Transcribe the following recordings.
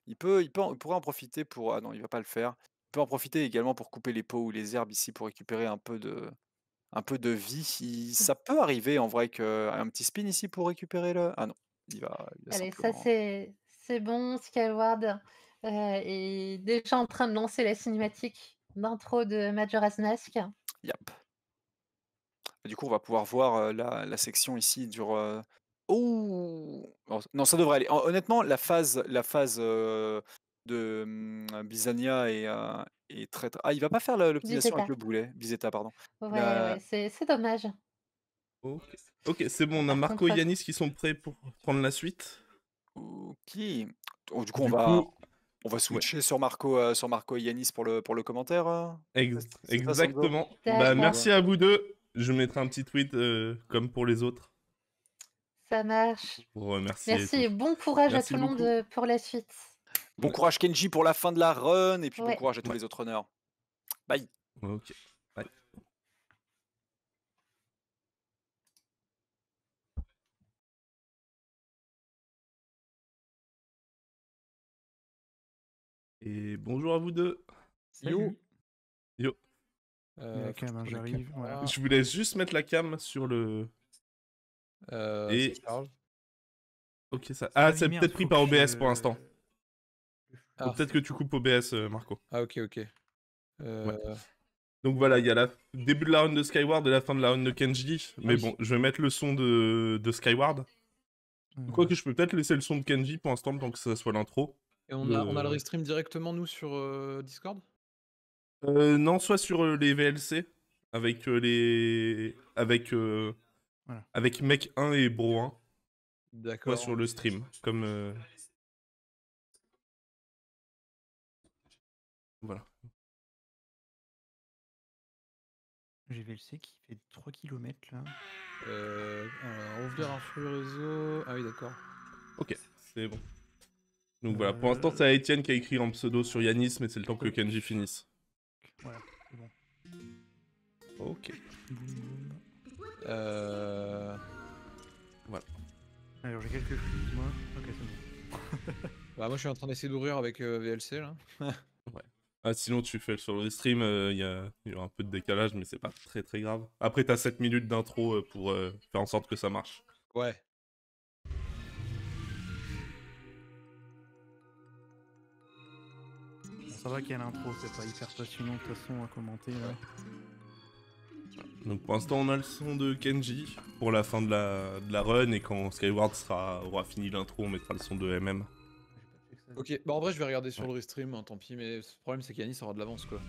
il pourrait en profiter pour ah non, il va pas le faire. Il peut en profiter également pour couper les pots ou les herbes ici pour récupérer un peu de vie. Ça peut arriver en vrai qu'un petit spin ici pour récupérer le ah non, il va Allez, ça simplement c'est bon, Skyward, est déjà en train de lancer la cinématique d'intro de Majora's Mask. yep. Du coup, on va pouvoir voir, la section ici dure, oh! Non, ça devrait aller. Honnêtement, de, Byzania est très, très ah, il va pas faire l'optimisation avec Vizeta. le boulet, Bizeta, pardon. Ouais, La ouais, c'est dommage. OK. Ok, c'est bon, on a Par Marco et contre, Yanis qui sont prêts pour prendre la suite. OK. Donc du coup, Du coup, on va ouais, switcher sur Marco et Yanis pour le commentaire, c'est ça, Sanzo? exactement. Bah, On y d'accord, va. merci à vous deux. Je mettrai un petit tweet comme pour les autres ça marche. pour remercier et Merci tout. et bon courage à Merci tout le monde, beaucoup. pour la suite. Bon Ouais, courage Kenji pour la fin de la run et puis bon Ouais. courage à tous ouais, les autres runners. Bye. ok. Bye. Et bonjour à vous deux. Yo! Salut. Yo. Mets la Faut que je cam, hein, trouve la j'arrive, voilà. caméra. Je vous laisse juste mettre la cam sur le. Ça Et. charge. Ok, ça. Ah Ah, oui, c'est merde, peut-être pris faut par que OBS pour l'instant. Faut Ah. peut-être que tu coupes OBS, Marco. Ah OK, OK. Ouais. Donc voilà, il y a la début de la run de Skyward et la fin de la run de Kenji. Mais oui. bon, je vais mettre le son de Skyward. Quoique je peux peut-être laisser le son de Kenji pour l'instant, tant que ça soit l'intro. Et on a le restream directement nous sur, Discord? Non, soit sur les VLC, avec Voilà. avec Mec 1 et Bro 1, soit D'accord. sur le stream, comme voilà. J'ai VLC qui fait 3 kilomètres là. Alors ouvrir un flux réseau. Ah oui, d'accord. Ok, c'est bon. Donc voilà, pour l'instant c'est Etienne qui a écrit en pseudo sur Yanis, mais c'est le temps que Kenji finisse. Voilà, c'est bon. Ok. Boum, boum. Voilà. Alors j'ai quelques flux, moi. Ok, c'est bon. Bah moi je suis en train d'essayer d'ouvrir avec, VLC là. Ouais. Ah, sinon tu fais sur le stream, il y aura un peu de décalage, mais c'est pas très très grave. Après t'as 7 minutes d'intro pour faire en sorte que ça marche. Ouais. Bon, ça va qu'il y a l'intro, c'est pas hyper passionnant de toute façon à commenter là. Donc pour l'instant on a le son de Kenji pour la fin de la run, et quand Skyward aura fini l'intro, on mettra le son de MM. J'ai pas fait que ça. OK, bah en vrai je vais regarder sur le restream, hein, tant pis, mais le problème c'est qu'Yanis aura de l'avance quoi.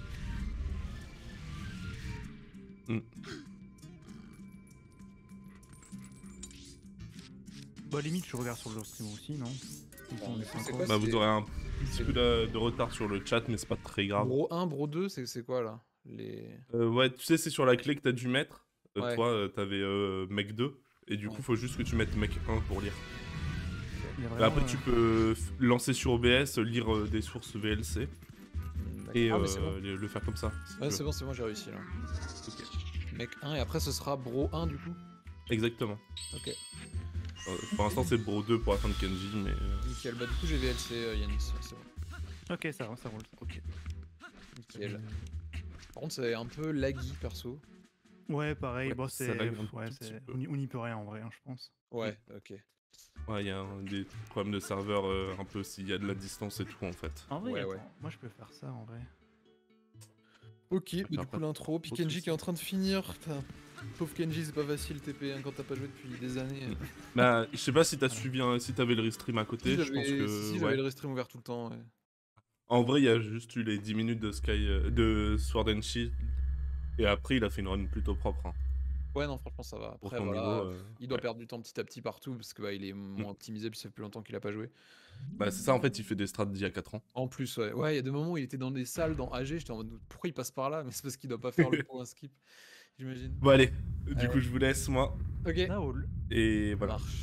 Bah limite je regarde sur le stream aussi, non? Bon, On est c'est synchro. quoi, Bah vous aurez un petit peu de retard sur le chat, mais c'est pas très grave. Bro 1, Bro 2, c'est quoi là? Les... Ouais, tu sais, c'est sur la clé que t'as dû mettre. Ouais. Toi, t'avais Mec 2, et du coup faut juste que tu mettes Mec 1 pour lire. Il y a Bah, vraiment, après tu peux lancer sur OBS, lire des sources VLC, et Ah mais c'est bon. le faire comme ça. si tu Ouais veux. c'est bon, j'ai réussi là. Ok. Mec 1 et après ce sera Bro 1 du coup? Exactement. OK. Pour l'instant c'est Bro 2 pour la fin de Kenji, mais... Nickel, bah du coup j'ai VLC Yanis, ouais, c'est bon. Ok, ça roule. Ok. Nickel. Par contre c'est un peu laggy perso. Ouais, pareil, Ouais, bon, ça c'est. lag un Ouais, tout petit peu. on n'y peut rien en vrai, hein, je pense. Ouais, OK. Ouais, il y a des problèmes de serveur un peu s'il y a de la distance et tout en fait. En vrai, Ouais, attends, ouais. moi je peux faire ça en vrai. OK, bah, D'accord, du coup pas l'intro, puis trop de Kenji soucis. qui est en train de finir. Putain. Pauvre Kenji, c'est pas facile TP hein, quand t'as pas joué depuis des années. Bah, je sais pas si t'as Voilà. suivi, si t'avais le restream à côté, je pense que... Si, ouais. j'avais le restream ouvert tout le temps. Ouais. En vrai, il y a juste eu les 10 minutes de Sword and Shield, et après il a fait une run plutôt propre. Hein. Ouais, non, franchement, ça va. Pour Après, ton voilà, niveau, il doit ouais. perdre du temps petit à petit partout parce que bah, il est moins optimisé, puis ça fait plus longtemps qu'il a pas joué. Bah c'est ça, en fait, il fait des strats d'il y a 4 ans. En plus, ouais. Ouais, il y a des moments où il était dans des salles dans AG, j'étais en mode pourquoi il passe par là? Mais c'est parce qu'il doit pas faire le point skip, j'imagine. Bon allez, du Ouais. coup je vous laisse, moi, Ok, Ça roule. et ça voilà. marche.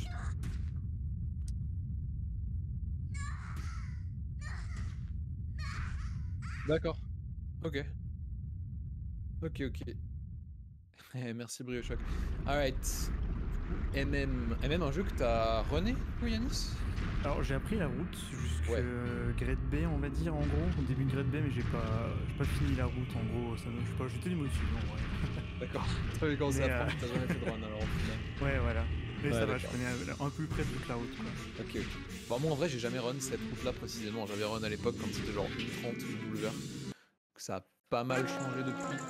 D'accord. Ok. Ok, ok. Merci Briochoc. Alright. MM, un jeu que t'as runné, toi, Yanis? Alors j'ai appris la route jusque Ouais. Grade B, on va dire, en gros, au début de Grade B, mais j'ai pas fini la route, en gros, ça me... je sais pas, j'étais démotivé, en vrai. D'accord. T'avais commencé Mais, à apprendre, t'as jamais fait de run alors au final. Ouais, voilà. Mais Ouais, ça va, je d'accord. connais un peu près toute la route, quoi. Ok, ok. Bon, moi en vrai, j'ai jamais run cette route-là précisément. J'avais run à l'époque quand c'était genre 1.30 WR. Ça a pas mal changé depuis.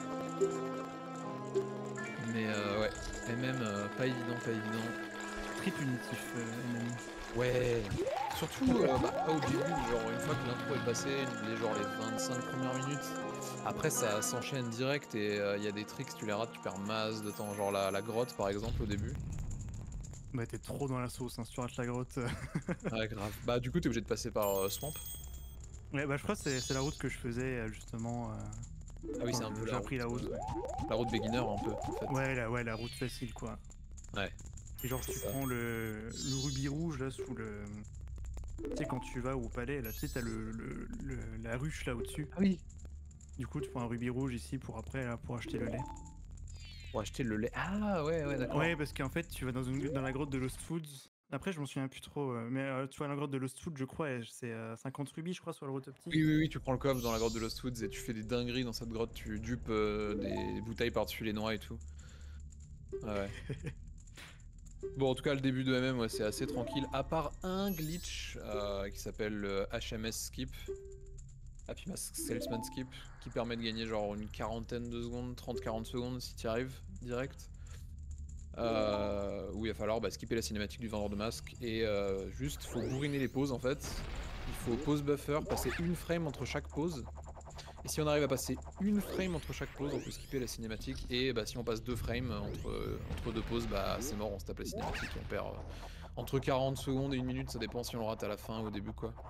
Mais ouais, MM, pas évident, pas évident. Très punitif, NM. Ouais, surtout pas au début, genre une fois que l'intro est passée, les 25 premières minutes. Après, ça s'enchaîne direct et il y a des tricks, tu les rates, tu perds masse de temps. Genre la grotte par exemple au début. Bah t'es trop dans la sauce, hein, si tu rates la grotte. Ouais, grave. Bah, du coup, t'es obligé de passer par Swamp. Ouais, bah je crois que c'est la route que je faisais, justement. Ah oui, c'est quand un peu j'ai appris la route, ouais. la route beginner un peu en fait. Ouais, la route facile, quoi. Ouais. Et genre, C'est tu ça. prends le rubis rouge, là, sous le... Tu sais, quand tu vas au palais, là, tu sais, t'as la ruche, là, au-dessus. Ah oui. Du coup, tu prends un rubis rouge ici pour après, là, pour acheter le lait. Pour acheter le lait. Ah ouais, d'accord. Ouais, parce qu'en fait, tu vas dans la grotte de Lost Foods. Après, je m'en souviens plus trop, mais tu vois, la grotte de Lost Foods, je crois, c'est 50 rubis, je crois, sur la route optique. Oui, tu prends le coffre dans la grotte de Lost Woods et tu fais des dingueries dans cette grotte, tu dupes des bouteilles par-dessus les noix et tout. Ouais. Bon, en tout cas, le début de MM, ouais, c'est assez tranquille, à part un glitch qui s'appelle le HMS Skip, Happy Mask Salesman Skip, qui permet de gagner genre une quarantaine de secondes, 30-40 secondes si tu arrives direct. Où il va falloir skipper la cinématique du vendeur de masques et juste faut bourriner les pauses en fait. Il faut pause buffer, passer une frame entre chaque pause. Et si on arrive à passer une frame entre chaque pause, on peut skipper la cinématique. Et si on passe 2 frames entre deux pauses, c'est mort, on se tape la cinématique et on perd entre 40 secondes et 1 minute, ça dépend si on le rate à la fin ou au début quoi.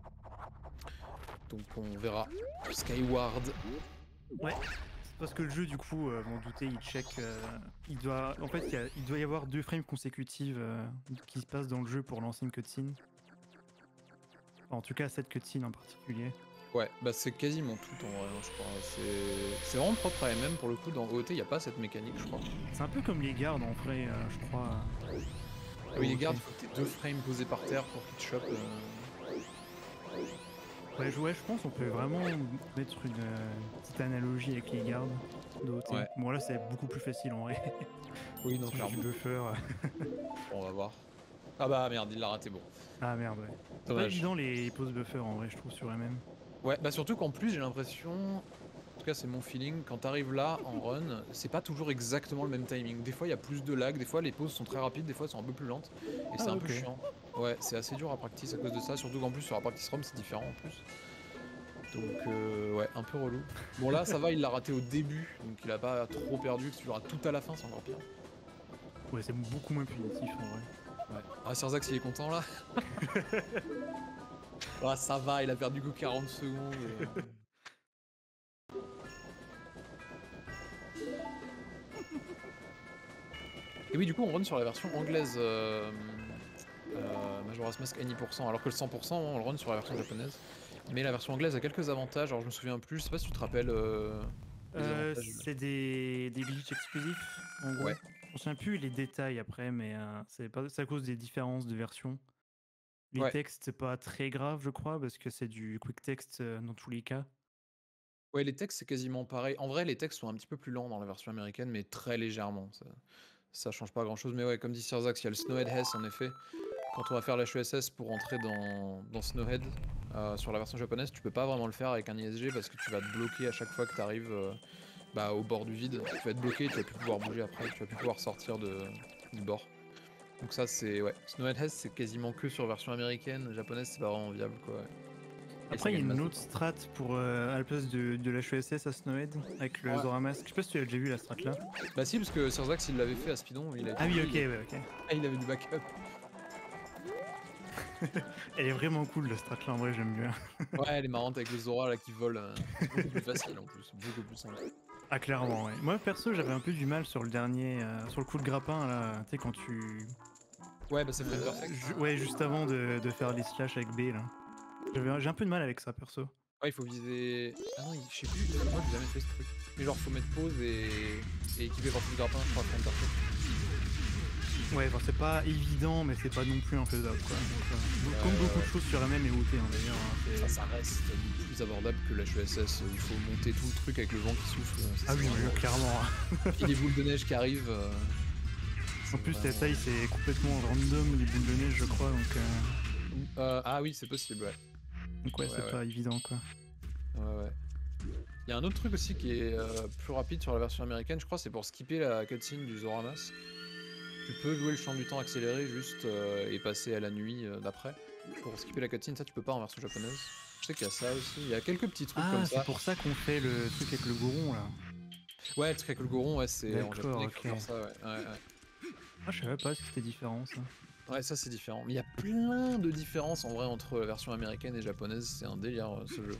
Donc on verra Skyward. Ouais. C'est parce que le jeu, du coup, m'en douter, il check. En fait, il doit y avoir 2 frames consécutives qui se passent dans le jeu pour lancer une cutscene. Enfin, en tout cas, cette cutscene en particulier. Ouais, c'est quasiment tout en vrai, je crois. C'est vraiment propre à MM pour le coup. Dans OOT, il n'y a pas cette mécanique, je crois. C'est un peu comme les gardes en vrai, je crois. Ah oui, les gardes, il faut que tu aies 2 frames posés par terre pour qu'ils te chopent. Ouais, je pense qu'on peut vraiment mettre une petite analogie avec les gardes d'OT. Ouais. Bon, là, c'est beaucoup plus facile en vrai. Oui, non, Si clairement. du buffer. On va voir. Ah bah merde, il l'a raté, bon. Ah merde, ouais. C'est pas Dommage. évident les pauses buffer en vrai, je trouve, sur MM. Ouais, surtout qu'en plus, j'ai l'impression, en tout cas c'est mon feeling, quand t'arrives là en run, c'est pas toujours exactement le même timing. Des fois il y a plus de lag, des fois les pauses sont très rapides, des fois elles sont un peu plus lentes. Et c'est un peu ok. chiant. Ouais, c'est assez dur à practice à cause de ça, surtout qu'en plus sur la practice ROM c'est différent en plus. Donc ouais, un peu relou. Bon là ça va, il l'a raté au début, donc il a pas trop perdu, que si tu le rates tout à la fin c'est encore pire. Ouais, c'est beaucoup moins punitif en vrai. Ouais. Ah, Sirzax il est content là. Ah, ça va, il a perdu que 40 secondes. Et oui, du coup, on run sur la version anglaise Majora's Mask à 10%, alors que le 100%, on le run sur la version japonaise. Mais la version anglaise a quelques avantages, alors je me souviens plus, je sais pas si tu te rappelles. Les avantages. C'est des glitches exclusifs, en gros. Ouais. Je me souviens plus les détails après, mais c'est à cause des différences de versions. Les Ouais. textes, c'est pas très grave, je crois, parce que c'est du quick text dans tous les cas. Ouais, les textes, c'est quasiment pareil. En vrai, les textes sont un petit peu plus lents dans la version américaine, mais très légèrement. Ça change pas grand chose. Mais ouais, comme dit Sirzax, il y a le Snowhead Hess en effet. Quand on va faire l'HESS pour entrer dans Snowhead sur la version japonaise, tu peux pas vraiment le faire avec un ISG parce que tu vas te bloquer à chaque fois que tu arrives au bord du vide. Tu vas être bloqué, tu vas plus pouvoir bouger après, tu vas plus pouvoir sortir du bord. Donc ça c'est ouais, Snowhead Hess c'est quasiment que sur version américaine, japonaise c'est pas vraiment viable quoi. Ouais. Après, il y a une autre strat pour à la place de la HESS à Snowhead avec le Zora Mask. Je sais pas si tu as déjà vu la strat là. Bah si, parce que Sirzax il l'avait fait à Speedon. Ah oui, ok. Ah, il avait du backup. Elle est vraiment cool la strat là, en vrai, j'aime bien. Ouais, elle est marrante avec le Zora là qui vole. C'est beaucoup plus facile en plus, beaucoup plus simple. Ah, clairement, ouais. Moi, perso, j'avais un peu du mal sur le dernier, sur le coup de grappin là, tu sais, quand tu. Ouais, c'est frame perfect. Ouais, juste avant de faire les slash avec B là. J'ai un peu de mal avec ça, perso. Ouais, il faut viser. Ah non, je sais plus, moi j'ai jamais fait ce truc. Mais genre, faut mettre pause et équiper partie du grappin, je crois, frame perfect. Ouais, enfin, c'est pas évident, mais c'est pas non plus infaisable, quoi. Donc, comme beaucoup de choses sur MM et OT, hein, d'ailleurs. Hein, ça reste beaucoup plus abordable que la HESS où il faut monter tout le truc avec le vent qui souffle. Ah oui, clairement. Hein. Et les boules de neige qui arrivent. En plus, la taille, c'est complètement random, les boules de neige, je crois, donc... Ah oui, c'est possible, ouais. Donc ouais, c'est pas évident, quoi. Ouais. Il y a un autre truc aussi qui est plus rapide sur la version américaine, je crois, c'est pour skipper la cutscene du Zoramas. Tu peux jouer le champ du temps accéléré juste et passer à la nuit d'après. Pour skipper la cutscene, ça tu peux pas en version japonaise. Je sais qu'il y a ça aussi, il y a quelques petits trucs comme ça. C'est pour ça qu'on fait le truc avec le goron, là. Ouais, le truc avec le goron, ouais, c'est en japonais qu'on fait ça, ouais. Ah, je savais pas si c'était différent, ça. Ouais, ça c'est différent. Mais il y a plein de différences en vrai entre la version américaine et japonaise, c'est un délire ce jeu.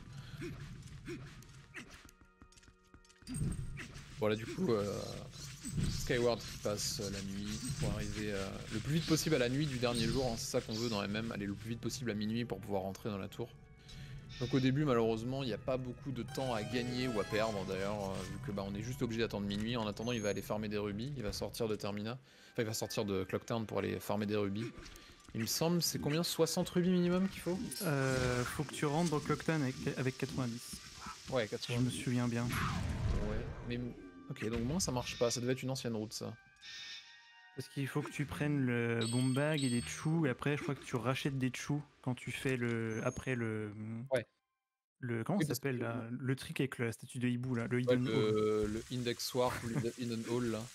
Voilà, du coup, Skyward qui passe la nuit pour arriver le plus vite possible à la nuit du dernier jour, hein, c'est ça qu'on veut dans MM, aller le plus vite possible à minuit pour pouvoir rentrer dans la tour. Donc au début, malheureusement, il n'y a pas beaucoup de temps à gagner ou à perdre d'ailleurs, vu que on est juste obligé d'attendre minuit. En attendant, il va aller farmer des rubis, il va sortir de Termina, enfin il va sortir de Clocktown pour aller farmer des rubis. Il me semble, c'est combien 60 rubis minimum qu'il faut? Faut que tu rentres dans Clocktown avec 90. Ouais, 90. Si je me souviens bien. Ouais, mais... Ok, donc moi ça marche pas, ça devait être une ancienne route ça. Parce qu'il faut que tu prennes le bomb bag et des chous, et après je crois que tu rachètes des chous quand tu fais le... Après le... Ouais. Comment ça s'appelle là? Le trick avec la statue de hibou là, le ouais, Hidden Hall. Le Index Warp ou le Hidden Hall là.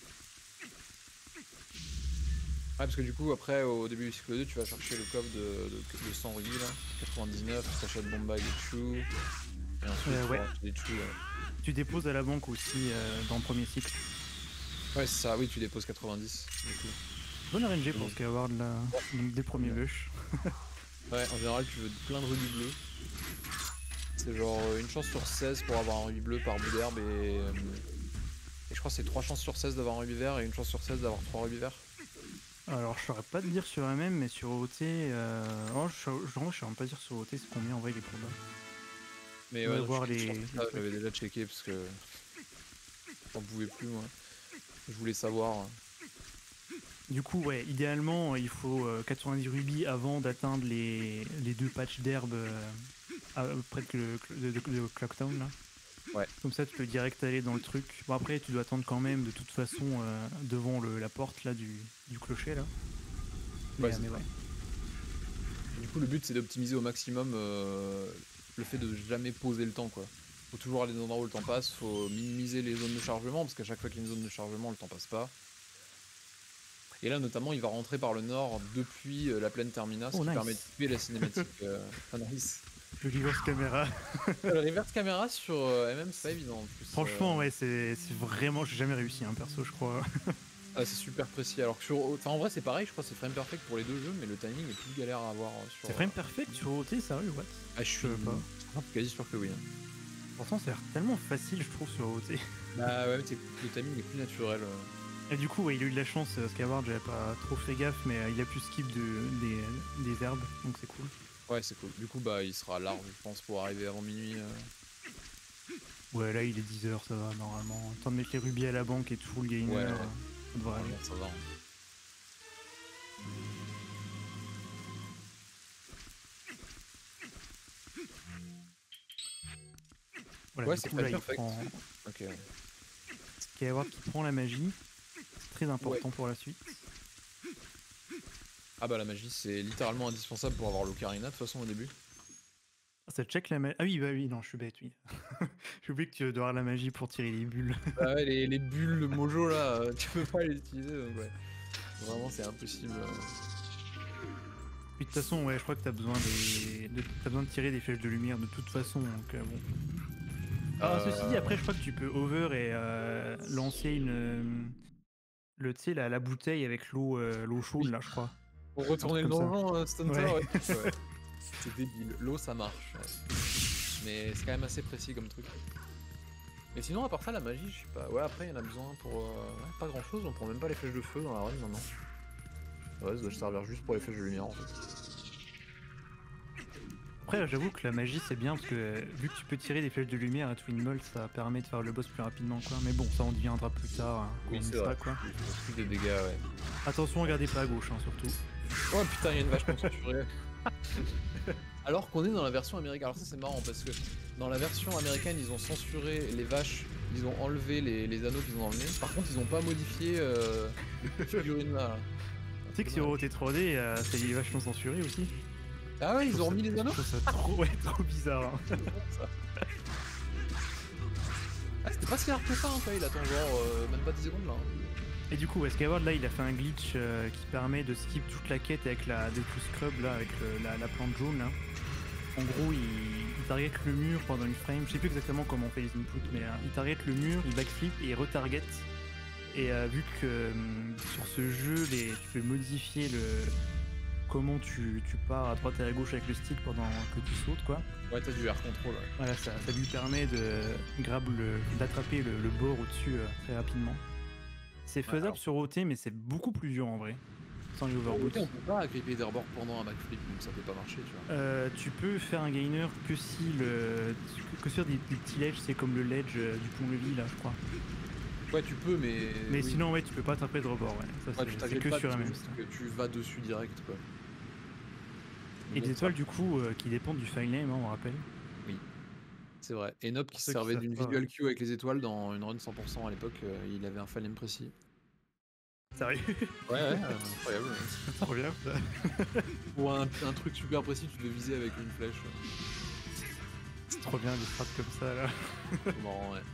Ouais, parce que du coup, après, au début du cycle 2, tu vas chercher le coffre de 100 rubis là, 99, tu t'achètes bomb bag et chou, et ensuite tu ouais. rachètes des choux. Tu déposes à la banque aussi dans le premier cycle. Ouais, c'est ça, oui, tu déposes 90 du coup. Bonne RNG pour Skyward là, des premiers bush. Ouais, en général, tu veux plein de rubis bleus. C'est genre une chance sur 16 pour avoir un rubis bleu par bout d'herbe et je crois que c'est 3 chances sur 16 d'avoir un rubis vert et une chance sur 16 d'avoir 3 rubis verts. Alors je saurais pas te dire sur MM, mais sur OT, je saurais même pas dire sur OT c'est combien en vrai les combats. Mais ouais, voir j'avais déjà checké parce que j'en pouvais plus moi. Je voulais savoir. Du coup, ouais, idéalement, il faut 90 rubis avant d'atteindre les 2 patchs d'herbe près de Clocktown là. Ouais. Comme ça, tu peux direct aller dans le truc. Bon après, tu dois attendre quand même de toute façon devant la porte là du clocher là. Ouais, mais ouais. Du coup, le but c'est d'optimiser au maximum le fait de jamais poser le temps quoi. Faut toujours aller dans des endroits où le temps passe, faut minimiser les zones de chargement parce qu'à chaque fois qu'il y a une zone de chargement, le temps passe pas. Et là notamment il va rentrer par le nord depuis la plaine Termina, ce qui permet de tuer la cinématique nice. Le reverse caméra. Le reverse caméra sur MM c'est pas évident en plus. Franchement ouais c'est vraiment, j'ai jamais réussi perso je crois. Ah, c'est super précis alors que sur... Enfin en vrai c'est pareil, je crois que c'est frame perfect pour les deux jeux mais le timing est plus galère à avoir sur... C'est frame perfect sur OT sérieux what? Ah je suis quasi sûr que oui. Pourtant ça a l'air tellement facile je trouve sur OT. Bah ouais mais le timing est plus naturel. Et du coup, ouais, il a eu de la chance, Skyward, j'avais pas trop fait gaffe, mais il a pu skip des herbes, donc c'est cool. Ouais, c'est cool. Du coup, bah, il sera large, je pense, pour arriver avant minuit. Ouais, là, il est 10h, ça va, normalement. Temps de mettre les rubis à la banque et tout, il y a une heure, ça devrait aller. Ça va. Voilà, ouais, du c'est coup, là, il perfect. prend... Ok. Skyward qui prend la magie, c'est très important pour la suite. Ah bah la magie c'est littéralement indispensable pour avoir l'ocarina de toute façon au début. Ça check la magie. Ah oui, bah oui, non, je suis bête, oui. J'ai oublié que tu dois avoir la magie pour tirer les bulles. Bah ouais, les bulles de mojo là, tu peux pas les utiliser donc ouais. Vraiment c'est impossible. Puis de toute façon, ouais, je crois que t'as besoin t'as besoin de tirer des flèches de lumière de toute façon, donc bon. Ah, ceci dit, après, je crois que tu peux over et lancer tu sais, la bouteille avec l'eau chaude, là, je crois. Pour retourner le donjon, Stunter, ouais. Ouais. C'est débile. L'eau, ça marche. Ouais. Mais c'est quand même assez précis comme truc. Mais sinon, à part ça, la magie, je sais pas. Ouais, après, il y en a besoin pour pas grand chose. On prend même pas les flèches de feu dans la run maintenant. Ouais, ça doit servir juste pour les flèches de lumière en fait. Après, j'avoue que la magie c'est bien parce que vu que tu peux tirer des flèches de lumière à Twin Ball, ça permet de faire le boss plus rapidement quoi. Mais bon, ça on y viendra plus tard hein, quand Oui, on y c'est sera vrai. quoi. Plus des dégâts, ouais. Attention, regardez pas à gauche hein, surtout. Oh putain, il y a une vache censurée. Alors qu'on est dans la version américaine. Alors ça c'est marrant parce que dans la version américaine ils ont censuré les vaches, ils ont enlevé les anneaux qu'ils ont emmenés. Par contre ils ont pas modifié les figurines là. Tu sais que sur OT 3D, c'est les vachement censuré aussi. Ah ouais, ils ont remis les anneaux. Je trouve ça trop, ouais, trop bizarre. Hein. Ah, c'était pas si hard que ça, hein, il attend genre même pas 10 secondes là. Et du coup, Skyward là, il a fait un glitch qui permet de skip toute la quête avec la Deku Scrub là, avec la plante jaune là. En gros, il target le mur pendant une frame. Je sais plus exactement comment on fait les inputs, mais il target le mur, il backflip et il retarget. Et vu que sur ce jeu, tu peux modifier comment tu pars à droite et à gauche avec le stick pendant que tu sautes quoi. Ouais, t'as du air control. Ouais. Voilà, ça lui permet d'attraper le bord au-dessus très rapidement. C'est faisable alors. sur OT, mais c'est beaucoup plus dur en vrai. Sans les overboots. On peut pas agripper d'airbord pendant un backflip, donc ça peut pas marcher, tu vois. Tu peux faire un gainer que sur des petits ledges, c'est comme le ledge du pont-levis là, je crois. Ouais, tu peux, mais. Mais oui. sinon, ouais, tu peux pas attraper de rebord, ouais. Ça, Ouais, tu c'est t'agrippes que pas, sur tu- MM. que tu vas dessus direct, quoi. Et des étoiles, du coup, qui dépendent du file name, hein, on rappelle. C'est vrai. Et Nob qui Pour ceux qui servait savent d'une pas, visual queue avec les étoiles dans une run 100% à l'époque, il avait un file name précis. Sérieux. Ouais, incroyable. Trop bien ça. Pour un truc super précis, tu devais viser avec une flèche. C'est trop bien des frappes comme ça là. C'est marrant, ouais.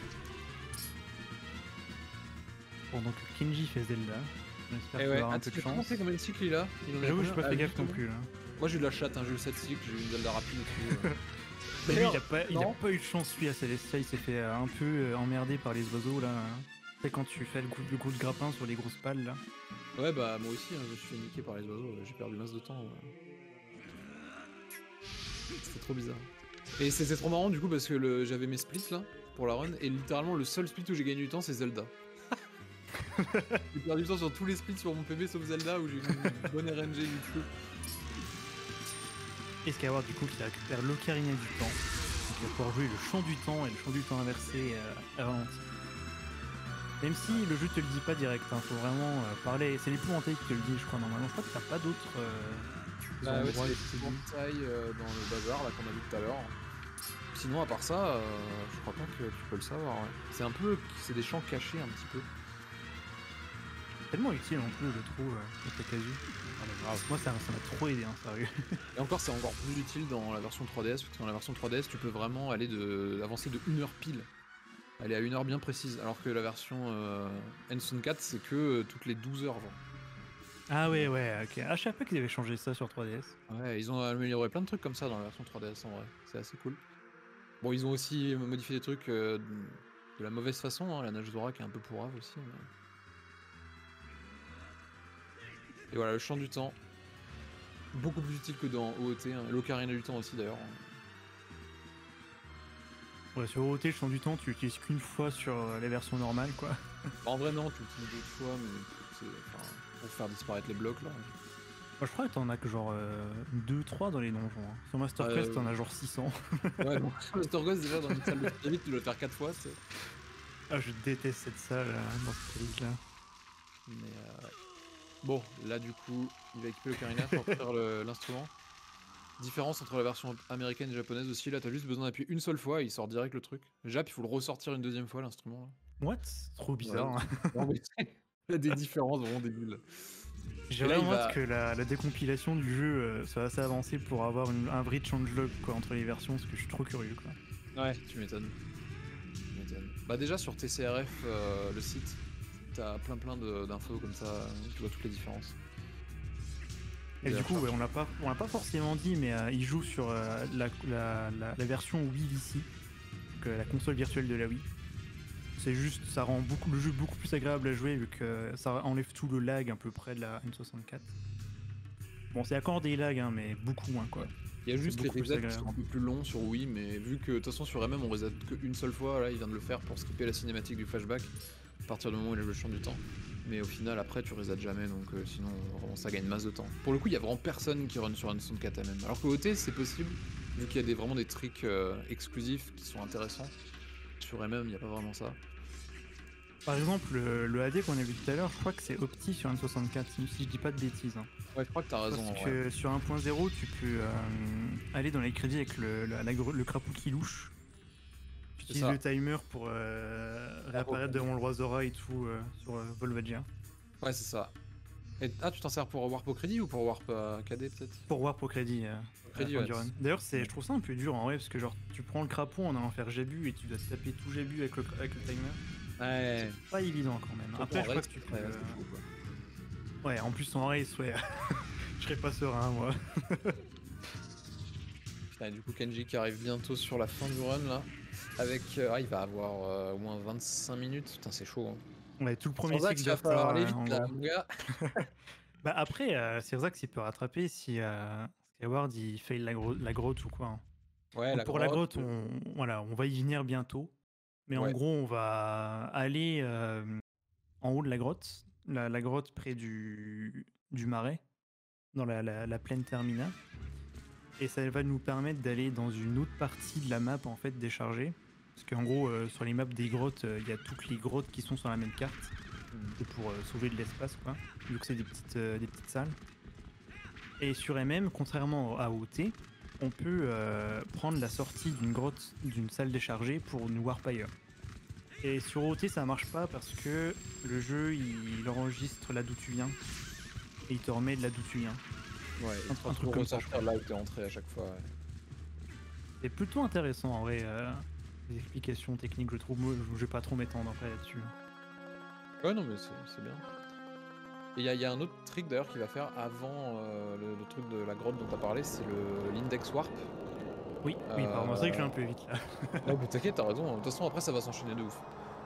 Pendant que Kenji fait Zelda. J'espère Et qu'il ouais, aura un peu de comment chance. c'est combien de cycles il a? J'avoue, je suis pas fait gaffe non plus là. Moi j'ai eu de la chatte, hein, j'ai eu 7 cycles, j'ai eu une Zelda rapide et tout. Mais lui, D'ailleurs, il a non. pas eu de chance lui à Celestia, il s'est fait un peu emmerder par les oiseaux là. Tu sais quand tu fais le coup de grappin sur les grosses pales là. Ouais, bah moi aussi, hein, je me suis fait niquer par les oiseaux, j'ai perdu masse de temps. C'était trop bizarre. Et c'était trop marrant du coup parce que j'avais mes splits là pour la run et littéralement le seul split où j'ai gagné du temps c'est Zelda. J'ai perdu du temps sur tous les splits sur mon PB sauf Zelda où j'ai eu une bonne RNG du tout. Et Skyward du coup qui récupère l'Ocarina du temps. Donc il va pouvoir jouer le chant du temps et le chant du temps inversé à ralenti. Même si le jeu te le dit pas direct, hein, faut vraiment parler. C'est l'épouvantail qui te le dit, je crois normalement. Je crois que t'as pas d'autres Bah ouais, endroits c'est qui te les le disent. portails dans le bazar là qu'on a vu tout à l'heure. Sinon à part ça, je crois pas que tu peux le savoir. Ouais. C'est des champs cachés un petit peu. Tellement utile en plus, je trouve, avec la casu. Moi ça m'a trop aidé, hein, sérieux. Et encore c'est encore plus utile dans la version 3DS, parce que dans la version 3DS tu peux vraiment avancer de 1 heure pile. Aller à 1 heure bien précise, alors que la version N64 c'est que toutes les 12 heures. Genre. Ah ouais, ok. Ah, je savais pas qu'ils avaient changé ça sur 3DS. Ouais, ils ont amélioré plein de trucs comme ça dans la version 3DS en vrai, c'est assez cool. Bon, ils ont aussi modifié des trucs de la mauvaise façon, hein, la nage Zora qui est un peu pourrave aussi. Mais... Et voilà, le champ du temps. Beaucoup plus utile que dans OOT, hein. L'Ocarina du temps aussi d'ailleurs. Ouais, sur OT, le chant du temps, tu l'utilises qu'une fois sur les versions normales, quoi. Bah, en vrai non, tu l'utilises d'autres fois, mais c'est pour faire disparaître les blocs là. Moi, je crois que t'en as que genre 2-3 dans les donjons. Hein. Sur Master Quest, t'en as genre 600. Ouais, donc Master Ghost déjà dans une salle de très vite, tu dois le faire 4 fois. C'est... Ah, je déteste cette salle dans cette liste là. Mais ouais. Bon, là du coup, il va équiper l'Ocarina pour faire l'instrument. Différence entre la version américaine et japonaise aussi, là t'as juste besoin d'appuyer une seule fois et il sort direct le truc. Jap, il faut le ressortir une deuxième fois l'instrument. What? Trop bizarre. Ouais. Hein. Non, mais il y a des différences vraiment débiles. J'ai vraiment hâte que la décompilation du jeu soit assez avancée pour avoir un vrai changelog quoi, entre les versions, parce que je suis trop curieux quoi. Ouais, tu m'étonnes. Bah déjà sur TCRF, le site, t'as plein d'infos comme ça, tu vois toutes les différences. Et du coup, ouais, on l'a pas forcément dit, mais il joue sur la version Wii ici, donc la console virtuelle de la Wii. C'est juste, ça rend le jeu beaucoup plus agréable à jouer vu que ça enlève tout le lag à peu près de la N64. Bon, c'est encore des lags, hein, mais beaucoup moins quoi. Il y a juste les beaucoup plus resets qui agréable. sont un peu plus longs sur Wii, mais vu que de toute façon sur MM on reset qu'une seule fois, là il vient de le faire pour skipper la cinématique du flashback à partir du moment où il a le champ du temps. Mais au final, après, tu reset jamais, donc sinon, vraiment, ça gagne masse de temps. Pour le coup, il y a vraiment personne qui run sur un 64 MM. Alors que OT, c'est possible, vu qu'il y a vraiment des tricks exclusifs qui sont intéressants. Sur MM, il n'y a pas vraiment ça. Par exemple, le AD qu'on a vu tout à l'heure, je crois que c'est Opti sur N64, si je dis pas de bêtises. Hein. Ouais, je crois que t'as raison. Parce que sur 1.0, tu peux aller dans les crédits avec le crapaud qui louche. Tu utilises ça. le timer pour réapparaître devant le roi Zora et tout sur Volvagia. Ouais, c'est ça. Et, tu t'en sers pour Warp au crédit ou pour Warp KD peut-être? Pour Warp au crédit. Crédit, ouais. D'ailleurs, je trouve ça un peu dur en vrai, parce que genre tu prends le crapaud en allant faire Jabu et tu dois te taper tout Jabu avec le timer. Ouais. C'est pas évident quand même. Après, je crois que tu peux. Ouais, en plus en race, ouais. Je serais pas serein, moi. Putain, et du coup, Kenji qui arrive bientôt sur la fin du run là. Avec. Il va avoir au moins 25 minutes. Putain, c'est chaud. Hein. Ouais, tout le premier Sirzak, il va d'Arta, falloir aller vite en là, gros. mon gars. Bah après, Sirzak, il peut rattraper si Skyward il fail la grotte ou quoi. Hein. Ouais, Donc, pour la grotte, on va y venir bientôt. Mais en gros, on va aller en haut de la grotte. La grotte près du marais, dans la plaine Termina. Et ça va nous permettre d'aller dans une autre partie de la map en fait déchargée. Parce qu'en gros, sur les maps des grottes, il y a toutes les grottes qui sont sur la même carte. C'est pour sauver de l'espace, quoi. Vu que c'est des petites salles. Et sur MM, contrairement à OT, on peut prendre la sortie d'une grotte, d'une salle déchargée pour nous warp ailleurs. Et sur OT, ça marche pas parce que le jeu, il enregistre là d'où tu viens. Et il te remet de là d'où tu viens. Ouais, un truc comme ça. là où t'es entré à chaque fois. Ouais. C'est plutôt intéressant en vrai, les explications techniques, je trouve. Moi, je vais pas trop m'étendre après là-dessus. Ouais, non, mais c'est bien. Et il y a un autre trick d'ailleurs qu'il va faire avant le truc de la grotte dont t'as parlé, c'est l'index warp. Oui, pardon, c'est vrai que je vais un peu vite là. Non, mais t'inquiète, t'as raison. De toute façon, après, ça va s'enchaîner de ouf.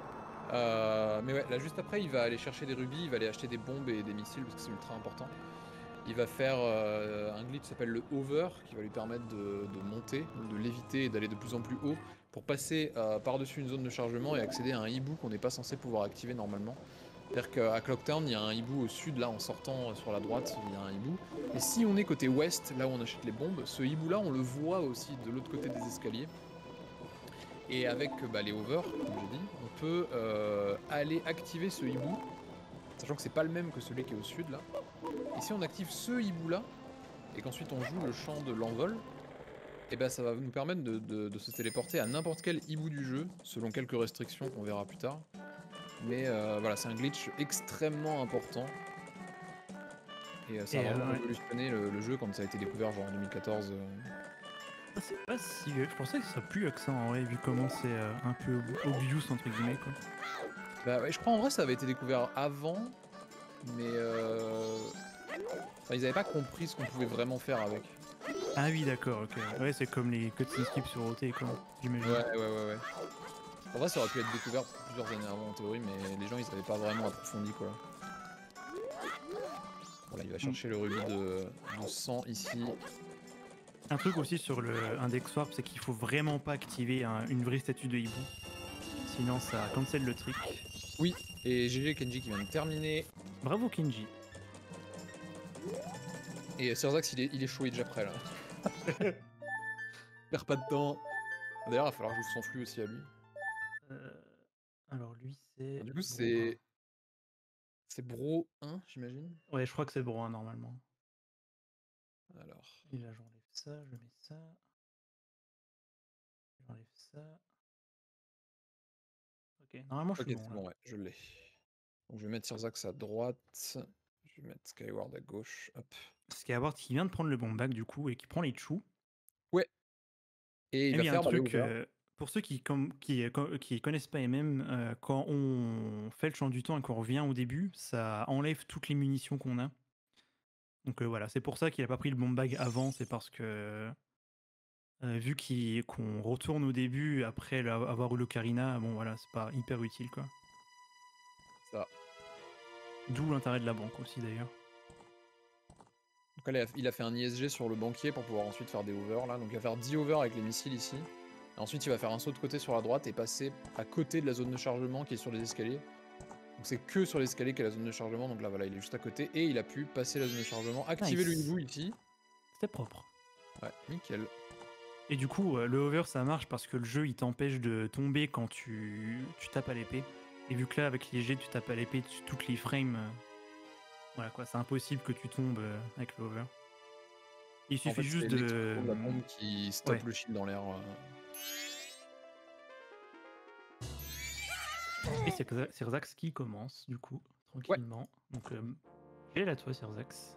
Mais ouais, là, juste après, il va aller chercher des rubis, il va aller acheter des bombes et des missiles parce que c'est ultra important. Il va faire un glitch qui s'appelle le hover, qui va lui permettre de monter, de léviter et d'aller de plus en plus haut pour passer par-dessus une zone de chargement et accéder à un hibou qu'on n'est pas censé pouvoir activer normalement. C'est-à-dire qu'à Clocktown, il y a un hibou au sud, là, en sortant sur la droite, il y a un hibou. Et si on est côté ouest, là où on achète les bombes, ce hibou-là, on le voit aussi de l'autre côté des escaliers. Et avec les hovers, comme j'ai dit, on peut aller activer ce hibou, sachant que c'est pas le même que celui qui est au sud, là. Et si on active ce hibou-là, et qu'ensuite on joue le chant de l'envol, et ben ça va nous permettre de se téléporter à n'importe quel hibou du jeu, selon quelques restrictions qu'on verra plus tard. Mais voilà, c'est un glitch extrêmement important. Et ça a vraiment révolutionné le jeu quand ça a été découvert genre en 2014. C'est pas si je pensais que ce serait plus accent en vrai, vu comment c'est un peu obvious entre guillemets quoi. Bah ouais, je crois en vrai ça avait été découvert avant, mais ils avaient pas compris ce qu'on pouvait vraiment faire avec. Ah oui d'accord, ok. Ouais, c'est comme les cutscene skips sur OT quoi, j'imagine. Ouais. En vrai ça aurait pu être découvert plusieurs années avant en théorie, mais les gens ils avaient pas vraiment approfondi quoi. Voilà, il va chercher le rubis de sang ici. Un truc aussi sur le index warp, c'est qu'il faut vraiment pas activer une vraie statue de hibou. Sinon ça cancel le trick. Oui, et GG Kenji qui vient de terminer. Bravo Kenji. Et Sirzak il est chaud, il est déjà prêt là. Perd pas de temps. D'ailleurs il va falloir que j'ouvre son flux aussi à lui. Alors lui c'est... Du coup c'est... C'est Bro 1 j'imagine. Ouais je crois que c'est Bro 1 normalement. Alors... Et là j'enlève ça, je mets ça. J'enlève ça. Ok, normalement je suis bon. C'est bon, ouais, je l'ai. Donc je vais mettre Sirzak à droite. Je vais mettre Skyward à gauche. Hop. Skyward qui vient de prendre le bombac du coup et qui prend les choux. Ouais. Et il va faire un truc pour ceux qui connaissent pas MM, quand on fait le champ du temps et qu'on revient au début, ça enlève toutes les munitions qu'on a. Donc voilà, c'est pour ça qu'il a pas pris le bomb-bag avant, c'est parce que vu qu'on retourne au début après avoir eu l'ocarina, bon voilà, c'est pas hyper utile quoi. Ça. D'où l'intérêt de la banque aussi d'ailleurs. Donc là, il a fait un ISG sur le banquier pour pouvoir ensuite faire des hovers là. Donc il va faire 10 hovers avec les missiles ici. Et ensuite il va faire un saut de côté sur la droite et passer à côté de la zone de chargement qui est sur les escaliers. Donc c'est que sur l'escalier qu'il y a la zone de chargement, donc là voilà, il est juste à côté, et il a pu passer la zone de chargement, activer le Nice. hibou ici. C'était propre. Ouais, nickel. Et du coup, le hover ça marche parce que le jeu il t'empêche de tomber quand tu tapes à l'épée. Et vu que là, avec les jets, tu tapes à l'épée toutes les frames, voilà quoi, c'est impossible que tu tombes avec le hover. Il En suffit fait, juste c'est de. l'explosion de la bombe qui stoppe Ouais. le shield dans l'air. Et c'est Serzax qui commence, du coup, tranquillement. Donc, quelle est la toi, Serzax?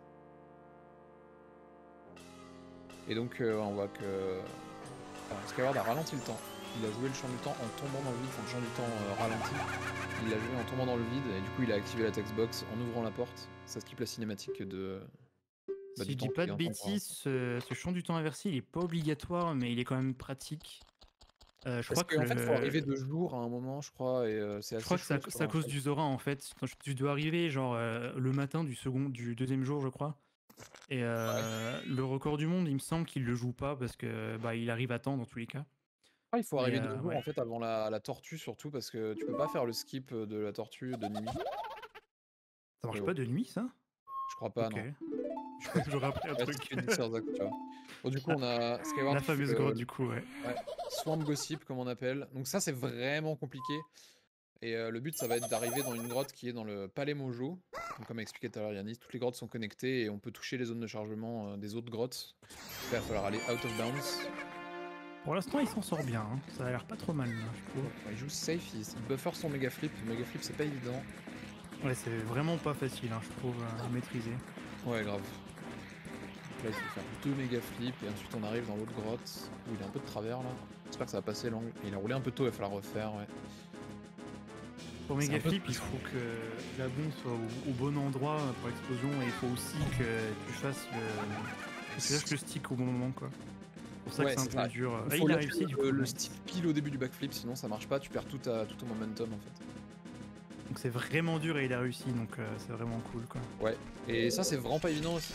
Et donc, on voit que. Alors, Skyward a ralenti le temps. Il a joué le champ du temps en tombant dans le vide, enfin le champ du temps ralenti. Il l'a joué en tombant dans le vide, et du coup, il a activé la textbox en ouvrant la porte. Ça skip la cinématique de. Si du je temps dis pas qui de est en temps de bêtises, ce champ du temps inversé, il est pas obligatoire, mais il est quand même pratique. Je Parce crois que qu'en fait, faut arriver de jour à un moment, je crois, et c'est je assez crois que chouette, c'est à cause du Zora en fait. Tu dois arriver genre le matin du deuxième jour, je crois. Et le record du monde, il me semble qu'il le joue pas parce que bah il arrive à temps dans tous les cas. Ah, il faut Mais arriver 2 jours ouais. en fait avant la tortue surtout parce que tu peux pas faire le skip de la tortue de nuit. Ça marche Mais pas bon, de nuit, ça? je crois pas, Ok. non. Je crois que J'aurais appris un ouais, truc. c'est ce que dit Serzak, tu vois. Bon, du coup, on a Skyward La qui fait fameuse grotte, du coup, ouais. ouais, Swamp Gossip, comme on appelle. Donc ça, c'est vraiment compliqué. Et le but, ça va être d'arriver dans une grotte qui est dans le Palais Mojo. Donc, comme a expliqué tout à l'heure Yanis, toutes les grottes sont connectées et on peut toucher les zones de chargement des autres grottes. Il va falloir aller out of bounds. Pour l'instant, il s'en sort bien. Hein. Ça a l'air pas trop mal, là, je trouve. Il joue safe, il buffer son méga flip. Le méga flip, c'est pas évident. Ouais, c'est vraiment pas facile, hein, je trouve, à maîtriser. Ouais, grave. Donc là, il faut faire 2 méga flips et ensuite on arrive dans l'autre grotte où il est un peu de travers là. J'espère que ça va passer l'angle. Il a roulé un peu tôt, il va falloir refaire, ouais. Pour C'est un méga peu flip, il faut que la bombe soit au bon endroit pour l'explosion et il faut aussi que tu fasses le stick au bon moment, quoi. C'est pour ça Ouais, que c'est un peu dur. Il Ah, faut il a lâcher réussi, du coup. le Nice. stick pile au début du backflip, sinon ça marche pas, tu perds tout ton momentum en fait. Donc c'est vraiment dur et il a réussi, donc c'est vraiment cool, quoi. Ouais, et ça c'est vraiment pas évident aussi.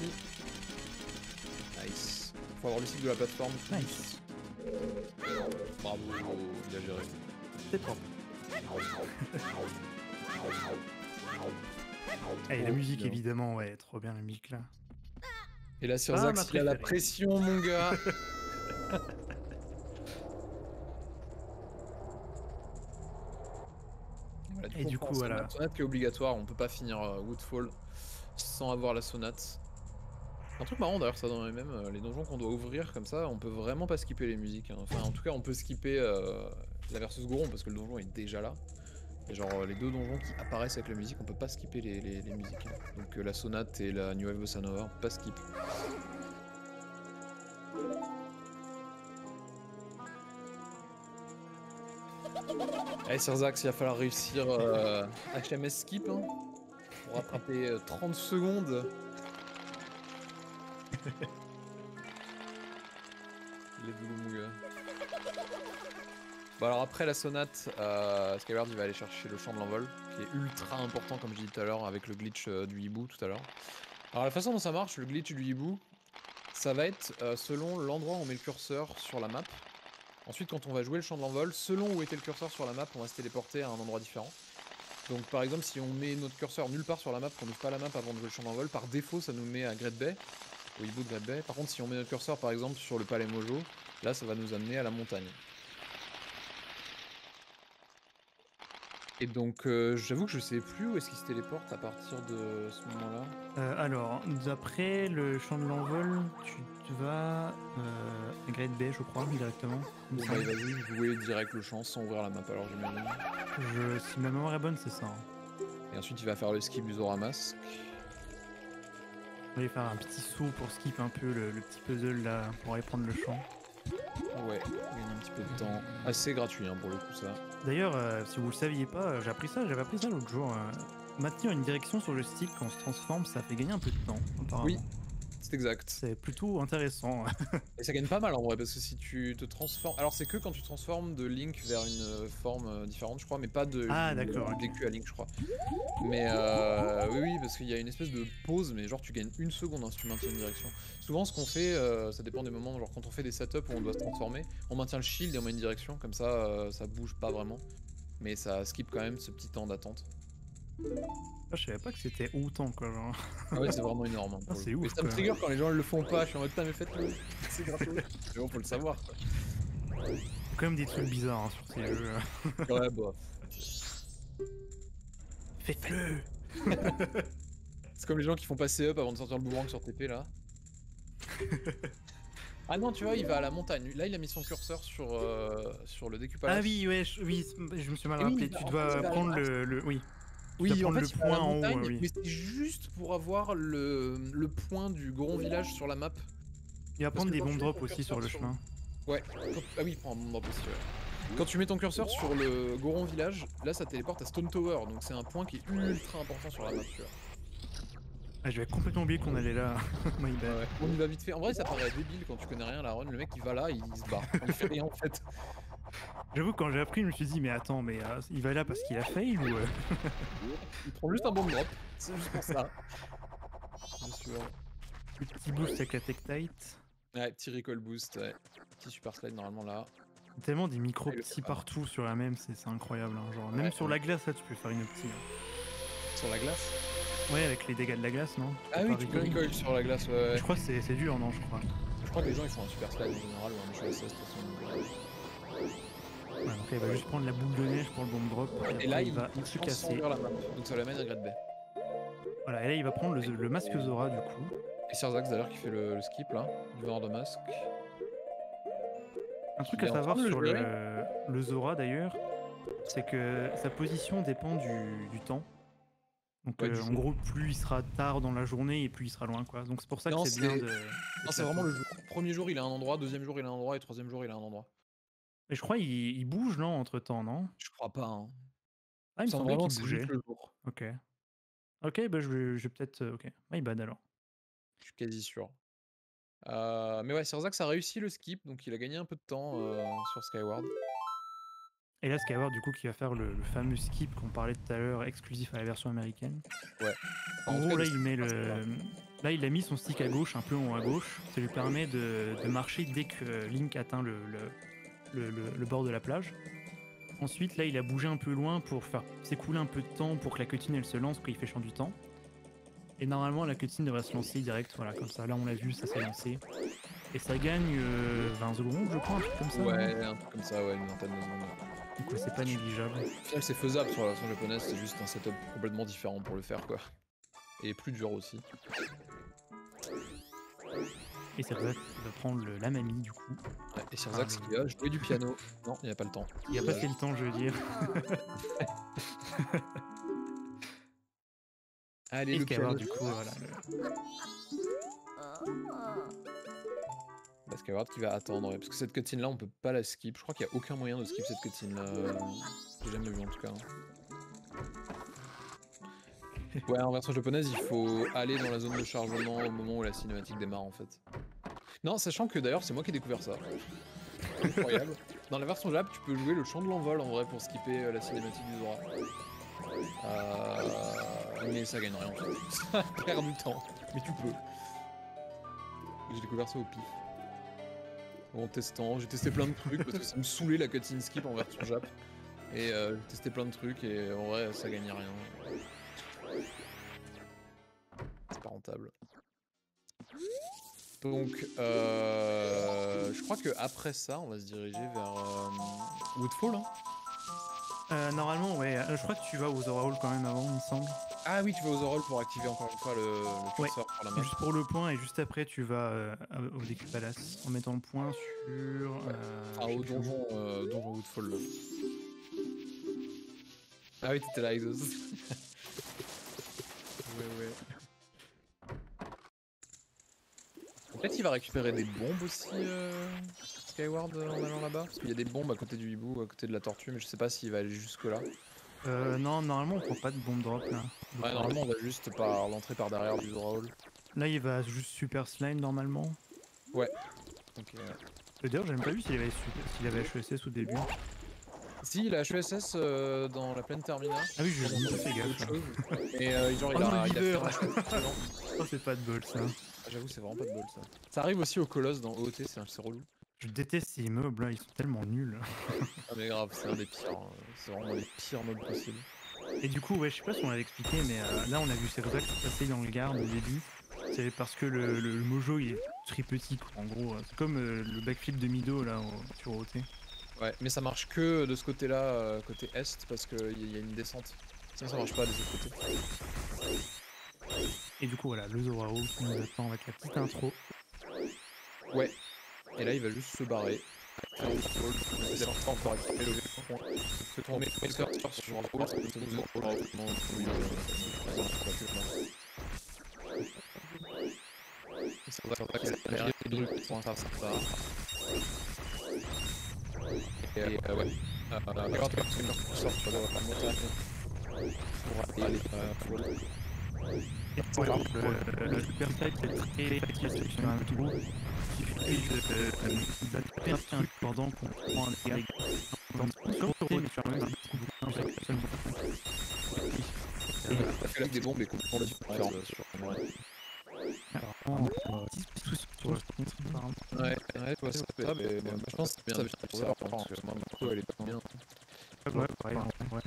Nice. Faut avoir le stick de la plateforme. Nice. Bravo, il a géré. C'est propre. Et la Oh, musique, bien. évidemment, ouais, trop bien la musique là. Et là, sur Ah, Zax, ma il a la préférée. pression, mon gars. Voilà, Et du coup, on prend voilà. la sonate qui est obligatoire, on peut pas finir Woodfall sans avoir la sonate. Un truc marrant d'ailleurs, ça dans les mêmes, les donjons qu'on doit ouvrir comme ça, on peut vraiment pas skipper les musiques. Hein. Enfin, en tout cas, on peut skipper la versus Goron parce que le donjon est déjà là. Et genre, les 2 donjons qui apparaissent avec la musique, on peut pas skipper les musiques. Hein. Donc, la sonate et la New Wave Bossa Nova, on peut pas skip. Allez, sur Zax, il va falloir réussir HMS skip hein, pour rattraper 30 secondes. Les boulous mon gars. Bon alors après la sonate, Skyward il va aller chercher le champ de l'envol, qui est ultra important comme je disais tout à l'heure avec le glitch du hibou tout à l'heure. Alors la façon dont ça marche, le glitch du hibou, ça va être selon l'endroit où on met le curseur sur la map. Ensuite quand on va jouer le champ de l'envol, selon où était le curseur sur la map, on va se téléporter à un endroit différent. Donc par exemple si on met notre curseur nulle part sur la map, qu'on n'ouvre pas la map avant de jouer le champ d'envol, par défaut ça nous met à Great Bay, au hibou de Great Bay. Par contre si on met notre curseur par exemple sur le palais Mojo, là ça va nous amener à la montagne. Et donc j'avoue que je sais plus où est-ce qu'il se téléporte à partir de ce moment-là. Alors, d'après le champ de l'envol, tu vas à Great Bay, je crois, directement. il me Bon bah il semble. va juste jouer direct le champ sans ouvrir la map alors j'imagine. Si ma mémoire est bonne, c'est ça. Hein. Et ensuite il va faire le skip du Zora Mask. On va aller faire un petit saut pour skip un peu le petit puzzle là, pour aller prendre le champ. Ouais, gagner un petit peu de temps. Assez gratuit hein, pour le coup ça. D'ailleurs, si vous le saviez pas, j'avais appris ça l'autre jour. Maintenir une direction sur le stick quand on se transforme, ça fait gagner un peu de temps, apparemment. Oui, c'est exact. C'est plutôt intéressant. Et ça gagne pas mal en vrai parce que si tu te transformes... Alors c'est que quand tu transformes de Link vers une forme différente je crois, mais pas de Ah, d'accord, ok. DQ à Link je crois. Mais oui parce qu'il y a une espèce de pause mais genre tu gagnes 1 seconde hein, si tu maintiens une direction. Souvent ce qu'on fait, ça dépend des moments, genre quand on fait des setups où on doit se transformer, on maintient le shield et on met une direction, comme ça ça bouge pas vraiment. Mais ça skip quand même ce petit temps d'attente. Ah, je savais pas que c'était autant quoi. Genre. Ah ouais, c'est vraiment énorme. Hein, Ah, pour le c'est coup. Et ouf, ça me quoi. trigger quand les gens le font pas. Je suis en mode putain, mais faites-le. C'est gratos. Mais bon, faut le savoir. Quoi. Il y a quand même des trucs bizarres hein, sur ces jeux. Ouais, bah. Faites-le. C'est comme les gens qui font passer up avant de sortir le boomerang sur TP là. Ah non, tu vois, il va à la montagne. Là, il a mis son curseur sur le décupage. Ah oui, ouais, oui, je me suis mal Et oui, rappelé. bah, Tu en dois fait, il va prendre à la- le. Oui. Oui, dois en prendre fait, le il va à la point en haut, montagne, oui. mais c'est juste pour avoir le point du Goron Village sur la map. Il va Parce prendre que des quand bombes tu mets drop ton aussi sur curseur le sur- chemin. Ouais, ah oui, il prend un bon drop aussi, ouais. Quand tu mets ton curseur sur le Goron Village, là ça téléporte à Stone Tower, donc c'est un point qui est ultra important sur la map, tu vois. Ah, j'avais complètement oublié qu'on allait là. My bad. Ouais. On y va vite fait. En vrai, ça paraît débile quand tu connais rien à la run. Le mec il va là, il se barre. Il fait rien en fait. J'avoue, quand j'ai appris, je me suis dit, mais attends, mais il va là parce qu'il a fail ou. Il prend juste un bon drop. C'est juste pour ça. Bien sûr. Le petit boost avec la Tektite. Ouais, petit recall boost, ouais. Petit super slide normalement là. Tellement des micros Ouais, le petits fait pas. partout sur la même, c'est incroyable. Hein. Genre, Ouais, même sur ouais. la glace, là, tu peux faire une petite. Sur la glace. Ouais, avec les dégâts de la glace, non? Ah oui, tu peux recoil sur la glace, ouais. Je crois que c'est dur, non, je crois. Je crois que les gens ils font un super slide en général ou un HSS de toute façon. Ouais, donc là, il va juste prendre la boule de neige pour le bomb drop. Et là, il va se casser. vers la map, donc ça l'amène à Great Bay. Voilà, et là, il va prendre le masque Zora, du coup. Et Sirzax d'ailleurs qui fait le skip là, du vendeur de masque. Un truc Il est à en savoir train de le sur gérer. le Zora, d'ailleurs, c'est que sa position dépend du temps. Donc, Ouais, du en jour. gros, plus il sera tard dans la journée et plus il sera loin, quoi. Donc, c'est pour ça Non, que c'est bien c'est- de. Non, c'est vraiment le jour. Premier jour il a un endroit, deuxième jour il a un endroit et troisième jour il a un endroit. Mais je crois il bouge, non, entre temps, non? Je crois pas, hein. Ah, il me Ça semblait vraiment qu'il c'est bougeait. juste le jour. Ok. Ok, bah je vais peut-être. Ok. My bad alors. Je suis quasi sûr. Mais ouais, Sirzax a réussi le skip, donc il a gagné un peu de temps sur Skyward. Et là, Skyward, du coup, qui va faire le fameux skip qu'on parlait tout à l'heure, exclusif à la version américaine. Ouais. En tout gros, cas, là, de il met skip, c'est pas le. Là, il a mis son stick à gauche, un peu en haut à gauche. Ça lui permet de marcher dès que Link atteint le bord de la plage. Ensuite, là, il a bougé un peu loin pour faire s'écouler un peu de temps pour que la cutscene elle se lance quand il fait champ du temps. Et normalement, la cutscene devrait se lancer direct, voilà, comme ça. Là, on l'a vu, ça s'est lancé. Et ça gagne 20 secondes, je crois, un truc comme ça. non Ouais, un truc comme ça, ouais, une vingtaine de secondes. Donc, ouais, c'est pas négligeable. Au final, c'est faisable sur la version japonaise, c'est juste un setup complètement différent pour le faire, quoi. Et plus dur aussi. Et c'est vrai qu'il va prendre la mamie, du coup. Ouais, et Sirzax Ah, qui a joué du piano. Non, il n'y a pas le temps. Il a pas fait le temps, je veux dire. Allez, Et le Skyward, piano. du coup, voilà. Bah, Skyward qui va attendre, ouais, parce que cette cutscene là on peut pas la skip. Je crois qu'il y a aucun moyen de skip cette cutscene là. J'ai jamais vu en tout cas. Ouais, en version japonaise, il faut aller dans la zone de chargement au moment où la cinématique démarre en fait. Non, sachant que d'ailleurs c'est moi qui ai découvert ça. Incroyable. Dans la version Jap, tu peux jouer le chant de l'envol en vrai pour skipper la cinématique du Zora. Mais ça gagne rien en fait. Ça perd du temps. Mais tu peux. J'ai découvert ça au pif. En testant, j'ai testé plein de trucs parce que ça me saoulait la cutscene skip en version Jap. Et j'ai testé plein de trucs et en vrai ça gagne rien. C'est pas rentable. Donc je crois que après ça on va se diriger vers Woodfall. Hein. Normalement, ouais. Je crois que tu vas aux Zora Hall quand même avant, il me semble. Ah oui, tu vas aux Orol pour activer encore une fois le Ouais. curseur sur la map. Juste pour le point, et juste après, tu vas au Deku Palace en mettant le point sur. Ah, au donjon, donjon Woodfall. Là. Ah oui, t'étais là, Exos. ouais. Peut-être qu'il va récupérer des bombes aussi, Skyward, en allant là-bas. Parce qu'il y a des bombes à côté du hibou, à côté de la tortue, mais je sais pas s'il va aller jusque là. Non, normalement, on prend pas de bombe drop là. Ouais, normalement, on va juste par l'entrée par derrière du Zora Hall. Là, il va juste super slime normalement. Ouais. Ok. D'ailleurs, j'ai même pas vu s'il avait HESS au début. Si, il a HESS dans la plaine terminale. Ah oui, je n'ai pas fait gaffe. Autre chose. Et genre, Oh il non, a le fait leader. un HESS avant. Oh, c'est pas de bol ça. Ah, j'avoue, c'est vraiment pas de bol ça. Ça arrive aussi au Colosse dans OOT, c'est relou. Je déteste ces immeubles là, ils sont tellement nuls. Ah, mais grave, c'est un des pires. Hein. C'est vraiment les pires mobs possibles. Et du coup, ouais, je sais pas si on l'avait expliqué, mais là, on a vu Servac passer dans le garde au début. C'est parce que le mojo, il est très petit, quoi. En gros, c'est comme le backflip de Mido, là, sur OT. Ouais, mais ça marche que de ce côté-là, côté est, parce qu'il y a une descente. Sinon, ça marche pas des autres côtés. Et du coup, voilà, le Zorao qui nous attend avec la petite intro. Ouais. Et là, il va juste se barrer. Faire une fold. Il va pas encore récupérer le point. Il peut tomber le sur un roll, parce que c'est une zone roll. Ça va faire qu'il a les druides pour un ça part. Et ouais. Regarde comme c'est une sorte sur la montagne. Pour aller fold. Et voilà, le super type est très facile sur un tour. Il suffit de taper un truc pendant qu'on prend un dégât. Comme sur OT, mais sur même beaucoup avec la seule T'as fait des bombes et qu'on prend le différent sur ouais, toi ça fait ça, mais je pense que c'est bien de faire ça, parce que moi, ma elle est pas bien. Ouais, pareil, ouais.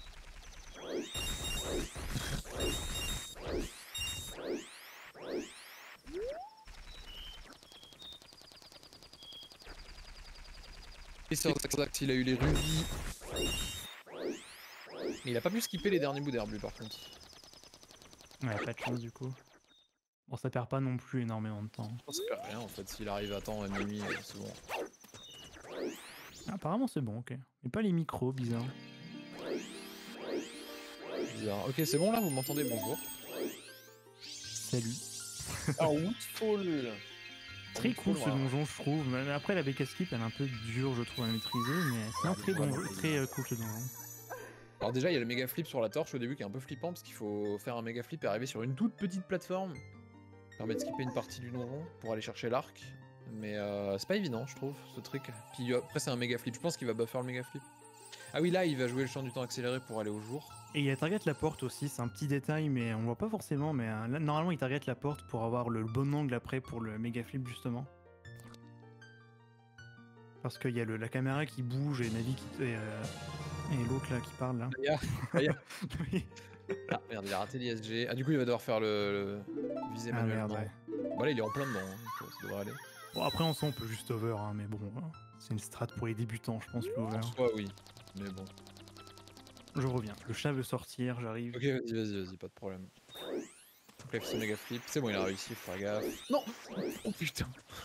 Et c'est exact, il a eu les rubis. Mais il a pas pu skipper les derniers bouts d'herbe lui par contre. Ouais, pas de chance du coup. Bon, ça perd pas non plus énormément de temps. Je pense qu'il perd rien en fait, s'il arrive à temps à minuit, c'est bon. Apparemment c'est bon, ok. Mais pas les micros, bizarre. Bizarre. Ok, c'est bon là, vous m'entendez? Bonjour. Salut. Alors, Woodfall. Très cool ce donjon, je trouve. Mais après, la BK Skip, elle est un peu dure, je trouve, à maîtriser, mais c'est un très cool ce donjon. Alors déjà, il y a le méga flip sur la torche au début qui est un peu flippant parce qu'il faut faire un méga flip et arriver sur une toute petite plateforme. Ça permet de skipper une partie du donjon pour aller chercher l'arc. Mais c'est pas évident, je trouve, ce truc. Puis après, c'est un méga flip. Je pense qu'il va buffer le méga flip. Ah oui, là, il va jouer le champ du temps accéléré pour aller au jour. Et il y a target la porte aussi, c'est un petit détail, mais on voit pas forcément. Mais là, normalement, il target la porte pour avoir le bon angle après pour le méga flip, justement. Parce qu'il y a la caméra qui bouge et Navi qui. Et l'autre là qui parle là. Aya. Oui. Ah merde, il a raté l'ISG. Ah, du coup, il va devoir faire le viser Ah manuellement. merde, ouais. Bon, là, il est en plein dedans, hein, donc ça devrait aller. Bon, après, en soi, on peut juste over, hein, mais bon, c'est une strat pour les débutants, je pense, le over. En soi, oui, mais bon. Je reviens. Le chat veut sortir, j'arrive. Ok, vas-y, pas de problème. Donc là, il fait son méga flip. C'est bon, il a réussi, faut faire gaffe. Non. Oh putain.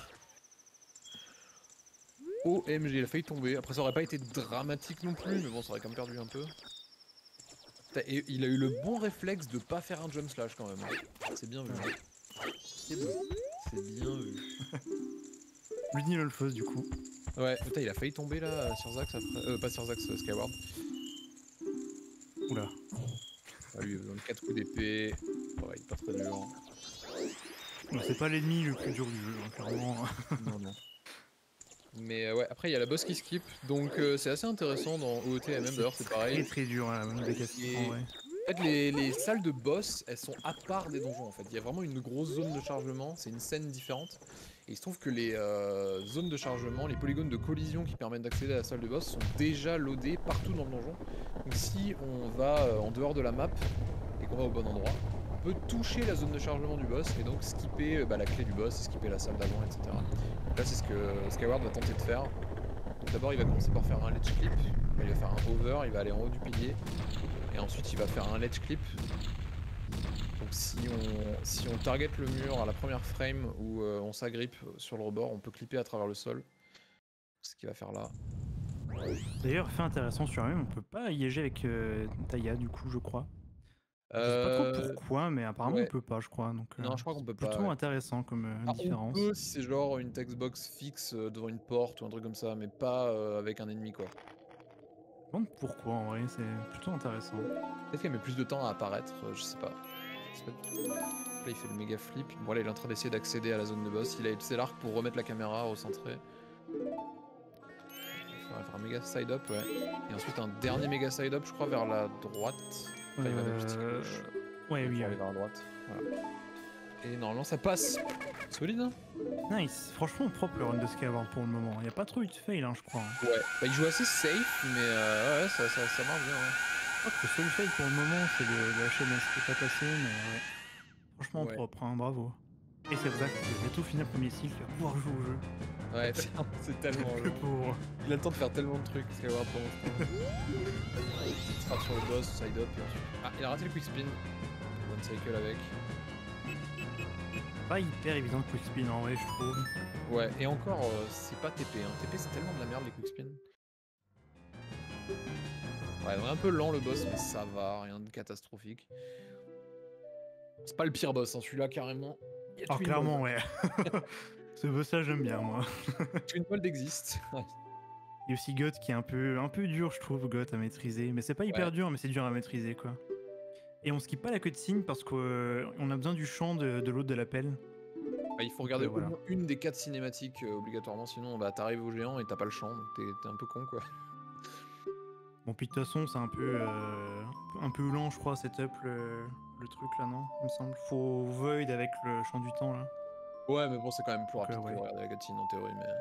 OMG, il a failli tomber. Après, ça aurait pas été dramatique non plus, mais bon, ça aurait quand même perdu un peu. Et il a eu le bon réflexe de pas faire un jump slash quand même. C'est bien vu. C'est bien vu. Ludney Lolfos, du coup. Ouais, putain, il a failli tomber là sur Zax après. Pas sur Zax, Skyward. Oula. Ah, lui, il a besoin de 4 coups d'épée. Ouais, il est pas très dur. Bon, c'est pas l'ennemi le plus dur du jeu, hein, clairement. Non. Mais ouais, après il y a la boss qui skip, donc c'est assez intéressant dans OOTMM d'ailleurs, c'est pareil. Très très dur, hein, même des casques en vrai. En fait, les salles de boss, elles sont à part des donjons en fait. Il y a vraiment une grosse zone de chargement, c'est une scène différente. Et il se trouve que les zones de chargement, les polygones de collision qui permettent d'accéder à la salle de boss sont déjà loadés partout dans le donjon. Donc si on va en dehors de la map et qu'on va au bon endroit, on peut toucher la zone de chargement du boss et donc skipper la clé du boss, skipper la salle d'avant, etc. Donc là c'est ce que Skyward va tenter de faire. D'abord il va commencer par faire un ledge clip, il va faire un over, il va aller en haut du pilier. Et ensuite il va faire un ledge clip. Donc si on target le mur à la première frame où on s'agrippe sur le rebord, on peut clipper à travers le sol. C'est ce qu'il va faire là. D'ailleurs, fait intéressant sur la même, on peut pas yéger avec Taya du coup, je crois. Je sais pas trop pourquoi, mais apparemment on peut pas, je crois. Donc, non, je crois qu'on peut pas. Plutôt intéressant comme différence. On peut si c'est genre une textbox fixe devant une porte ou un truc comme ça, mais pas avec un ennemi quoi. Je me demande pourquoi en vrai, c'est plutôt intéressant. Peut-être qu'elle met plus de temps à apparaître, je sais pas. Là il fait le méga flip. Bon là il est en train d'essayer d'accéder à la zone de boss. Il a utilisé l'arc pour remettre la caméra recentrée. Il va faire un méga side up, ouais. Et ensuite un dernier méga side up je crois vers la droite. Enfin, il va même juste à gauche. Ouais, oui. Vers la droite. Voilà. Et normalement ça passe. Solide hein. Nice, franchement propre le run de Skyward pour le moment. Il y a pas trop eu de fail, hein, je crois. Ouais, bah, il joue assez safe, mais ouais, ça marche bien. Hein. Je crois que le seul fail pour le moment, c'est le HNS qui est pas passé, mais ouais. Franchement Ouais. propre, hein, bravo. Et c'est vrai qu'il va tout finir premier cycle, il va pouvoir jouer au jeu. Ouais, putain, c'est tellement Que long. pour... Il a le temps de faire tellement de trucs, Skyward pour l'instant. Il se frappe sur le boss, side up et ensuite. Ah, il a raté le quick spin. One cycle avec. Pas hyper évident de quick spin en vrai, je trouve. Ouais, et encore, c'est pas TP. Hein. TP, c'est tellement de la merde les quick spin. Ouais, un peu lent le boss, mais ça va, rien de catastrophique. C'est pas le pire boss, hein, celui-là carrément. Il y a Alors Twin clairement, Mold. ouais. Ce boss-là, j'aime bien, moi. Twin Mold existe. Il y a aussi Goth qui est un peu dur, je trouve, Goth à maîtriser. Mais c'est pas hyper Ouais. dur, mais c'est dur à maîtriser, quoi. Et on skip pas la cutscene parce qu'on a besoin du chant de l'autre de l'appel. Bah, il faut regarder voilà. au moins une des 4 cinématiques obligatoirement, sinon bah, t'arrives au géant et t'as pas le champ, donc t'es un peu con quoi. Bon, puis de toute façon, c'est un peu lent, je crois, setup le truc là, non? Il me semble. Faut Void avec le chant du temps là. Ouais, mais bon, c'est quand même plus Donc, rapide ouais. que regarder la cutscene en théorie. Mais...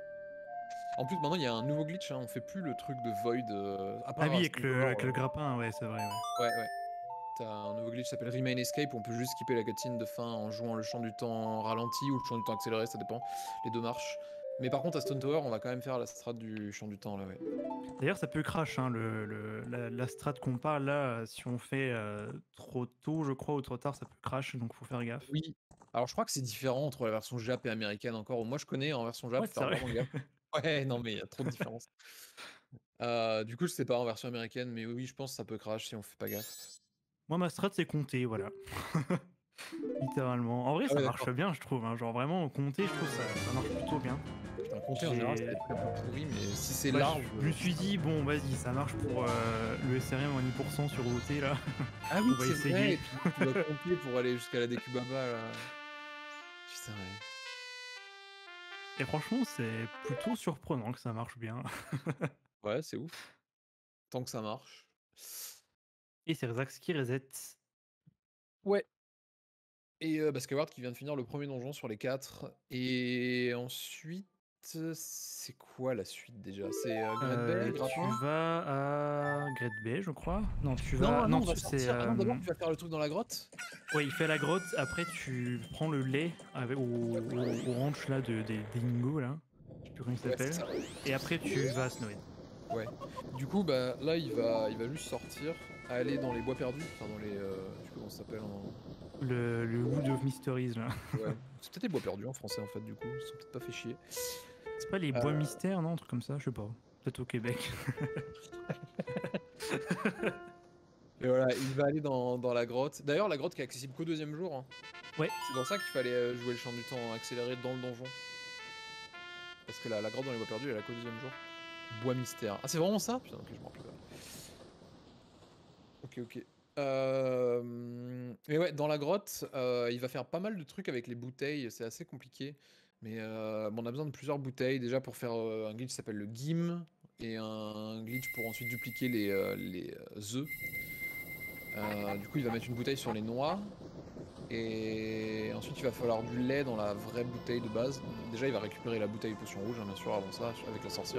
En plus, maintenant il y a un nouveau glitch, hein, on fait plus le truc de Void. À part Ah oui, à avec Stone le Tower, grappin, ouais, c'est vrai, ouais. ouais. T'as un nouveau glitch qui s'appelle Remain Escape où on peut juste skipper la cutscene de fin en jouant le champ du temps ralenti ou le champ du temps accéléré, ça dépend. Les deux marches. Mais par contre, à Stone Tower, on va quand même faire la strat du champ du temps là, ouais. D'ailleurs, ça peut crash, hein, la strat qu'on parle là, si on fait trop tôt, je crois, ou trop tard, ça peut crash, donc faut faire gaffe. Oui. Alors je crois que c'est différent entre la version Jap et américaine encore. Moi je connais en version Jap, Ouais, faut c'est faire vrai. vraiment gaffe. Ouais, non mais il y a trop de différence. Du coup je sais pas en version américaine, mais oui je pense que ça peut crash si on fait pas gaffe. Moi, ma strat, c'est compter, voilà. Littéralement. En vrai, Ah ça ouais marche d'accord. bien, je trouve. Hein. Genre, vraiment, compter, je trouve ça marche plutôt bien. Putain, compter en général c'est des trucs un peu pourris, mais si c'est Bah, large. je me suis dit, bon, vas-y, ça marche pour le SRM en 10% sur OT, là. Ah oui On va c'est essayer. vrai, tu dois compter pour aller jusqu'à la Dekubaba là. Putain ouais. Et franchement, c'est plutôt surprenant que ça marche bien. Ouais c'est ouf. Tant que ça marche. Et c'est Rezax qui reset. Ouais. Et bah, Skyward qui vient de finir le premier donjon sur les 4. Et ensuite, c'est quoi la suite déjà? C'est Great Bay, Tu Grappin? vas à Great Bay, je crois. Non, tu Non, vas. ah non, Non, on va c'est. sortir. Ah non, d'abord tu vas faire le truc dans la grotte? Ouais, il fait la grotte. Après, tu prends le lait au ranch là des Dingo là. Je sais plus comment il Ouais, c'est s'appelle. ça. Et après, tu vas à Snowhead. Ouais. Du coup, bah là, il va juste sortir, aller dans les bois perdus. Enfin, dans les. Je sais plus comment ça s'appelle en. Le Wood of Mysteries là. Ouais. C'est peut-être les bois perdus en français en fait, du coup. Ils se sont peut-être pas fait chier. C'est pas les bois mystères, non? Un truc comme ça, je sais pas. Peut-être au Québec. Et voilà, il va aller dans la grotte. D'ailleurs, la grotte qui est accessible qu'au deuxième jour. Hein. Ouais. C'est pour ça qu'il fallait jouer le champ du temps accéléré dans le donjon. Parce que la grotte dans les bois perdus, elle est qu'au deuxième jour. Bois mystère. Ah, c'est vraiment ça? Putain, ok, je me rappelle pas. Ok. Mais ouais, dans la grotte, il va faire pas mal de trucs avec les bouteilles. C'est assez compliqué. Mais bon, on a besoin de plusieurs bouteilles. Déjà pour faire un glitch qui s'appelle le Gim. Et un glitch pour ensuite dupliquer les œufs. Du coup, il va mettre une bouteille sur les noix. Et ensuite, il va falloir du lait dans la vraie bouteille de base. Déjà, il va récupérer la bouteille potion rouge, hein, bien sûr, avant ça, avec la sorcière.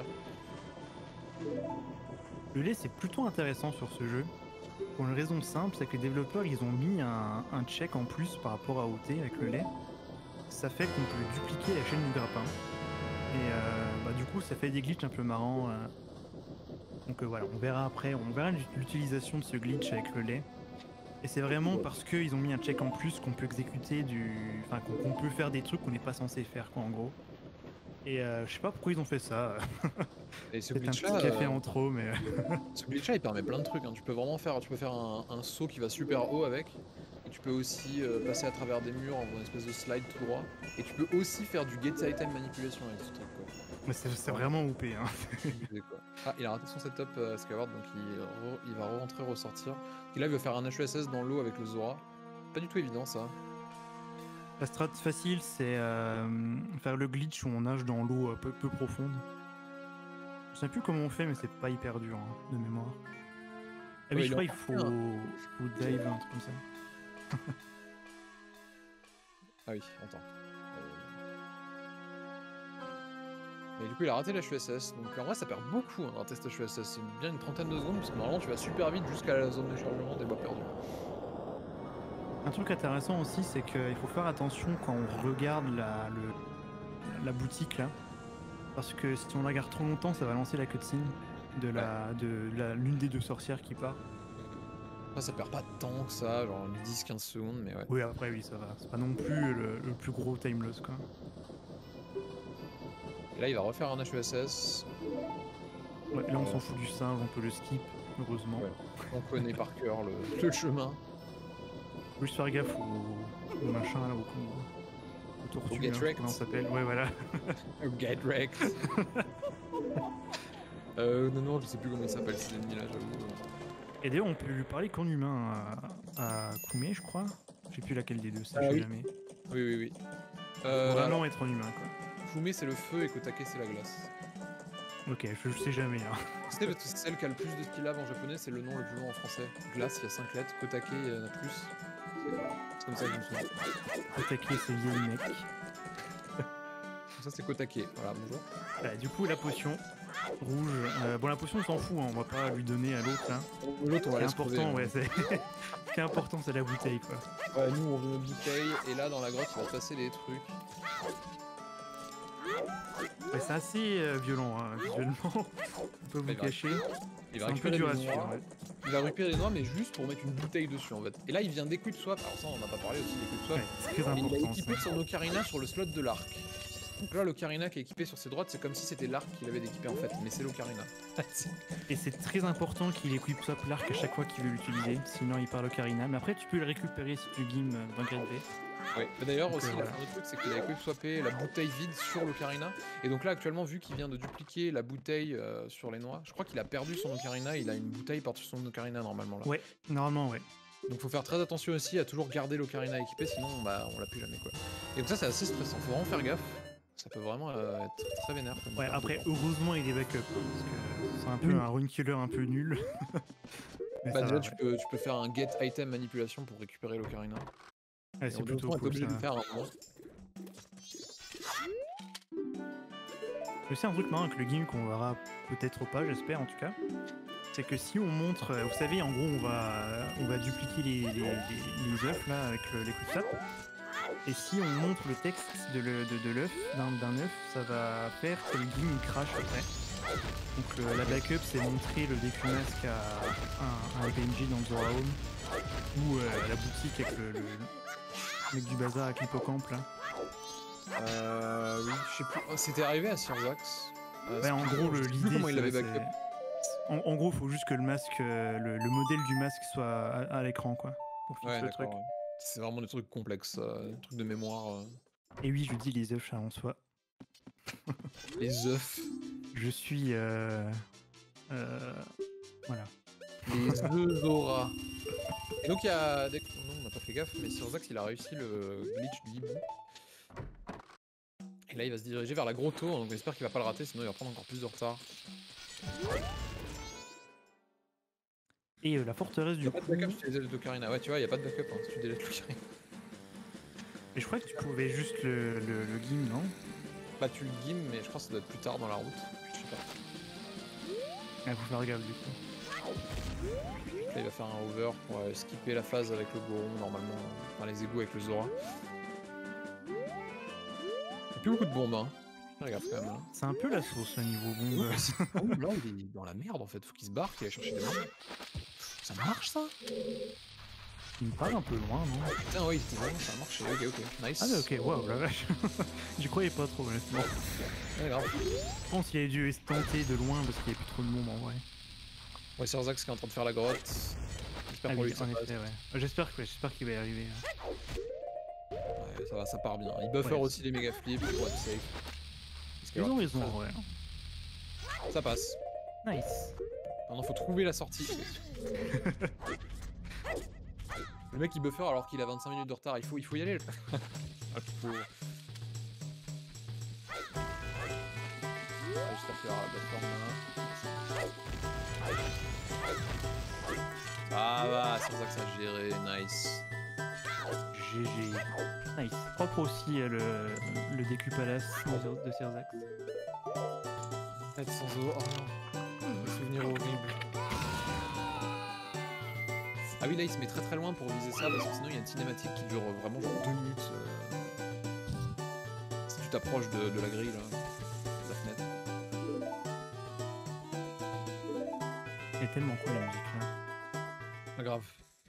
Le lait, c'est plutôt intéressant sur ce jeu. Pour une raison simple, c'est que les développeurs, ils ont mis un check en plus par rapport à OT avec le lait. Ça fait qu'on peut dupliquer la chaîne du grappin. Et du coup, ça fait des glitches un peu marrants. Donc voilà, on verra après. On verra l'utilisation de ce glitch avec le lait. Et c'est vraiment parce qu'ils ont mis un check en plus qu'on peut exécuter Enfin, qu'on peut faire des trucs qu'on n'est pas censé faire, quoi, en gros. Et je sais pas pourquoi ils ont fait ça. Et ce C'est un petit glitch-là, café en trop, mais... ce glitch-là, il permet plein de trucs. Hein. Tu peux faire un saut qui va super haut avec. Et tu peux aussi passer à travers des murs en faisant une espèce de slide tout droit. Et tu peux aussi faire du get item manipulation avec ce truc, quoi. Mais c'est vraiment OP, hein. Quoi. Ah, il a raté son setup Skyward, donc il va rentrer, ressortir. Et là, il veut faire un HESS dans l'eau avec le Zora. Pas du tout évident, ça. La strat facile, c'est faire le glitch où on nage dans l'eau peu profonde. Je sais plus comment on fait, mais c'est pas hyper dur, hein, de mémoire. Ah oui, Ouais, je crois qu'il encore faut dive, un truc comme ça. Ah oui, attends. Mais du coup, il a raté la HUSS. Donc en vrai, ça perd beaucoup hein, dans un test HUSS. C'est bien une trentaine de secondes parce que normalement, tu vas super vite jusqu'à la zone de chargement des bas perdus. Un truc intéressant aussi, c'est qu'il faut faire attention quand on regarde la boutique là. Parce que si on la regarde trop longtemps, ça va lancer la cutscene de l'une des deux sorcières qui part. Après, ça perd pas tant que ça, genre 10-15 secondes, mais ouais. Oui, après, oui, ça va. C'est pas non plus le plus gros time loss, quoi. Et là, il va refaire un HUSS. Ouais, là, on s'en fout du singe, on peut le skip, heureusement. Ouais. On connaît par cœur le chemin. Faut juste faire gaffe au machin, là, au tortue, Get là, wrecked. comment ça s'appelle. Ouais, voilà. Get wrecked. Non, je sais plus comment il s'appelle ces ennemis-là, j'avoue. Et d'ailleurs, on peut lui parler qu'en humain à Koumé, je crois. Je sais plus laquelle des deux, ça, je sais oui. jamais. Oui. Vraiment être en humain, quoi. Fume, c'est le feu et Kotake, c'est la glace. Ok, je sais jamais, hein. C'est parce que c'est celle qui a le plus de syllabes en japonais, c'est le nom le plus long en français. Glace, il y a 5 lettres. Kotake, il y en a plus. C'est comme ça que je me souviens. Attaquer ces vieilles mecs. Donc ça, c'est Kotake. Voilà, bonjour. Voilà, du coup, la potion rouge. Bon, la potion, on s'en fout, hein, on va pas lui donner à l'autre, là. L'autre, on va Ce qui est laisser important, crever, ouais, c'est. Ce qui est important, c'est la bouteille, quoi. Ouais, nous, on veut nos bouteilles, et là, dans la grotte, il va se passer des trucs. Ouais, c'est assez violent, hein, visuellement. On peut vous cacher. Il C'est va un peu récupérer dur à les suivre, noix. ouais. Il va récupérer les noix, mais juste pour mettre une bouteille dessus, en fait. Et là, il vient des quick swap. Alors ça, on en a pas parlé aussi, des quick swap. Ouais, c'est très Et il a important, équipé ça. son ocarina sur le slot de l'arc. Donc là, l'ocarina qui est équipé sur ses droites, c'est comme si c'était l'arc qu'il avait d'équiper en fait, mais c'est l'ocarina. Et c'est très important qu'il équipe swap l'arc à chaque fois qu'il veut l'utiliser, sinon il part l'ocarina. Mais après, tu peux le récupérer si tu game dans Grade B. Ouais. D'ailleurs Donc, aussi, il a voilà. fait un autre truc, c'est qu'il a equip swappé la bouteille vide sur l'ocarina. Et donc là, actuellement, vu qu'il vient de dupliquer la bouteille sur les noix, je crois qu'il a perdu son ocarina. Il a une bouteille par-dessus son ocarina normalement là. Ouais, normalement, ouais. Donc faut faire très attention aussi à toujours garder l'ocarina équipé, sinon bah, on l'a plus jamais quoi. Et donc ça, c'est assez stressant. Faut vraiment faire gaffe. Ça peut vraiment être très vénère. Comme Ouais, perte de après, temps. heureusement, il est backup, hein, parce que c'est un peu un rune killer un peu nul. Mais Bah ça déjà, va, tu ouais. peux faire un get item manipulation pour récupérer l'ocarina. Ouais, Et c'est en plutôt même temps, t'es cool, obligé de ça. le faire un moment. Mais c'est un truc marrant avec le game qu'on verra peut-être pas, j'espère en tout cas. C'est que si on montre, vous savez, en gros, on va dupliquer les œufs là avec les coups de swap. Et si on montre le texte de l'œuf, d'un œuf, ça va faire que le game il crache après. Donc la backup, c'est montrer le décumasque à un PNJ dans Zora Home ou à la boutique avec le mec du bazar avec l'hippocampe là. Oui, je sais plus. Oh, c'était arrivé à Sirzax. Ouais, en gros, je sais plus l'idée, comment il l'avait c'est- backup. En gros, faut juste que le masque, le modèle du masque soit à l'écran, quoi, pour fixer Ouais, le truc. d'accord. Ouais. C'est vraiment des trucs complexes, des trucs de mémoire. Et oui, je dis les œufs, ça en soi. Les œufs. Je suis, voilà. Les œufs Zora. Et donc il y a. Non, on n'a pas fait gaffe, mais Sirzax il a réussi le glitch du hibou. Et là il va se diriger vers la grotto, donc j'espère qu'il va pas le rater, sinon il va prendre encore plus de retard. Et la forteresse Il y du a pas coup. de backup si tu délaisses l'ocarina. Ouais, tu vois, il y a pas de backup hein, si tu délaisses l'ocarina. Mais je crois que tu pouvais juste le game, non? Bah tu le gimes, mais je crois que ça doit être plus tard dans la route. Je sais pas. Ah, faut faire gaffe du coup. Là il va faire un over pour skipper la phase avec le Goron normalement, enfin les égouts avec le Zora. Il y a plus beaucoup de bombes hein. Regarde quand même là. C'est un peu la sauce, le niveau bombe. Oh, là il est dans la merde en fait, faut qu'il se barre, qu'il aille chercher des bombes. Ça marche ça? Il me paraît un peu loin, non? Putain oui, c'est bon, ça a marché, ok, nice. Ah, ok, waouh, la vache. J'y croyais pas trop, honnêtement. Ouais, grave. Je pense qu'il a dû se tenter de loin parce qu'il y a plus trop de monde en vrai. Ouais, Sirzax qui est en train de faire la grotte. J'espère Ah pour oui, lui que ça en passe. effet, ouais. J'espère qu'il va y arriver. Ouais, ça va, ça part bien. Il buffer Ouais. aussi les méga flips pour être safe. Parce que Ils alors, ont raison, en vrai. ça passe. Nice. Maintenant faut trouver la sortie. Le mec il buffer alors qu'il a 25 minutes de retard, il faut y aller. Ah, le pauvre. Ouais, j'espère qu'il y aura la plateforme là. Ah bah, c'est pour ça que ça a géré, nice. GG. Nice. Propre aussi le décu palace de Sirzax. Être sans eau, oh non. Le souvenir horrible. Ah oui, là il se met très loin pour viser ça parce que sinon il y a une cinématique qui dure vraiment genre 2 minutes. Si tu t'approches de la grille, là, de la fenêtre. Elle est tellement cool la musique là. Pas grave.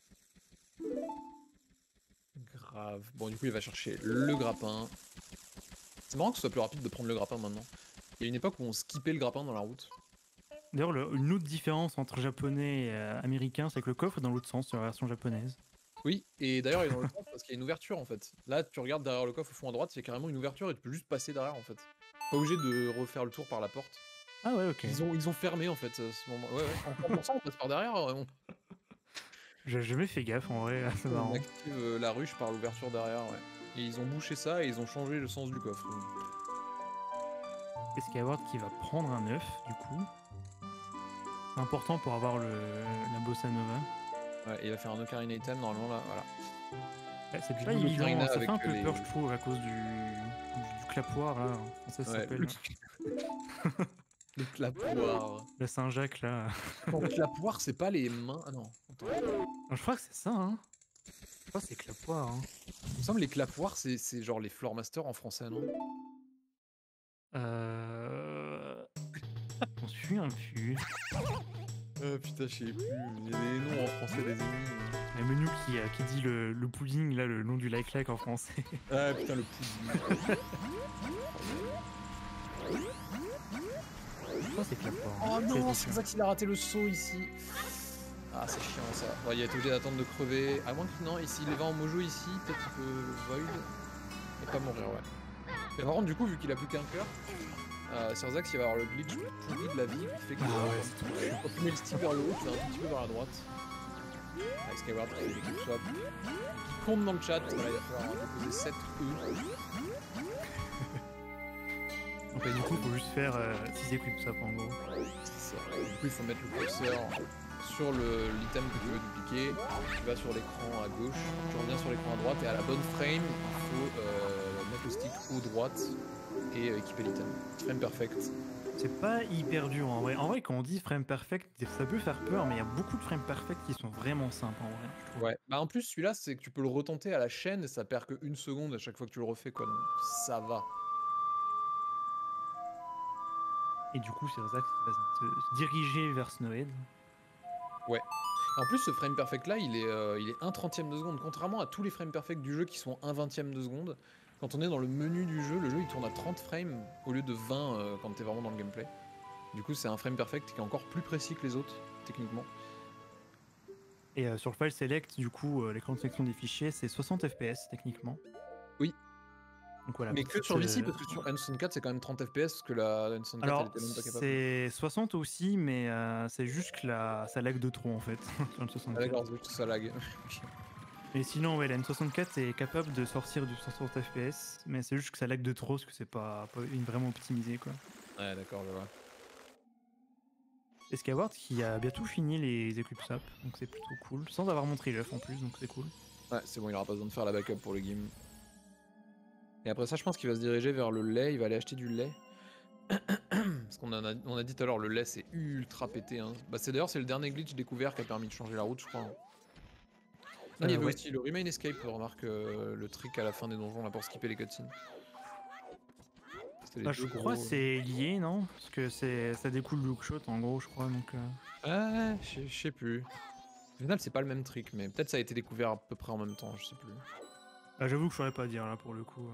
Grave. Bon, du coup, il va chercher le grappin. C'est marrant que ce soit plus rapide de prendre le grappin maintenant. Il y a une époque où on skippait le grappin dans la route. D'ailleurs, une autre différence entre japonais et américain, c'est que le coffre est dans l'autre sens sur la version japonaise. Oui, et d'ailleurs, il est dans le sens parce qu'il y a une ouverture en fait. Là, tu regardes derrière le coffre au fond à droite, il y a carrément une ouverture et tu peux juste passer derrière en fait. Pas obligé de refaire le tour par la porte. Ah ouais, ok. Ils ont fermé en fait ce moment. Ouais, en 100% on passe par derrière. J'ai jamais fait gaffe en vrai, c'est On marrant. active la ruche par l'ouverture derrière, ouais. Et ils ont bouché ça et ils ont changé le sens du coffre. Et Skyward qui va prendre un œuf, du coup. C'est important pour avoir la bossa nova. Ouais, et il va faire un ocarina item normalement là, voilà. Ouais, c'est Du pas coup, évident, l'ocarina ça fait avec un peu les- peur je trouve à cause du clapoir là, en français ça Ouais, s'appelle. le clapoir. La Saint-Jacques là. Non, le clapoir, c'est pas les mains. Ah non, attends. Non, je crois que c'est ça, hein. Je crois que c'est clapoir, hein. Il me semble que les clapoirs, c'est genre les floor masters en français, non? On suit un pu. Putain, je sais plus. Il y a des noms en français des ennemis. Le menu qui dit le pudding, là, le nom du like en français. Ah putain, le pudding. Je crois que c'est clapoir. Oh non, c'est ça qu'il a raté le saut ici. Ah, c'est chiant ça. Bon, il a été obligé d'attendre de crever. À moins que non, ici, il va en mojo ici, peut-être qu'il peut void. Et pas mourir, ouais. Mais par contre, du coup, vu qu'il a plus qu'un cœur, Sirzax, il va avoir le glitch pourri de la vie qui fait que quand tu mets le stick vers le haut, tu vas un tout petit peu vers la droite. Avec Skyward qui fait des clip swap. Qui compte dans le chat. Voilà, il va falloir déposer 7 E. Donc du coup, il faut juste faire 6 équipes ça en gros. C'est ça. Du coup, il faut mettre le curseur sur l'item que tu veux dupliquer. Tu vas sur l'écran à gauche, tu reviens sur l'écran à droite et à la bonne frame, il faut mettre le stick haut droite et équiper l'item. Frame perfect. C'est pas hyper dur en vrai. En vrai, quand on dit frame perfect, ça peut faire peur, mais il y a beaucoup de frame perfect qui sont vraiment simples en vrai. Je trouve. Ouais. Bah en plus, celui-là, c'est que tu peux le retenter à la chaîne et ça perd que 1 seconde à chaque fois que tu le refais, quoi. Donc ça va. Et du coup, c'est Zach qui va se diriger vers Snowhead. Ouais. En plus, ce frame perfect là, il est 1/30e de seconde. Contrairement à tous les frames perfect du jeu qui sont 1/20e de seconde, quand on est dans le menu du jeu, le jeu il tourne à 30 frames au lieu de 20 quand t'es vraiment dans le gameplay. Du coup, c'est un frame perfect qui est encore plus précis que les autres, techniquement. Et sur le file select, du coup, l'écran de sélection des fichiers, c'est 60 FPS techniquement. Oui. Donc voilà. Mais que sur VC, parce que sur N64, c'est quand même 30 FPS, parce que la N64, elle Alors, était même pas capable. c'est 60 aussi, mais c'est juste que ça lag de trop en fait. Sur le 64. Ah d'accord, c'est juste ça lag. Mais sinon, ouais, la N64 est capable de sortir du 60 FPS, mais c'est juste que ça lag de trop, parce que c'est pas vraiment optimisé quoi. Ouais, d'accord, je vois. Et Skyward qui a bientôt fini les Eclipse Up, donc c'est plutôt cool, sans avoir montré l'œuf en plus, donc c'est cool. Ouais, c'est bon, il aura pas besoin de faire la backup pour le game. Et après ça, je pense qu'il va se diriger vers le lait, il va aller acheter du lait. Parce qu'on a dit tout à l'heure, le lait c'est ultra pété. Hein. Bah, c'est le dernier glitch découvert qui a permis de changer la route, je crois. Hein. Il y avait ouais. aussi le Remain Escape, remarque le trick à la fin des donjons là pour skipper les cutscenes. Bah, je crois que c'est lié, non? Parce que ça découle du hookshot en gros, je crois. Donc, je sais plus. Au final, c'est pas le même trick, mais peut-être ça a été découvert à peu près en même temps, je sais plus. Bah, j'avoue que je saurais pas dire là pour le coup.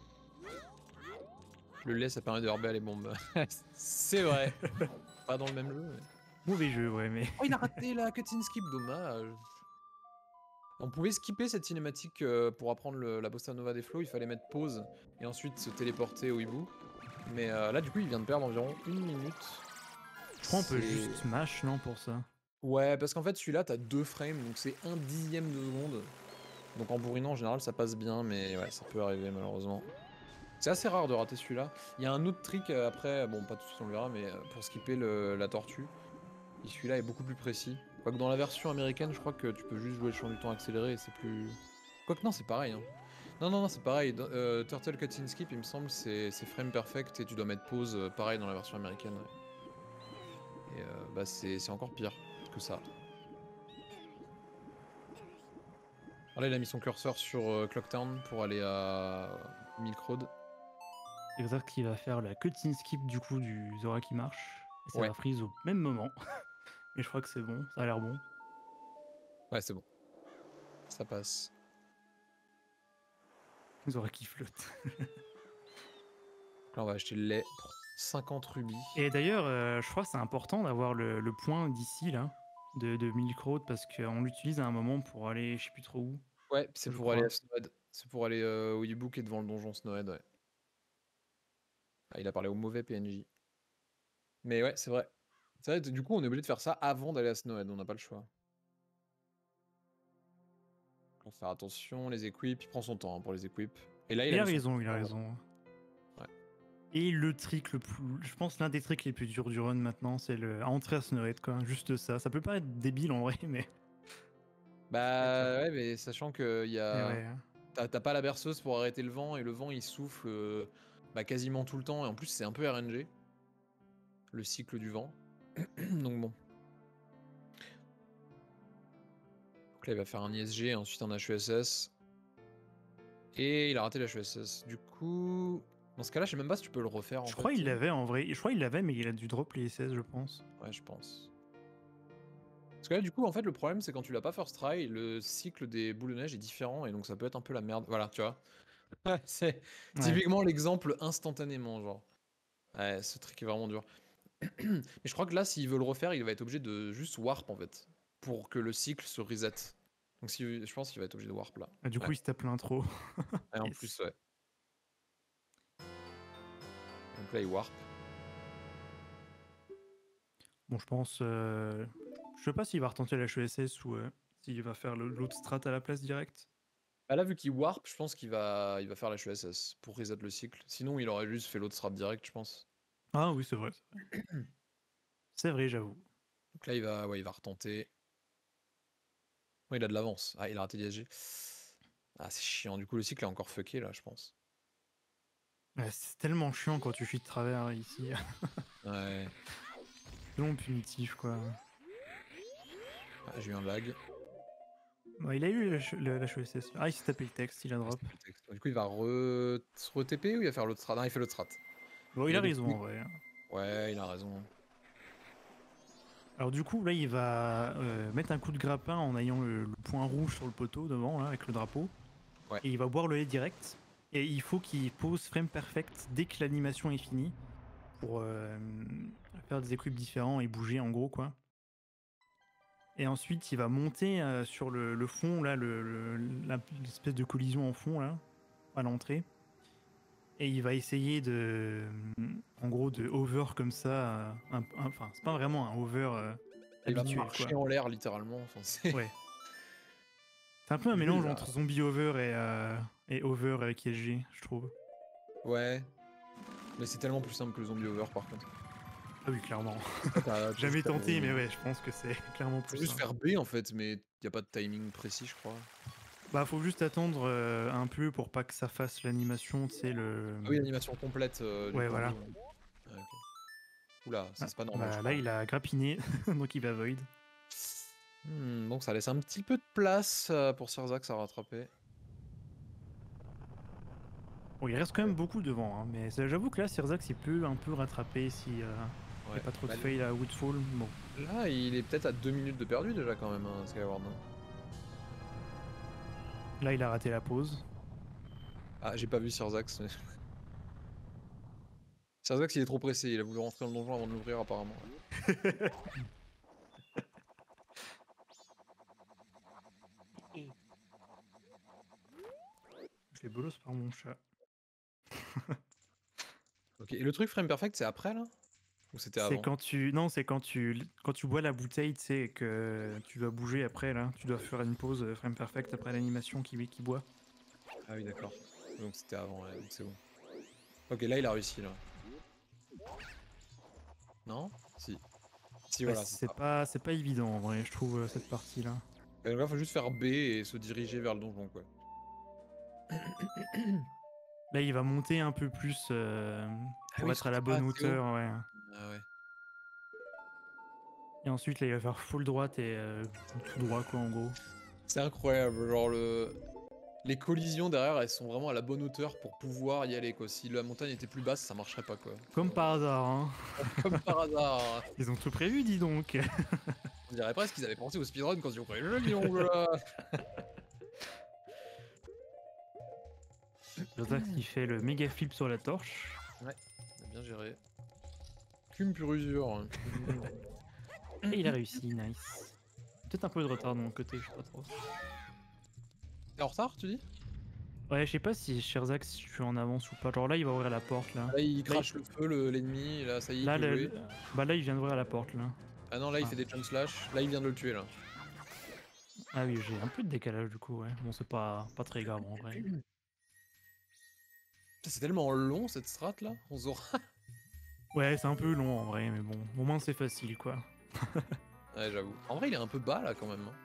Le lait, ça permet de herber les bombes. C'est vrai. Pas dans le même jeu. Mais... Mauvais jeu, ouais, mais. Oh, il a raté la cutscene skip, dommage. On pouvait skipper cette cinématique pour apprendre la bossa nova des flots, il fallait mettre pause et ensuite se téléporter au hibou. Mais là, du coup, il vient de perdre environ 1 minute. Je crois qu'on peut juste smash, non, pour ça. Ouais, parce qu'en fait, celui-là, t'as 2 frames, donc c'est 1/10e de seconde. Donc en bourrinant, en général, ça passe bien, mais ouais, ça peut arriver malheureusement. C'est assez rare de rater celui-là. Il y a un autre trick après, bon, pas tout de suite on le verra, mais pour skipper la tortue. Et celui-là est beaucoup plus précis. Quoique dans la version américaine, je crois que tu peux juste jouer le champ du temps accéléré et c'est plus... Quoique non, c'est pareil. Hein. Non, c'est pareil. Turtle Cutscene Skip, il me semble, c'est frame perfect et tu dois mettre pause, pareil dans la version américaine. Ouais. Et bah c'est encore pire que ça. Alors là, il a mis son curseur sur Clocktown pour aller à Milk Road. C'est ça qui va faire la cutscene skip du coup du Zora qui marche. Et ça Ouais. va freeze au même moment. Mais je crois que c'est bon, ça a l'air bon. Ouais, c'est bon. Ça passe. Zora qui flotte. Là, on va acheter le lait pour 50 rubis. Et d'ailleurs, je crois que c'est important d'avoir le point d'ici là, de Milk Road, parce qu'on l'utilise à un moment pour aller je sais plus trop où. Ouais, c'est Je pour aller crois. à Snowhead. C'est pour aller au Hibou qui est devant le donjon Snowhead, ouais. Ah, il a parlé au mauvais PNJ. Mais ouais, c'est vrai. C'est vrai, du coup, on est obligé de faire ça avant d'aller à Snowhead, on n'a pas le choix. On va faire attention, les equips, il prend son temps hein, pour les equips. Et là, Il a mis son raison, il a curseur. raison. Ouais. Et le trick le plus. Je pense l'un des tricks les plus durs du run maintenant, c'est le à entrer à Snowhead, quoi. Juste ça. Ça peut paraître débile en vrai, mais. Bah ouais, mais sachant que y Mais a... ouais. t'as pas la berceuse pour arrêter le vent, et le vent il souffle bah, quasiment tout le temps, et en plus c'est un peu RNG, le cycle du vent. Donc bon. Donc là il va faire un ISG, ensuite un HESS. Et il a raté l'HESS. Du coup, dans ce cas-là, je sais même pas si tu peux le refaire en Je fait. crois qu'il l'avait en vrai. Je crois qu'il l'avait, mais il a dû drop les SS, je pense. Ouais, je pense. Parce que là, du coup, en fait, le problème, c'est quand tu l'as pas first try, le cycle des boules de neige est différent, et donc ça peut être un peu la merde. Voilà, tu vois. C'est Ouais. typiquement l'exemple instantanément, genre. Ouais, ce trick est vraiment dur. Mais je crois que là, s'il veut le refaire, il va être obligé de juste warp, en fait, pour que le cycle se reset. Donc si, je pense qu'il va être obligé de warp, là. Ah, du coup, Ouais. il se tape l'intro. Et en Yes. plus, ouais. Donc là, il warp. Bon, je pense. Je sais pas s'il va retenter la HESS ou s'il va faire l'autre strat à la place direct. Ah là, vu qu'il warp, je pense qu'il va faire la HESS pour reset le cycle. Sinon, il aurait juste fait l'autre strat direct, je pense. Ah oui, c'est vrai. C'est vrai, j'avoue. Donc là, il va retenter. Ouais, il a de l'avance. Ah, il a raté l'ISG. Ah, c'est chiant. Du coup, le cycle est encore fucké, là, je pense. Ouais, c'est tellement chiant quand tu fuis de travers ici. Ouais. Tellement punitif, quoi. Ah, j'ai eu un lag. Bon, il a eu la HESS. Ah, il s'est tapé le texte, il a drop. Du coup, il va re-TP ou il va faire l'autre strat? Non, il fait l'autre strat. Bon, il a raison en vrai. Ouais, il a raison. Alors du coup, là, il va mettre un coup de grappin en ayant le point rouge sur le poteau devant, là, avec le drapeau. Ouais. Et il va boire le lait direct. Et il faut qu'il pose frame perfect dès que l'animation est finie pour faire des équipes différents et bouger en gros, quoi. Et ensuite, il va monter sur le fond, là, l'espèce de collision en fond, là, à l'entrée. Et il va essayer en gros, de hover comme ça. Enfin, c'est pas vraiment un hover Il va habituel, marcher quoi. en l'air, littéralement. Enfin, c'est... Ouais. C'est un peu un Lui, mélange là. entre zombie over et over avec ISG, je trouve. Ouais. Mais c'est tellement plus simple que le zombie over, par contre. Ah oui, clairement. T'as Jamais juste tenté, mais ouais, je pense que c'est clairement Faut plus juste simple. faire B, en fait, mais y a pas de timing précis, je crois. Bah, faut juste attendre un peu pour pas que ça fasse l'animation, tu sais, le... Ah oui, l'animation complète du Ouais, combo. voilà. Ah, ok. Oula, ça Ah, c'est pas normal, bah, je là, crois. il a grappiné, donc il va void. Donc ça laisse un petit peu de place pour Sirzax à rattraper. Bon, il reste quand même beaucoup devant, hein, mais j'avoue que là, Sirzax, il peut un peu rattraper si y a pas trop de Bah, fail à Woodfall. Bon. là, il est peut-être à 2 minutes de perdu déjà quand même, hein, Skyward. Non Là, il a raté la pause. Ah, j'ai pas vu Sirzax. Mais... Sirzax, il est trop pressé, il a voulu rentrer dans le donjon avant de l'ouvrir apparemment. Je fais bolos par mon chat. Ok, et le truc frame perfect, c'est après là? Ou c'était C'est avant? quand tu... Non, c'est quand tu bois la bouteille, tu sais, et que tu dois bouger après, là. Tu dois faire une pause frame perfect après l'animation qui boit. Ah oui, d'accord. Donc c'était avant, ouais, donc c'est bon. Ok, là il a réussi là. Non? Si. Si, Ouais, voilà, c'est ça. c'est pas évident, en vrai, je trouve, cette partie-là. Et donc là, faut juste faire B et se diriger vers le donjon, quoi. Là, il va monter un peu plus Ah pour oui, être à la c'était pas bonne assez haut. hauteur, ouais. Ah ouais. Et ensuite, là, il va faire full droite et tout droit, quoi, en gros. C'est incroyable, genre les collisions derrière, elles sont vraiment à la bonne hauteur pour pouvoir y aller, quoi. Si la montagne était plus basse, ça marcherait pas, quoi. Comme par hasard, hein. Comme par hasard. Ils ont tout prévu, dis donc. On dirait presque qu'ils avaient pensé au speedrun quand ils ont pris le jeu, dis donc, là. Josax qui fait le méga flip sur la torche. Ouais, on a bien géré. Cum pur usure. Et il a réussi, nice. Peut-être un peu de retard de mon côté, je sais pas trop. T'es en retard, tu dis? Ouais, je sais pas si Sherzax, je suis en avance ou pas. Genre là, il va ouvrir la porte, là. Là, il crache le feu, l'ennemi, et là, ça y est, Là, il peut jouer. bah là, il vient d'ouvrir la porte, là. Ah non, là, il Ah. fait des jump slash. Là, il vient de le tuer, là. Ah oui, j'ai un peu de décalage, du coup, ouais. Bon, c'est pas très grave, en vrai. Putain, c'est tellement long, cette strat, là. On se aura... Ouais, c'est un peu long, en vrai, mais bon. Au moins, c'est facile, quoi. Ouais, j'avoue. En vrai, il est un peu bas, là, quand même. Hein.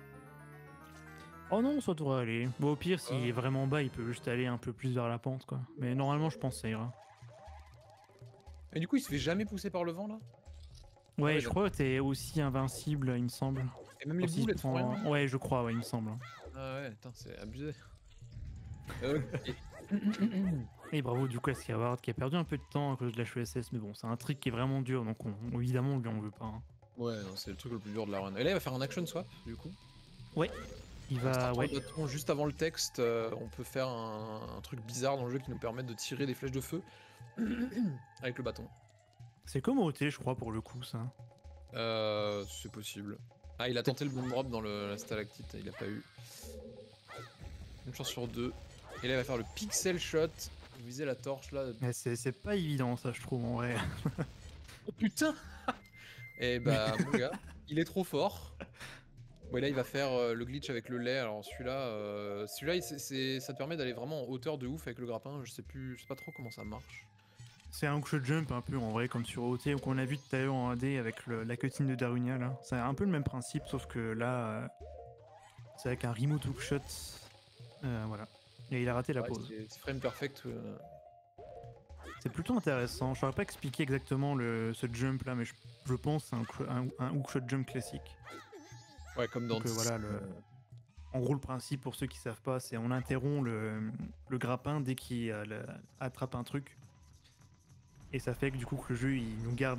Oh non, ça devrait aller. Bon, au pire, s'il Ah. est vraiment bas, il peut juste aller un peu plus vers la pente, quoi. Mais normalement, je pense que ça ira. Et du coup, il se fait jamais pousser par le vent, là? Ouais, ouais, je crois que t'es aussi invincible, il me semble. Et même les S'il boules, elles te font prend- rien? Ouais, je crois, ouais, il me semble. Ah ouais, putain, c'est abusé. Ok. Et bravo du coup à Skyward qui a perdu un peu de temps à cause de la HESS, mais bon, c'est un trick qui est vraiment dur, donc évidemment on lui en veut pas. Hein. Ouais, non, c'est le truc le plus dur de la run. Et là, il va faire un action swap, du coup. Il En va, startant ouais, le bâton juste avant le texte, on peut faire un truc bizarre dans le jeu qui nous permet de tirer des flèches de feu avec le bâton. c'est comme au OT, je crois, pour le coup, ça. C'est possible. Ah, il a tenté le bomb drop dans la stalactite, il a pas eu. Une chance sur deux. Et là, il va faire le pixel shot. Viser la torche là. Mais c'est pas évident, ça, je trouve, en vrai. Oh putain. Et bah, mon gars, il est trop fort. Ouais, là, il va faire le glitch avec le lait. Alors, celui-là, ça te permet d'aller vraiment en hauteur de ouf avec le grappin. Je sais pas trop comment ça marche. C'est un hookshot jump un peu, en vrai, comme sur OT, ou qu'on a vu tout à l'heure en AD avec la cutscene de Darunia, là. C'est un peu le même principe, sauf que là, c'est avec un remote hookshot. Voilà. Et il a raté la Ouais, pause. c'est frame perfect. C'est plutôt intéressant. Je saurais pas expliquer exactement ce jump là, mais je pense que c'est un hookshot jump classique. Ouais, comme dans Donc voilà, en gros le principe pour ceux qui savent pas, c'est on interrompt le grappin dès qu'il attrape un truc. Et ça fait que du coup que le jeu il nous garde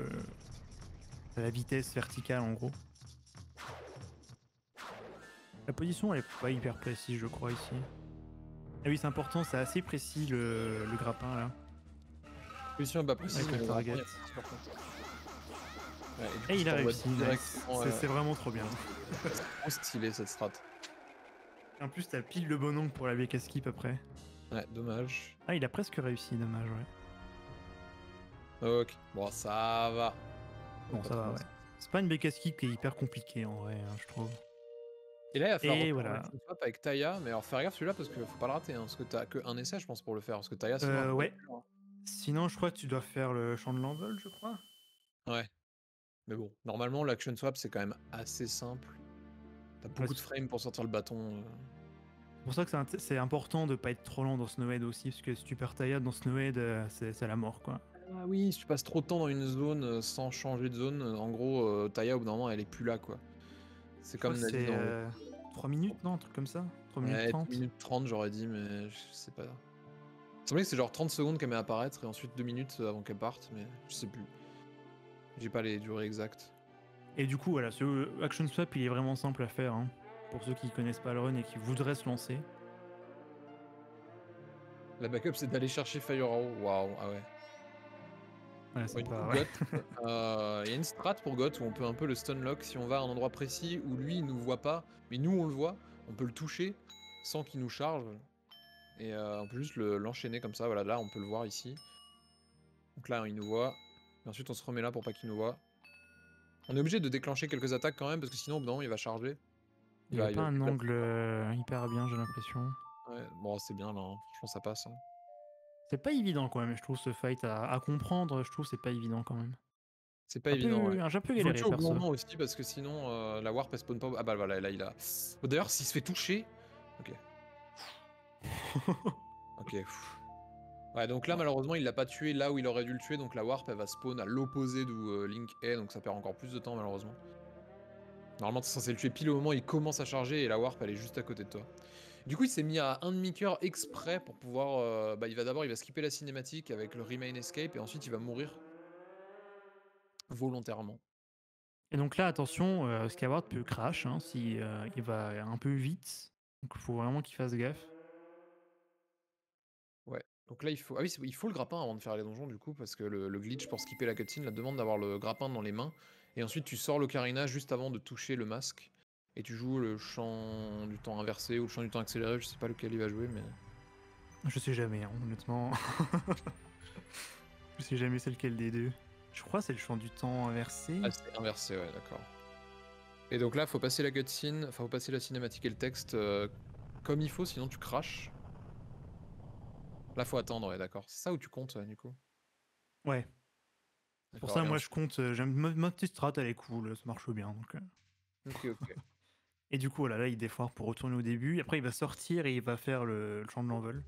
la vitesse verticale en gros. La position elle est pas hyper précise je crois ici. Ah oui c'est important, c'est assez précis le grappin là. Position pas précise. Avec le mais target. ouais, c'est super cool. Ouais, du coup, Et il a ça réussi, t'envoie nice. directement, C'est vraiment trop bien. c'est trop stylé cette strat. En plus t'as pile le bon angle pour la BK skip après. Ouais, dommage. Ah il a presque réussi, dommage ouais. Ok, bon, ça va. Bon ça va ouais. C'est pas une BK skip qui est hyper compliquée en vrai, hein, je trouve. Et là, il va falloir Et refaire voilà. un action swap avec Taya, mais alors faire gaffe celui-là parce que faut pas le rater, hein, parce que t'as que un essai, je pense, pour le faire. Parce que Taya, sinon. Ouais. Sinon je crois que tu dois faire le champ de l'envol je crois. Ouais. Mais bon, normalement, l'action swap, c'est quand même assez simple. T'as beaucoup de frames pour sortir le bâton. C'est pour ça que c'est important de pas être trop lent dans Snowhead aussi, parce que si tu perds Taya dans Snowhead, c'est la mort quoi. Ah oui, si tu passes trop de temps dans une zone sans changer de zone, en gros, Taya, au bout d'un moment, elle est plus là, quoi. C'est comme Navi C'est dans... 3 minutes, non? Un truc comme ça? 3 minutes Ouais, 30? 2 minutes 30, j'aurais dit, mais je sais pas. Il semblait que c'est genre 30 secondes qu'elle met à apparaître et ensuite 2 minutes avant qu'elle parte, mais je sais plus. J'ai pas les durées exactes. Et du coup, voilà, ce Action Swap, il est vraiment simple à faire, hein, pour ceux qui connaissent pas le run et qui voudraient se lancer. La backup, c'est d'aller chercher Fire Arrow. Waouh, ah ouais. Ouais, c'est Ouais, du pas... coup, ouais. Goth, y a une strat pour Goth où on peut un peu le stunlock si on va à un endroit précis où lui il nous voit pas, mais nous on le voit, on peut le toucher sans qu'il nous charge. Et on peut juste l'enchaîner comme ça, voilà, là on peut le voir ici. Donc là il nous voit, et ensuite on se remet là pour pas qu'il nous voit. On est obligé de déclencher quelques attaques quand même parce que sinon au bout d'un moment il va charger. Il y a va pas un plus angle hyper bien, j'ai l'impression. Ouais, bon c'est bien là, hein. Franchement ça passe. Hein. C'est pas évident quand même, je trouve, ce fight à comprendre, je trouve c'est pas évident quand même. C'est pas évident, ouais. J'ai un peu Il faut le galéré, tuer au bon perso. moment aussi parce que sinon la warp elle spawn pas. Ah bah voilà, là il a. D'ailleurs s'il se fait toucher. Ok. Ok. Ouais, donc là, malheureusement, il l'a pas tué là où il aurait dû le tuer, donc la warp, elle va spawn à l'opposé d'où Link est, donc ça perd encore plus de temps, malheureusement. Normalement, t'es censé le tuer pile au moment où il commence à charger, et la warp, elle est juste à côté de toi. Du coup, il s'est mis à un demi-cœur exprès pour pouvoir... bah, il va skipper la cinématique avec le Remain Escape, et ensuite, il va mourir. Volontairement. Et donc là, attention, Skyward peut crash hein, si il va un peu vite. Donc il faut vraiment qu'il fasse gaffe. Ouais. Donc là, il faut... Ah oui, il faut le grappin avant de faire les donjons, du coup, parce que le glitch pour skipper la cutscene la demande d'avoir le grappin dans les mains. Et ensuite, tu sors l'ocarina juste avant de toucher le masque. Et tu joues le chant du temps inversé ou le chant du temps accéléré, je sais pas lequel il va jouer, mais... Je sais jamais, hein, honnêtement. Je sais jamais c'est lequel des deux. Je crois que c'est le chant du temps inversé. Ah, c'est inversé, ouais, d'accord. Et donc là, faut passer la cutscene, enfin, faut passer la cinématique et le texte comme il faut, sinon tu craches. Là, faut attendre, ouais, d'accord. C'est ça où tu comptes, du coup. Ouais. C'est pour D'accord, ça, et moi, je compte. J'aime ma petite strat, elle est cool, ça marche bien. Donc, Ok, ok. Et du coup, voilà, là, il défoire pour retourner au début. Après, il va sortir et il va faire le chant de l'envol.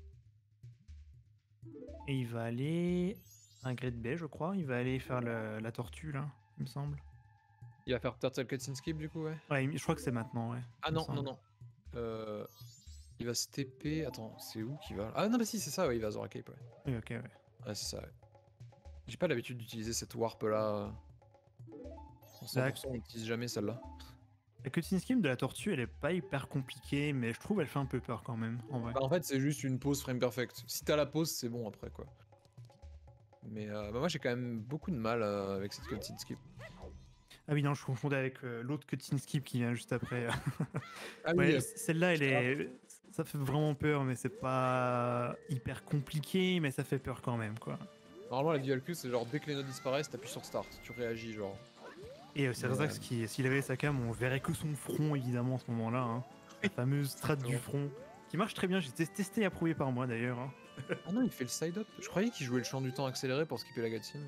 Et il va aller à Great Bay, je crois. Il va aller faire la tortue, là, il me semble. Il va faire Turtle Cutscene Skip, du coup, ouais. Ouais, je crois que c'est maintenant, ouais. Ah il me non, non, semble. non. Il va se TP. Attends, c'est où qu'il va? Ah non, bah si, c'est ça, ouais, il va à Zora Cape, ouais. Oui, ok, ouais. Ouais, c'est ça, ouais. J'ai pas l'habitude d'utiliser cette warp là. En 100%, on n'utilise jamais celle-là. La cutscene scheme de la tortue, elle est pas hyper compliquée, mais je trouve elle fait un peu peur quand même, en vrai. Bah, en fait, c'est juste une pause frame perfect. Si t'as la pause, c'est bon après, quoi. Mais bah, moi, j'ai quand même beaucoup de mal avec cette cutscene skip. Ah oui, non, je confondais avec l'autre cutscene skip qui vient juste après. Ah Ouais, oui, celle-là, elle est... Ça fait vraiment peur, mais c'est pas hyper compliqué, mais ça fait peur quand même, quoi. normalement, la visual cue, c'est genre dès que les notes disparaissent, t'appuies sur start, tu réagis, genre. Et c'est Rezax qui, s'il avait sa cam, on verrait que son front, évidemment, à ce moment-là. Hein. La fameuse strat du front, qui marche très bien. J'ai testé et approuvé par moi, d'ailleurs. Hein. Ah non, il fait le side-up. Je croyais qu'il jouait le chant du temps accéléré pour skipper la cutscene.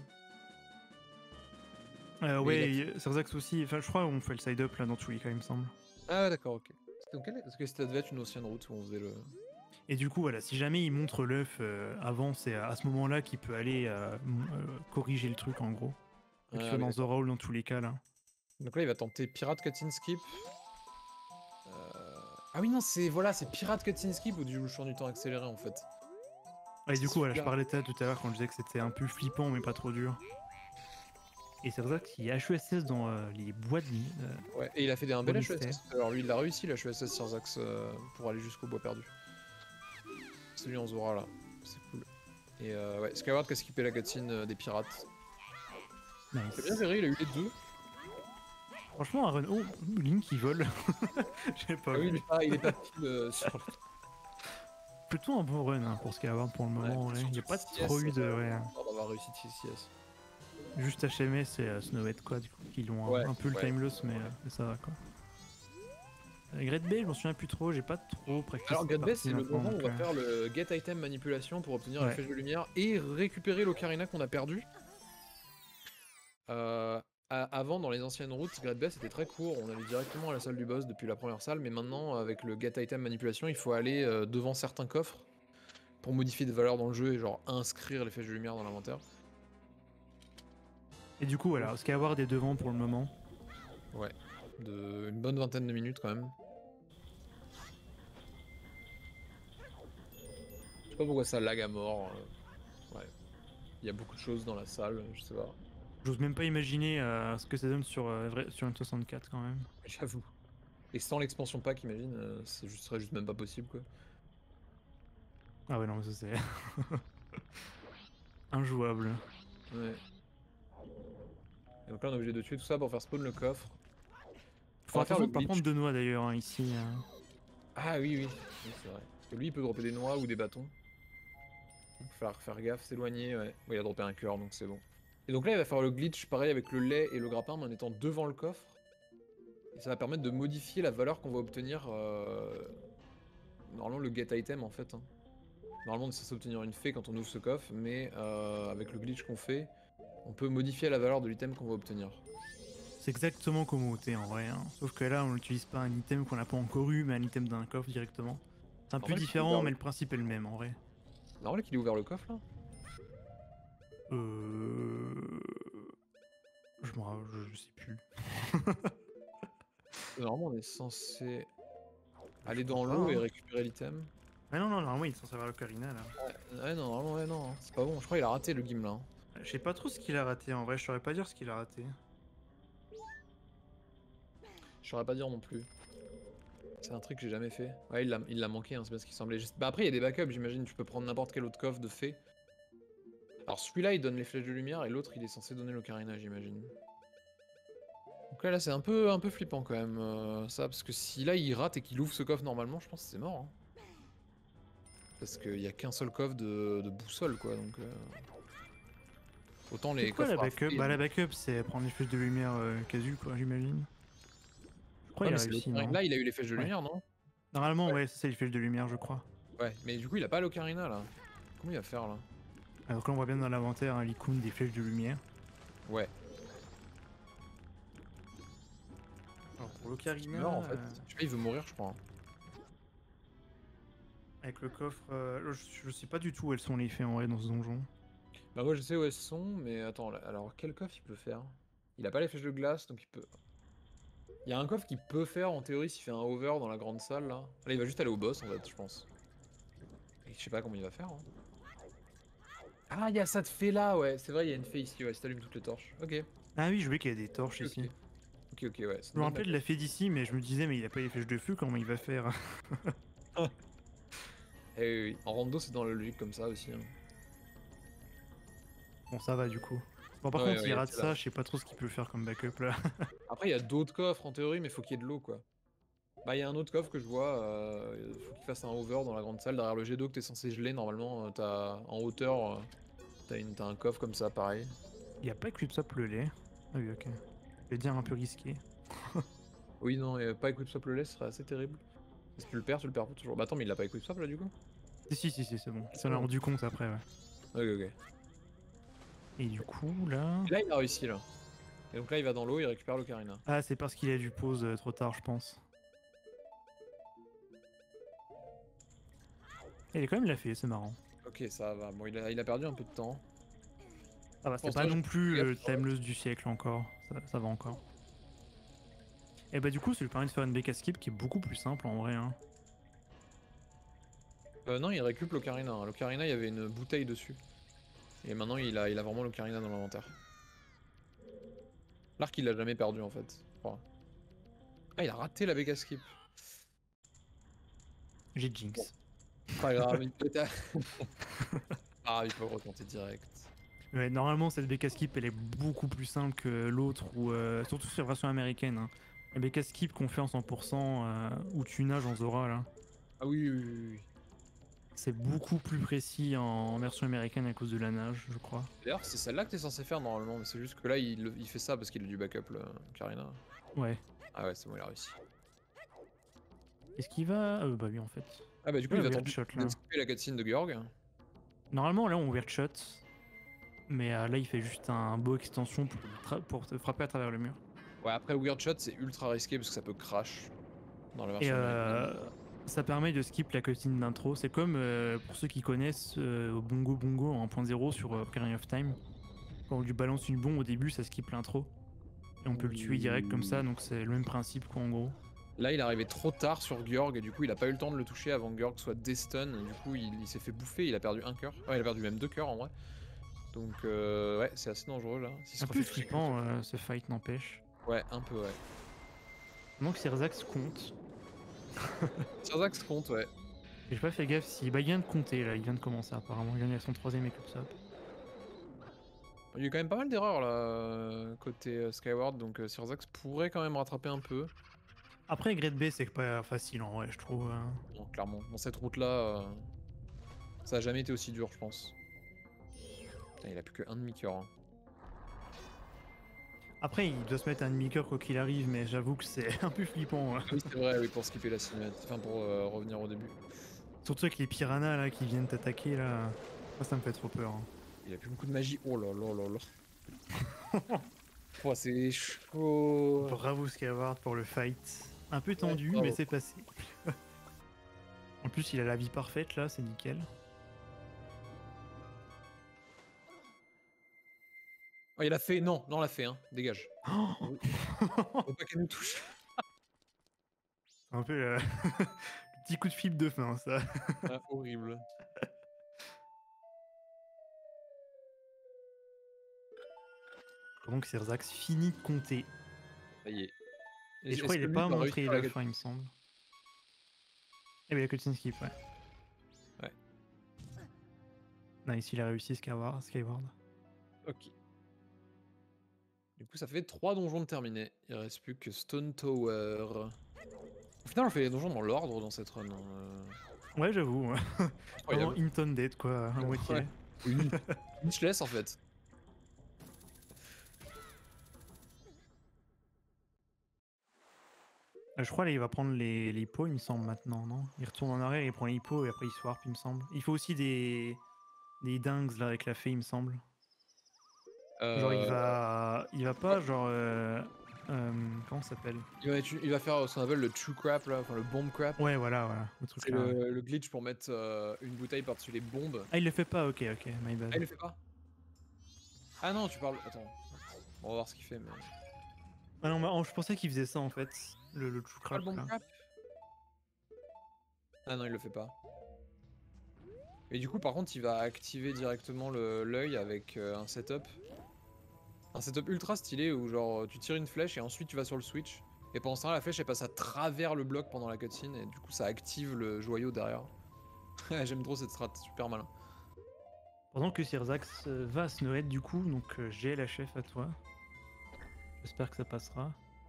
Ouais, c'est Rezax aussi. Enfin, je crois qu'on fait le side-up, là, dans tous les cas, il me semble. Ah ouais, d'accord, ok. Parce que ça devait être une ancienne route où on faisait le... Et du coup, voilà, si jamais il montre l'œuf avant, c'est à ce moment-là qu'il peut aller corriger le truc, en gros. Qu'il soit dans The Roll dans tous les cas, là. Donc là, il va tenter Pirate Cutscene Skip. Ah oui, non, c'est Pirate Cutscene Skip où tu joues le chant du temps accéléré, en fait. Et du coup, voilà, je parlais de ça tout à l'heure quand je disais que c'était un peu flippant, mais pas trop dur. Et c'est vrai qu'il y a HESS dans les bois de nuit. Ouais, et il a fait un bel mystère. HESS. Alors lui, il l'a réussi, le HESS sur Zax, pour aller jusqu'au bois perdu. Celui en Zora, là. C'est cool. Et ouais, Skyward qui a skippé la cutscene des pirates. Nice. C'est bien verré, il a eu les deux. Franchement, un run... Oh, Link, il vole. J'ai pas Ah oui, vu. il est pas pile sur le... Plutôt un bon run hein, pour Skyward pour le moment. Ouais, il n'y a pas trop eu de... Ouais. On va avoir réussi TCS. Juste HMS et Snowhead, quoi, du coup, qui l'ont un peu le time loss, mais ça va, quoi. Great Bay, je m'en souviens plus trop, j'ai pas trop practice. Alors Great Bay, c'est le moment où on va faire le get item manipulation pour obtenir la flèche de lumière et récupérer l'ocarina qu'on a perdu. Avant, dans les anciennes routes, Great Bay c'était très court, on allait directement à la salle du boss depuis la première salle, mais maintenant avec le get item manipulation, il faut aller devant certains coffres pour modifier des valeurs dans le jeu et genre inscrire les flèches de lumière dans l'inventaire. Et du coup, voilà, Skyward est devant pour le moment. Ouais, une bonne vingtaine de minutes quand même. Je sais pas pourquoi ça lag à mort. Ouais. Il y a beaucoup de choses dans la salle, je sais pas. J'ose même pas imaginer ce que ça donne sur N64 quand même. J'avoue. Et sans l'expansion pack, imagine, ce serait juste même pas possible quoi. Ah ouais, non, mais ça c'est. Injouable. Ouais. Et donc là, on est obligé de tuer tout ça pour faire spawn le coffre. Faut attention de pas prendre de noix d'ailleurs, hein, ici. Ah oui, oui, c'est vrai. Parce que lui, il peut dropper des noix ou des bâtons. Il va falloir faire gaffe, s'éloigner, ouais. Ouais, il a droppé un cœur, donc c'est bon. Et donc là, il va faire le glitch, pareil, avec le lait et le grappin, mais en étant devant le coffre. Et ça va permettre de modifier la valeur qu'on va obtenir... Normalement, le get item, en fait. Hein. Normalement, on est censé obtenir une fée quand on ouvre ce coffre, mais avec le glitch qu'on fait, on peut modifier la valeur de l'item qu'on va obtenir. C'est exactement comme OT en vrai, hein. Sauf que là, on n'utilise pas un item qu'on n'a pas encore eu, mais un item d'un coffre directement. C'est un peu différent, mais le principe est le même en vrai. normal qu'il ait ouvert le coffre là? Je sais plus. Normalement on est censé aller Je dans crois l'eau pas, et hein. récupérer l'item. Ah non, normalement il est censé avoir l'ocarina là. Ouais, non, normalement, ouais, non, hein, c'est pas bon. Je crois qu'il a raté le game là, hein. Je sais pas trop ce qu'il a raté en vrai, je saurais pas dire ce qu'il a raté. Je saurais pas dire non plus. C'est un truc que j'ai jamais fait. Ouais, il l'a manqué, hein, c'est bien ce qui semblait juste. Bah après, il y a des backups, j'imagine. Tu peux prendre n'importe quel autre coffre de fée. Alors celui-là, il donne les flèches de lumière et l'autre, il est censé donner l'ocarina, j'imagine. Donc là, c'est un peu flippant quand même, ça. Parce que si là, il rate et qu'il ouvre ce coffre normalement, je pense que c'est mort, hein. Parce qu'il y a qu'un seul coffre de boussole, quoi. Donc autant les C'est quoi coffres la à backup? fée, Bah la backup c'est prendre les flèches de lumière casu quoi, j'imagine. Je crois ouais, qu'il mais a c'est réussi, l'ocarina. non? Là, il a eu les flèches de Ouais. lumière, non? Normalement, Ouais. ouais, c'est les flèches de lumière, je crois. Ouais, mais du coup, il a pas l'ocarina là. Comment il va faire là? Alors là, on voit bien dans l'inventaire hein, l'icône des flèches de lumière. Ouais. Alors pour Il l'ocarina, meurt en fait. Je sais pas, il veut mourir, je crois, hein. avec le coffre, je sais pas du tout où elles sont les faits en vrai dans ce donjon. Bah moi je sais où elles sont, mais attends, alors quel coffre il peut faire? Il a pas les flèches de glace, donc il peut... Il y a un coffre qu'il peut faire en théorie s'il fait un hover dans la grande salle là. Là il va juste aller au boss en fait, je pense. Et je sais pas comment il va faire, hein. Ah, il y a ça de fée là, ouais, c'est vrai, il y a une fée ici, ouais, si t'allumes toutes les torches. Ok. Ah oui, je voulais qu'il y ait des torches Ok, ici. ok, ouais. Je me rappelais de la fée d'ici, mais je me disais, mais il a pas les flèches de feu, comment il va faire? Eh oui, en rando c'est dans la logique comme ça aussi, hein. Bon, ça va du coup. Bon, par Ouais, contre, ouais, s'il rate c'est là. ça, je sais pas trop ce qu'il peut faire comme backup là. Après il y a d'autres coffres en théorie, mais faut qu'il y ait de l'eau quoi. Bah il y a un autre coffre que je vois, faut qu'il fasse un hover dans la grande salle derrière le jet d'eau que t'es censé geler normalement, t'as en hauteur, t'as un coffre comme ça pareil. Il y a pas Equipsop le lait. Ah oui, ok. Je vais dire un peu risqué. Oui non, et pas Equip Swap le lait, ce serait assez terrible. Si tu le perds pour toujours. Bah attends, mais il l'a pas Equip Swap là du coup? Si, c'est bon. C'est Ça l'a bon. rendu compte après, ouais. Ok. Et du coup, là. Et là il a réussi là. Et donc là il va dans l'eau, il récupère l'ocarina. Ah, c'est parce qu'il a dû pause trop tard, je pense. Et il a quand même l'a fait, c'est marrant. Ok, ça va. Bon, il a perdu un peu de temps. Ça va, c'est Pense pas pas, non j'ai plus fait le gaffe, ouais. timeless du siècle encore. Ça va encore. Et bah, du coup, ça lui permet de faire une BK skip qui est beaucoup plus simple en vrai. Hein. Non, il récupère l'ocarina, hein. L'ocarina, il y avait une bouteille dessus. Et maintenant, il a vraiment l'ocarina dans l'inventaire. L'arc, il l'a jamais perdu en fait, je crois. Ah, il a raté la Vega Skip. J'ai Jinx. Pas grave, il peut Ah, il peut retenter direct. Ouais, normalement, cette BK skip elle est beaucoup plus simple que l'autre, ou surtout sur la version américaine. Hein. La BK skip qu'on fait en 100%, où tu nages en Zora là, Ah oui. c'est beaucoup plus précis en version américaine à cause de la nage, je crois. D'ailleurs, c'est celle-là que t'es censé faire normalement, mais c'est juste que là, il fait ça parce qu'il a du backup, le Karina. Ouais. Ah ouais, c'est bon, il a réussi. Est-ce qu'il va. Bah oui, en fait. Ah bah du coup, Ouais, il va weird tenter shot, là. de skipper la cutscene de Georg. Normalement, là, on weird shot. Mais là, il fait juste un beau extension pour te frapper à travers le mur. Ouais, après, Weird Shot, c'est ultra risqué parce que ça peut crash dans la Et version américaine. ça permet de skip la cutscene d'intro. C'est comme, pour ceux qui connaissent, Bongo Bongo en 1.0 sur Ocarina of Time. Quand on lui balance une bombe au début, ça skip l'intro. Et on peut le tuer direct comme ça, donc c'est le même principe quoi en gros. Là, il est arrivé trop tard sur Georg et du coup, il a pas eu le temps de le toucher avant que Georg soit destun. Du coup, il s'est fait bouffer, il a perdu un cœur. Ouais, il a perdu même 2 cœurs en vrai. Donc, ouais, c'est assez dangereux là. S'il se Un peu refait toucher flippant qu'une ce fight n'empêche. fois. Ouais, un peu, ouais. Donc Sirzax compte. Sirzax compte, ouais. Et j'ai pas fait gaffe si. Bah il vient de compter là, il vient de commencer apparemment. Il vient de son 3ème Eclipse-Up. Il y a eu quand même pas mal d'erreurs là, côté Skyward, donc Sirzax pourrait quand même rattraper un peu. Après Grade B c'est pas facile en vrai je trouve. Bon, clairement, dans cette route là, ça a jamais été aussi dur, je pense. Putain, il a plus que un demi-cœur. Hein. Après il doit se mettre un demi-cœur quoi qu'il arrive, mais j'avoue que c'est un peu flippant. Hein. Oui, c'est vrai, oui, pour skipper la cinématique, enfin pour revenir au début. Surtout avec les piranhas là qui viennent t'attaquer là. Ça me fait trop peur. Hein. Il a plus beaucoup de magie. Oh là là là là. Oh, c'est chaud. Bravo Skyward pour le fight. Un peu tendu, bravo. mais c'est passé. En plus, il a la vie parfaite là, c'est nickel. Oh, il a fait. Non, non, l'a fait, hein. Dégage. Oh Faut pas qu'elle nous touche. C'est un peu le le petit coup de fibre de fin, ça. Ah, horrible. Donc Cerzax finit de compter. Ça y est. Et je crois qu'il Est-ce est que pas lui va montré réussir la la fin, il me semble. Eh bien, la cutscene skip, ouais. Ouais. Nice, il a réussi Skyward. Ok. Du coup, ça fait 3 donjons de terminés. Il reste plus que Stone Tower. Au final, on fait les donjons dans l'ordre dans cette run. Hein. Ouais, j'avoue. Ouais. Vraiment Incroyable. intended, quoi, à moitié. Ouais. Une wishless en fait. Je crois là, il va prendre les hippos, il me semble, maintenant, non? Il retourne en arrière, il prend les hippos et après il swarp, il me semble. Il faut aussi des dingues là avec la fée, il me semble. Genre, il va pas, genre. Comment ça s'appelle? Il va faire ce qu'on appelle le true crap, là, enfin le bomb crap. Ouais, voilà, le truc C'est là. Ouais. le glitch pour mettre une bouteille par-dessus les bombes. Ah, il le fait pas, ok, my bad. Ah, il le fait pas? Ah non, tu parles. Attends. On va voir ce qu'il fait, mais. Ah non, je pensais qu'il faisait ça en fait, le true Ah, crap. le bomb Là. crap? Ah non, il le fait pas. Et du coup, par contre, il va activer directement l'œil avec un setup. Un setup ultra stylé où, genre, tu tires une flèche et ensuite tu vas sur le switch. Et pendant ce temps, la flèche elle passe à travers le bloc pendant la cutscene et du coup, ça active le joyau derrière. J'aime trop cette strat, super malin. Pendant que Cerzax va à Snowhead, du coup, donc j'ai la chef à toi. J'espère que ça passera.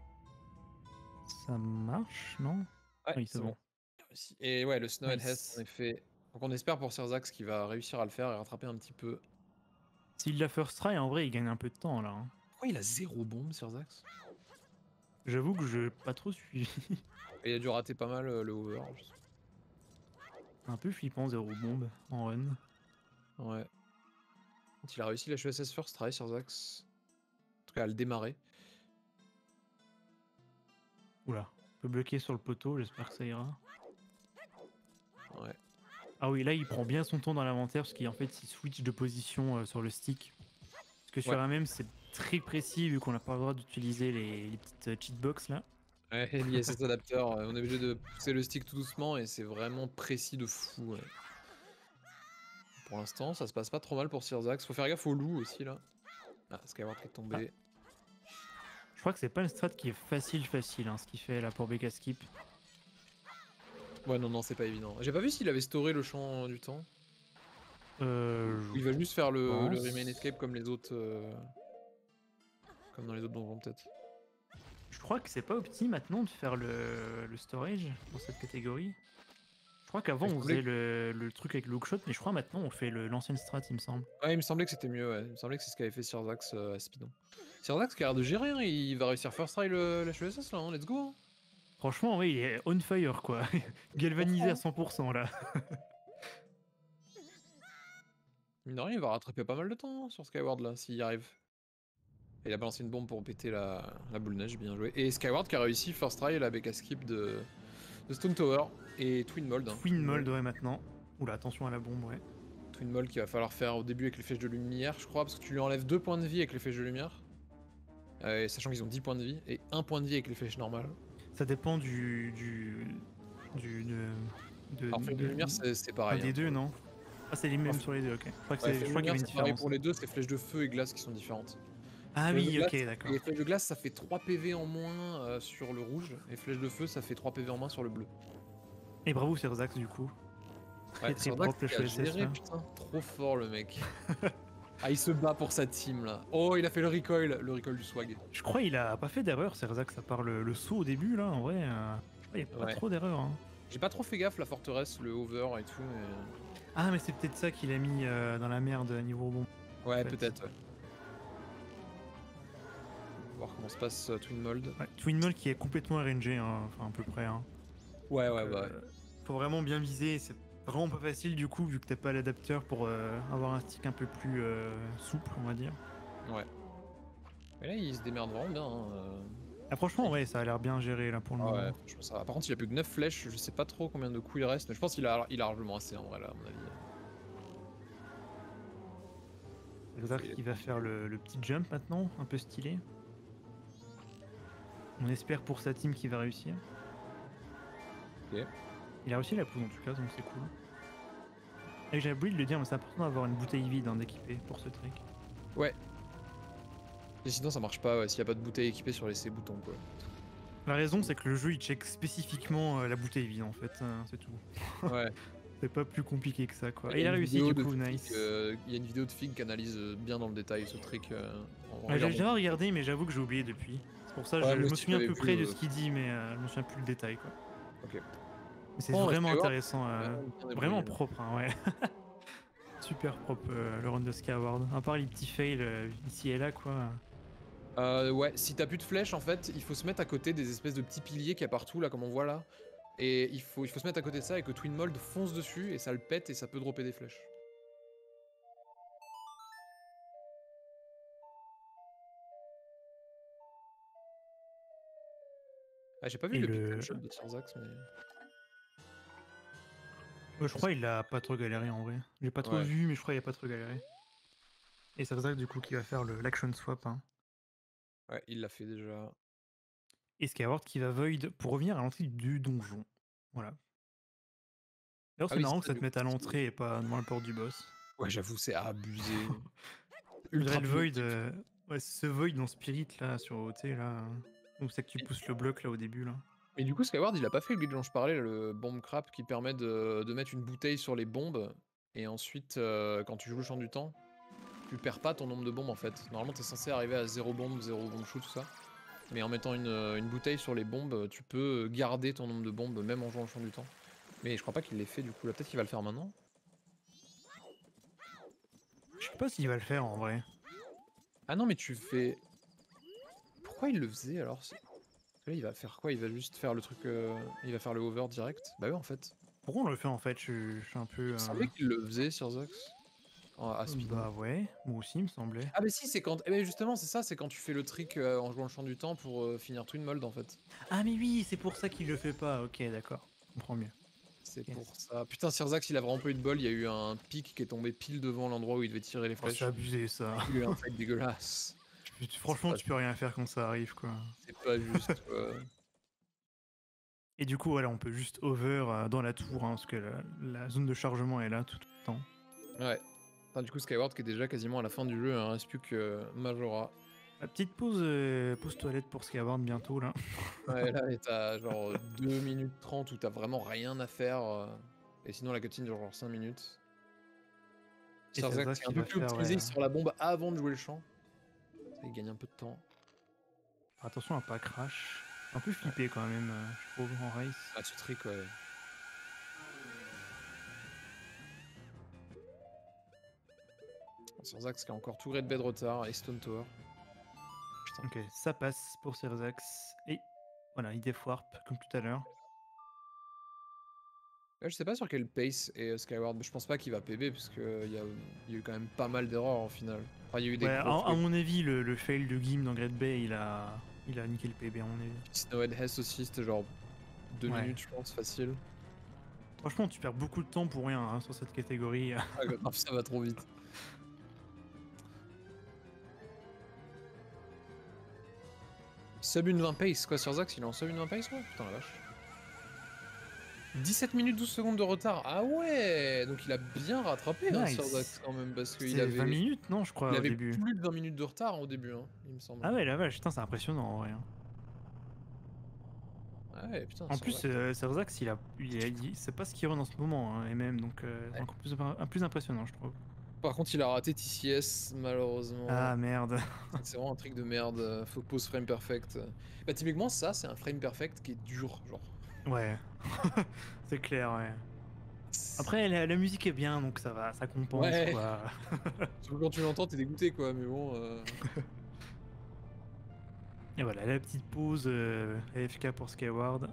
Ça marche, non? Ouais, Oui, c'est bon. Et ouais, le Snowhead Hest, Nice. en effet. Donc on espère pour Cerzax qu'il va réussir à le faire et rattraper un petit peu. S'il la first try, en vrai, il gagne un peu de temps là. Hein. Pourquoi il a 0 bombe, Cerzax? J'avoue que je pas trop suivi. Et il a dû rater pas mal le over. Un peu flippant, 0 bombe en run. Ouais. Il a réussi la HESS first try, Cerzax. En tout cas, à le démarrer. Oula, on peut bloquer sur le poteau, j'espère que ça ira. Ouais. Ah oui, là il prend bien son temps dans l'inventaire parce qu'en fait il switch de position sur le stick. Parce que sur Ouais. MM c'est très précis vu qu'on n'a pas le droit d'utiliser les petites cheatbox là. Ouais, l'ISS adapteur, on est obligé de pousser le stick tout doucement et c'est vraiment précis de fou. Ouais. Pour l'instant, ça se passe pas trop mal pour Cerzax. Faut faire gaffe au loup aussi là. Ah, Skyward qui est tombé. Je crois que c'est pas une strat qui est facile hein, ce qu'il fait là pour BK Skip. Ouais, non, c'est pas évident. J'ai pas vu s'il avait storé le champ du temps. Il va juste faire le Remain Escape comme les autres. Comme dans les autres donjons, peut-être. Je crois que c'est pas opti maintenant de faire le storage dans cette catégorie. Je crois qu'avant on faisait le truc avec le hookshot, mais je crois maintenant on fait l'ancienne strat, il me semble. Ouais, il me semblait que c'était mieux, ouais. Il me semblait que c'est ce qu'avait fait Cerzax à Speedon. Cerzax qui a l'air de gérer, hein. Il va réussir first try la HESS là, hein. Let's go. Hein. Franchement, oui, il est on fire quoi. Galvanisé à 100% là. Mine de rien, il va rattraper pas mal de temps hein, sur Skyward là, s'il y arrive. Et il a balancé une bombe pour péter la boule neige, bien joué. Et Skyward qui a réussi first try la BK skip de Stone Tower et Twin Mold. Hein. Twin Mold, ouais, maintenant. Oula, attention à la bombe, ouais. Twin Mold qu'il va falloir faire au début avec les flèches de lumière, je crois, parce que tu lui enlèves 2 points de vie avec les flèches de lumière. Sachant qu'ils ont 10 points de vie, et 1 point de vie avec les flèches normales. Ça dépend de Alors, flèches de lumière, c'est pareil. des hein. deux, non? Ah, c'est les mêmes sur les deux, ok. Je crois Ouais, qu'il y avait une c'est pareil différence. pour les deux, c'est flèches de feu et glace qui sont différentes. Ah Flèches oui, de ok, glace- d'accord. Les flèches de glace, ça fait 3 PV en moins sur le rouge, et flèches de feu, ça fait 3 PV en moins sur le bleu. Et bravo Cerzax du coup. Très très Cerzax propre le qui a HESS géré, là. putain, trop fort le mec. Ah, il se bat pour sa team là. Oh, il a fait le recoil du swag. Je crois qu'il a pas fait d'erreur Cerzax à part le saut au début là, en vrai. Je crois qu'il y a pas trop d'erreur. Hein. J'ai pas trop fait gaffe la forteresse, le hover et tout, mais... Ah mais c'est peut-être ça qu'il a mis dans la merde niveau bombe. Ouais, en fait. peut-être, ouais. On va voir comment se passe Twin Mold. Ouais, Twin Mold qui est complètement RNG, hein, enfin à peu près. Hein. Ouais, ouais. Faut vraiment bien viser, c'est vraiment pas facile du coup vu que t'as pas l'adapteur pour avoir un stick un peu plus souple on va dire. Ouais. Mais là il se démerde vraiment bien. Hein. Ah, franchement ouais ça a l'air bien géré là pour le moment. Ouais, franchement ça va. Par contre il a plus que 9 flèches, je sais pas trop combien de coups il reste, mais je pense qu'il a largement assez en vrai là à mon avis. Zerzax qui va faire le petit jump maintenant, un peu stylé. On espère pour sa team qu'il va réussir. Ok. Il a réussi la pousse en tout cas, donc c'est cool. Et j'ai oublié de le dire, mais c'est important d'avoir une bouteille vide d'équipée pour ce trick. Ouais. Et sinon ça marche pas, ouais, s'il y a pas de bouteille équipée sur les boutons quoi. La raison, c'est que le jeu il check spécifiquement la bouteille vide en fait, c'est tout. Ouais. C'est pas plus compliqué que ça quoi. Il Et y il a a une réussi vidéo du de coup, Fig, nice. il y a une vidéo de Fig qui analyse bien dans le détail ce trick. En Ouais, j'ai regardant. déjà regardé, mais j'avoue que j'ai oublié depuis. C'est pour ça que Ouais, je moi me aussi, souviens à j'avais peu vu, près de ce qu'il dit, mais je me souviens plus le détail quoi. Ok. Mais c'est Bon, vraiment Skyward, intéressant, bien vraiment débrouillé. propre, hein, ouais. Super propre le run de Skyward. À part les petits fails ici et là quoi. Ouais, si t'as plus de flèches, en fait, il faut se mettre à côté des espèces de petits piliers qu'il y a partout, là, comme on voit là. Et il faut se mettre à côté de ça et que Twin Mold fonce dessus et ça le pète et ça peut dropper des flèches. Ah, j'ai pas vu Et le le... pixel shot de Zerzax, mais... je crois qu'il a pas trop galéré en vrai. J'ai pas trop Ouais. vu, mais je crois qu'il a pas trop galéré. Et c'est ça du coup qui va faire l'action swap. Hein. Ouais, il l'a fait déjà. Et Skyward qui va Void pour revenir à l'entrée du donjon. Voilà. D'ailleurs, Ah c'est oui, marrant c'est que ça, ça te du mette à coup, l'entrée et pas devant la porte du boss. Ouais, j'avoue, c'est abusé. On dirait Ultra le Void, punitif. ouais, ce Void dans Spirit là, sur OT là. Donc c'est que tu pousses le bloc là au début là. Mais du coup, Skyward, il a pas fait le glitch dont je parlais, là, le bomb crap qui permet de mettre une bouteille sur les bombes. Et ensuite, quand tu joues le champ du temps, tu perds pas ton nombre de bombes en fait. Normalement, t'es censé arriver à 0 bombe, 0 bombe shoot, tout ça. Mais en mettant une bouteille sur les bombes, tu peux garder ton nombre de bombes même en jouant le champ du temps. Mais je crois pas qu'il l'ait fait du coup. Là, peut-être qu'il va le faire maintenant. Je sais pas s'il va le faire en vrai. Ah non, mais tu fais. Pourquoi il le faisait alors? Là, il va faire quoi? Il va juste faire le truc. Il va faire le hover direct? Bah ouais, en fait. Pourquoi on le fait en fait? Je suis un peu. Il me semblait qu'il le faisait sur Zox. À speed. Bah ouais, moi aussi il me semblait. Ah, mais si, c'est quand. Eh ben justement, c'est ça, c'est quand tu fais le trick en jouant le champ du temps pour finir Twin Mold en fait. Ah mais oui, c'est pour ça qu'il le fait pas. Ok, d'accord, je comprends mieux. C'est Yes. pour ça. Putain, Sirzax, il a vraiment pas eu de bol. Il y a eu un pic qui est tombé pile devant l'endroit où il devait tirer les Oh, flèches. c'est abusé ça. Il a eu un fight dégueulasse. Franchement, pas- tu peux rien faire quand ça arrive quoi. C'est pas juste. Et du coup, voilà, on peut juste over dans la tour, hein, parce que la zone de chargement est là tout le temps. Ouais. Enfin, du coup, Skyward qui est déjà quasiment à la fin du jeu, hein, reste plus que Majora. La petite pause, pause toilette pour Skyward bientôt là. Ouais, là, et t'as genre 2 minutes 30 où t'as vraiment rien à faire. Et sinon, la cutscene dure genre 5 minutes. Et Sirzax Sirzax qui est un qui peu va plus faire, optimisé ouais. sur la bombe avant de jouer le champ. Ça, il gagne un peu de temps. Attention à pas crash. Un peu flippé quand même, je trouve, en race. Ah, ce trick, ouais. Sirzax qui a encore tout Red Bed retard et Stone Tower. Putain. Ok, ça passe pour Sirzax. Et voilà, il défoirp comme tout à l'heure. Ouais, je sais pas sur quel pace est Skyward, mais je pense pas qu'il va PB parce qu'il y a eu quand même pas mal d'erreurs en finale. Enfin, il y a eu des Ouais, gros à trucs. mon avis, le fail de Gim dans Great Bay, il a niqué le PB à mon avis. Snowhead Hess aussi, c'était genre 2 Ouais. minutes, je pense, facile. Franchement, tu perds beaucoup de temps pour rien hein, sur cette catégorie. Ah, grave, ça va trop vite. Sub une 20 pace, quoi, sur Zax, il est en sub une 20 pace, quoi? Putain la vache. 17 minutes 12 secondes de retard. Ah ouais! Donc il a bien rattrapé hein, Nice. sur Zax quand même, parce qu'il C'est avait, 20 minutes, non, je crois, il au avait début. plus de 20 minutes de retard au début, hein, il me semble. Ah ouais, la vache, putain, c'est impressionnant en vrai. Hein. Ah ouais, putain. En sur plus, Zax. Sirzax, c'est pas ce qu'il run en ce moment, hein, et même, donc c'est encore plus impressionnant, je trouve. Par contre, il a raté TCS, malheureusement. Ah merde. C'est vraiment un trick de merde. Faut pause frame perfect. Bah, typiquement, ça, c'est un frame perfect qui est dur, genre. Ouais, c'est clair, ouais. Après, la musique est bien, donc ça va, ça compense, Ouais. quoi. Surtout quand tu l'entends, t'es dégoûté, quoi, mais bon. Et voilà, la petite pause AFK pour Skyward.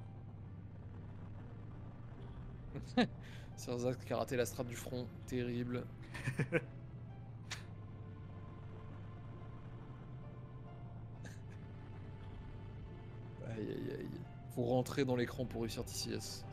Sirzax qui a raté la strat du front, terrible. Aïe aïe aïe. Faut rentrer dans l'écran pour réussir TCS.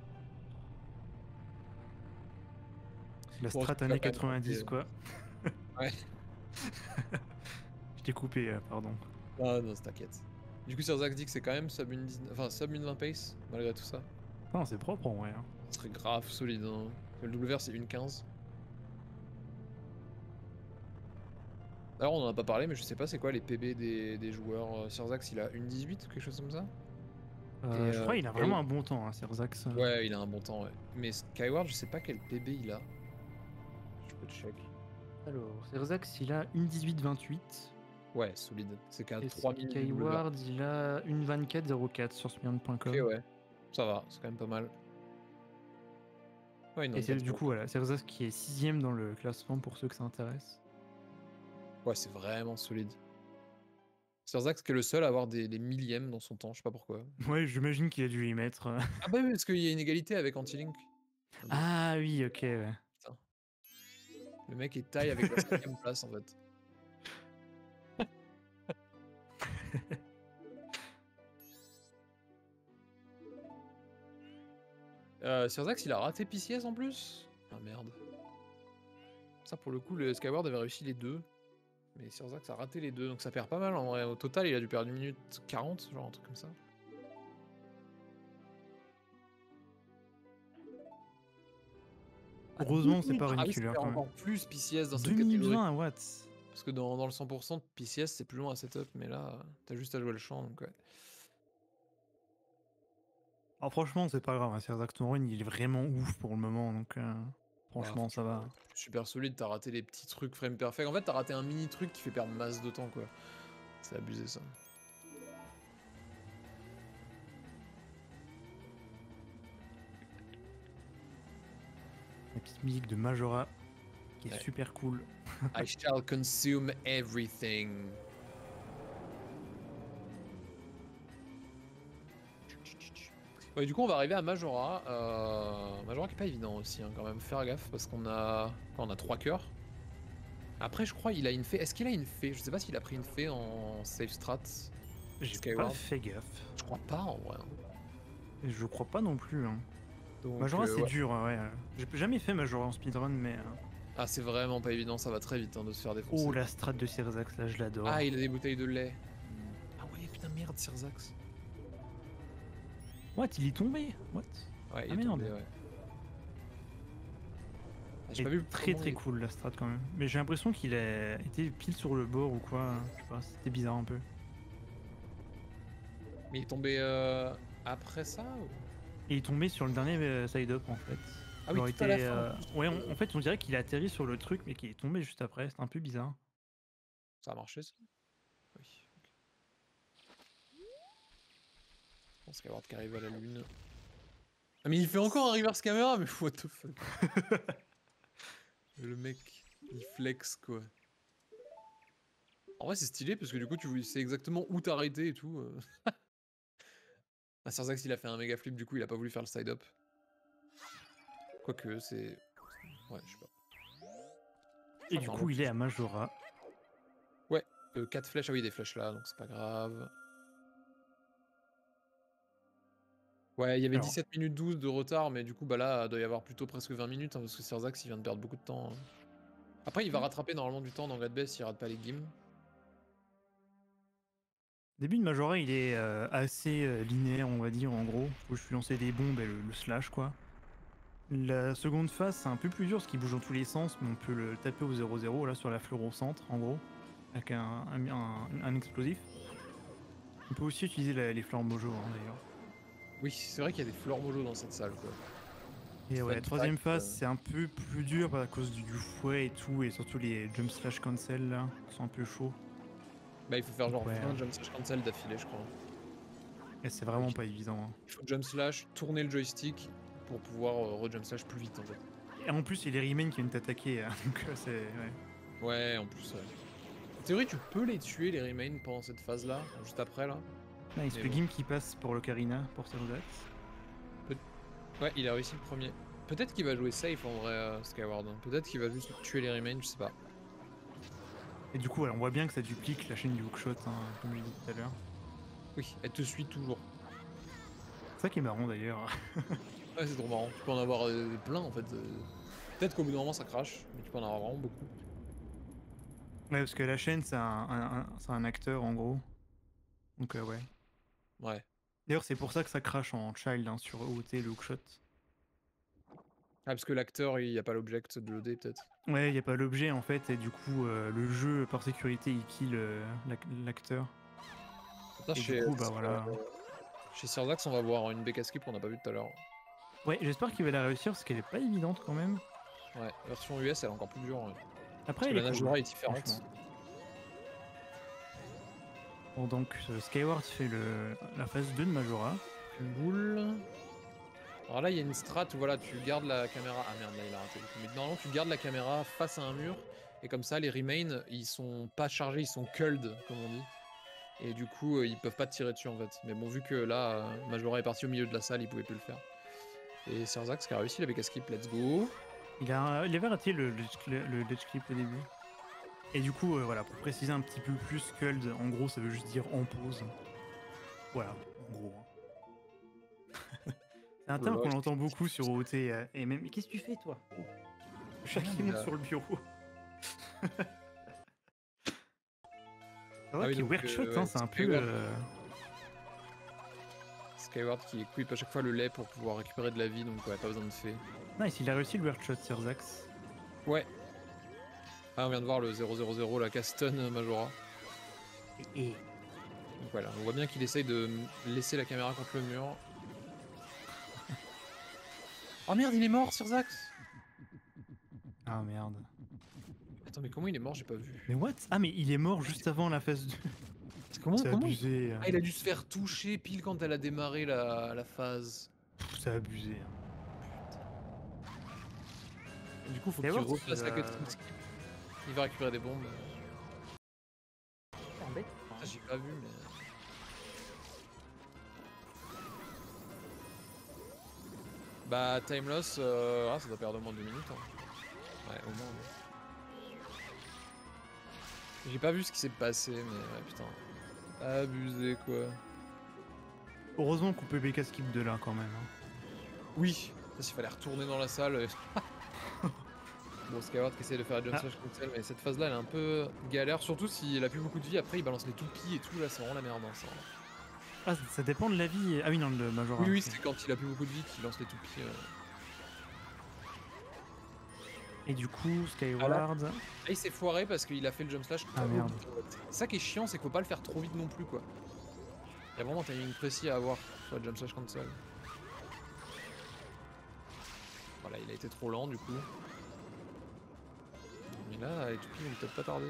La Bon, strat je années préfère 90, rater. quoi. Ouais. Je t'ai coupé, pardon. Ah non, t'inquiète. Du coup, Sirzax dit que c'est quand même sub une 19... enfin, sub une 20 pace, malgré tout ça. Non, c'est propre en vrai. Hein. Ce serait grave solide. Hein. Le WR c'est une 15. Alors, on en a pas parlé, mais je sais pas c'est quoi les PB des joueurs. Sirzax, il a une 18 ou quelque chose comme ça? Je crois qu'il a vraiment un bon temps, hein, Sirzax. Ouais, il a un bon temps, ouais. Mais Skyward, je sais pas quel PB il a. Je peux check. Alors, Sirzax, il a une 18-28. Ouais, solide. C'est qu'à Et 3 minutes. du WR. Skyward, il a une 24-04 sur spin.com. Ok, ouais. Ça va, c'est quand même pas mal. Ouais, Et c'est du coup, voilà, Sirzax qui est 6ème dans le classement pour ceux que ça intéresse. Ouais, c'est vraiment solide. Sirzax qui est le seul à avoir des millièmes dans son temps, je sais pas pourquoi. Ouais, j'imagine qu'il a dû y mettre. Ah bah oui, parce qu'il y a une égalité avec Anti-Link. Ah oui, ok, ouais. Putain. Le mec est taille avec la 5ème place en fait. Sirzax il a raté PCS en plus. Ah merde. Ça pour le coup, le Skyward avait réussi les deux. Mais Sirzax a raté les deux, donc ça perd pas mal en vrai. Au total, il a dû perdre 1 minute 40, genre un truc comme ça. Heureusement, c'est pas Ah oui, ça Runicular perd quand même. encore plus PCS dans cette catégorie. 2020, what? Parce que dans le 100%, PCS c'est plus long à setup, mais là, t'as juste à jouer le champ, donc ouais. Alors franchement, c'est pas grave, hein, Sirzax Torin, il est vraiment ouf pour le moment, donc franchement, ça va. Super solide, t'as raté les petits trucs frame perfect. En fait, t'as raté un mini truc qui fait perdre masse de temps, quoi. C'est abusé, ça. La petite musique de Majora, qui est Ouais. super cool. I shall consume everything. Ouais, du coup, on va arriver à Majora. Majora qui est pas évident aussi, hein, quand même. Faire gaffe parce qu'on a 3 cœurs. Après, je crois il a une fée. Est-ce qu'il a une fée? Je sais pas s'il a pris une fée en safe strat. J'ai pas Skyward. fait gaffe. Je crois pas en vrai. Et je crois pas non plus. Hein. Donc, Majora, c'est ouais. dur, ouais. J'ai jamais fait Majora en speedrun, mais. Ah, c'est vraiment pas évident, ça va très vite hein, de se faire défoncer. Oh, la strat de Sirzax, là, je l'adore. Ah, il a des bouteilles de lait. Ah ouais, putain, merde, Sirzax. What, il est tombé? What? Ouais, il Ah, est merde. tombé, ouais. Ah, j'ai C'est pas vu très comment très il- cool la strat quand même. Mais j'ai l'impression qu'il a été pile sur le bord ou quoi. Je sais pas, c'était bizarre un peu. Mais il est tombé après ça ou... Et il est tombé sur le dernier side-up en fait. Ah oui, Genre, tout à la fin, en plus. Ouais, en fait, on dirait qu'il a atterri sur le truc, mais qu'il est tombé juste après. C'est un peu bizarre. Ça a marché ça? Oui. Ok. Je pense qu'Howard qui arrive à la lune. Ah mais il fait encore un reverse caméra, mais what the fuck. Le mec, il flex quoi. En vrai c'est stylé parce que du coup tu sais exactement où t'arrêter et tout. Ah, Sirzax il a fait un méga flip, du coup il a pas voulu faire le side up. Quoique c'est... Ouais, je sais pas. Et Ah, du pardon. coup, il est à Majora. Ouais, 4 flèches, ah oui des flèches là, donc c'est pas grave. Ouais, il y avait Alors. 17 minutes 12 de retard, mais du coup bah là, il doit y avoir plutôt presque 20 minutes, hein, parce que Sirzax il vient de perdre beaucoup de temps. Hein. Après il va rattraper normalement du temps dans Godbess s'il rate pas les games. Début de Majora, il est assez linéaire, on va dire, en gros. Faut que je lui lancer des bombes et le slash, quoi. La seconde phase, c'est un peu plus dur parce qu'il bouge dans tous les sens, mais on peut le taper au 0-0, là, sur la fleur au centre, en gros, avec un explosif. On peut aussi utiliser les fleurs mojo, hein, d'ailleurs. Oui, c'est vrai qu'il y a des fleurs mojo dans cette salle quoi. Et ouais, Fun la troisième fact, phase, c'est un peu plus dur à cause du fouet et tout, et surtout les jump slash cancel, là, qui sont un peu chauds. Bah il faut faire genre Ouais. 20 jump slash cancel d'affilée je crois. Et c'est vraiment Ok. pas évident. Hein. Il faut jump slash, tourner le joystick pour pouvoir re-jump slash plus vite en fait. Et en plus, il y a les Rayman qui viennent t'attaquer, donc c'est... Ouais. Ouais, en plus ouais. En théorie tu peux les tuer les remains pendant cette phase là, juste après là. Nice, Mais le bon. game qui passe pour l'Ocarina, pour Sirzax. Ouais, il a réussi le premier. Peut-être qu'il va jouer safe en vrai Skyward. Hein. Peut-être qu'il va juste tuer les remains, je sais pas. Et du coup, voilà, on voit bien que ça duplique la chaîne du hookshot, hein, comme je l'ai dit tout à l'heure. Oui, elle te suit toujours. C'est ça qui est marrant d'ailleurs. Ouais, c'est trop marrant. Tu peux en avoir plein en fait. Peut-être qu'au bout d'un moment ça crache, mais tu peux en avoir vraiment beaucoup. Ouais, parce que la chaîne, c'est un acteur en gros. Donc, ouais. Ouais. D'ailleurs, c'est pour ça que ça crache en child hein, sur OT, le hookshot. Ah, parce que l'acteur, il n'y a pas l'object de l'OD, peut-être. Ouais, il a pas l'objet en fait, et du coup, le jeu, par sécurité, il kill l'acteur. Putain, Et du coup, bah voilà. Chez Sirzax, on va voir une BK skip qu'on n'a pas vu tout à l'heure. Ouais, j'espère qu'il va la réussir parce qu'elle est pas évidente quand même. Ouais, version US, elle est encore plus dure. Ouais. Après, Parce que elle la est Najora cool, est différente. franchement. Bon, donc Skyward il fait la phase 2 de Majora. Une boule. Alors là, il y a une strat où voilà, tu gardes la caméra. Ah merde, là il a raté. Mais normalement, tu gardes la caméra face à un mur. Et comme ça, les remains, ils sont pas chargés, ils sont culled, comme on dit. Et du coup, ils peuvent pas te tirer dessus en fait. Mais bon, vu que là, Majora est parti au milieu de la salle, il pouvait plus le faire. Et Sirzax qui a réussi, il avait skip, let's go. Il avait raté le ledge clip au début. Et du coup, voilà, pour préciser un petit peu plus, Scald, en gros, ça veut juste dire en pause. Voilà, en gros. C'est un terme qu'on entend beaucoup sur OT. Et même, mais qu'est-ce que tu fais, toi? Chaque qui monte sur le bureau. C'est vrai oui, qu'il donc, weird shot, ouais, hein, c'est un peu. Skyward qui équipe à chaque fois le lait pour pouvoir récupérer de la vie, donc ouais, pas besoin de fée. Nice, il a réussi le weird shot, Sirzax. Ouais. Ah, on vient de voir le 0-0-0, la Caston Majora. Et. Donc voilà, on voit bien qu'il essaye de laisser la caméra contre le mur. Oh merde, il est mort, Sirzax! Ah merde. Attends, mais comment il est mort? J'ai pas vu. Mais what? Ah, mais il est mort juste avant la phase 2. Comment, C'est abusé. Ah, il a dû se faire toucher pile quand elle a démarré la phase. C'est abusé. Et du coup, faut qu'il refasse la cutscene skip. Il va récupérer des bombes. Ah, j'ai pas vu, mais. Bah, time loss, ça doit perdre au moins 2 minutes. Hein. Ouais, au moins. Ouais. J'ai pas vu ce qui s'est passé, mais ouais, putain. Abusé quoi. Heureusement qu'on peut BK skip de là quand même. Hein. Oui, parce qu'il fallait retourner dans la salle. Bon, Skyward qui essaie de faire la jump slash cancel, mais cette phase là elle est un peu galère, surtout s'il a plus beaucoup de vie. Après il balance les toupies et tout, là c'est vraiment la merde. Hein, ça. Ah, ça dépend de la vie. Ah oui, non, le Majora. Oui, c'est quand il a plus beaucoup de vie qu'il lance les toupies. Et du coup, Skyward. Là, il s'est foiré parce qu'il a fait le jump slash. Ah merde. Ça qui est chiant, c'est qu'il faut pas le faire trop vite non plus quoi. Il y a vraiment un timing précis à avoir sur la jump slash cancel. Voilà, il a été trop lent du coup. Mais là, les toupies vont peut-être pas tarder.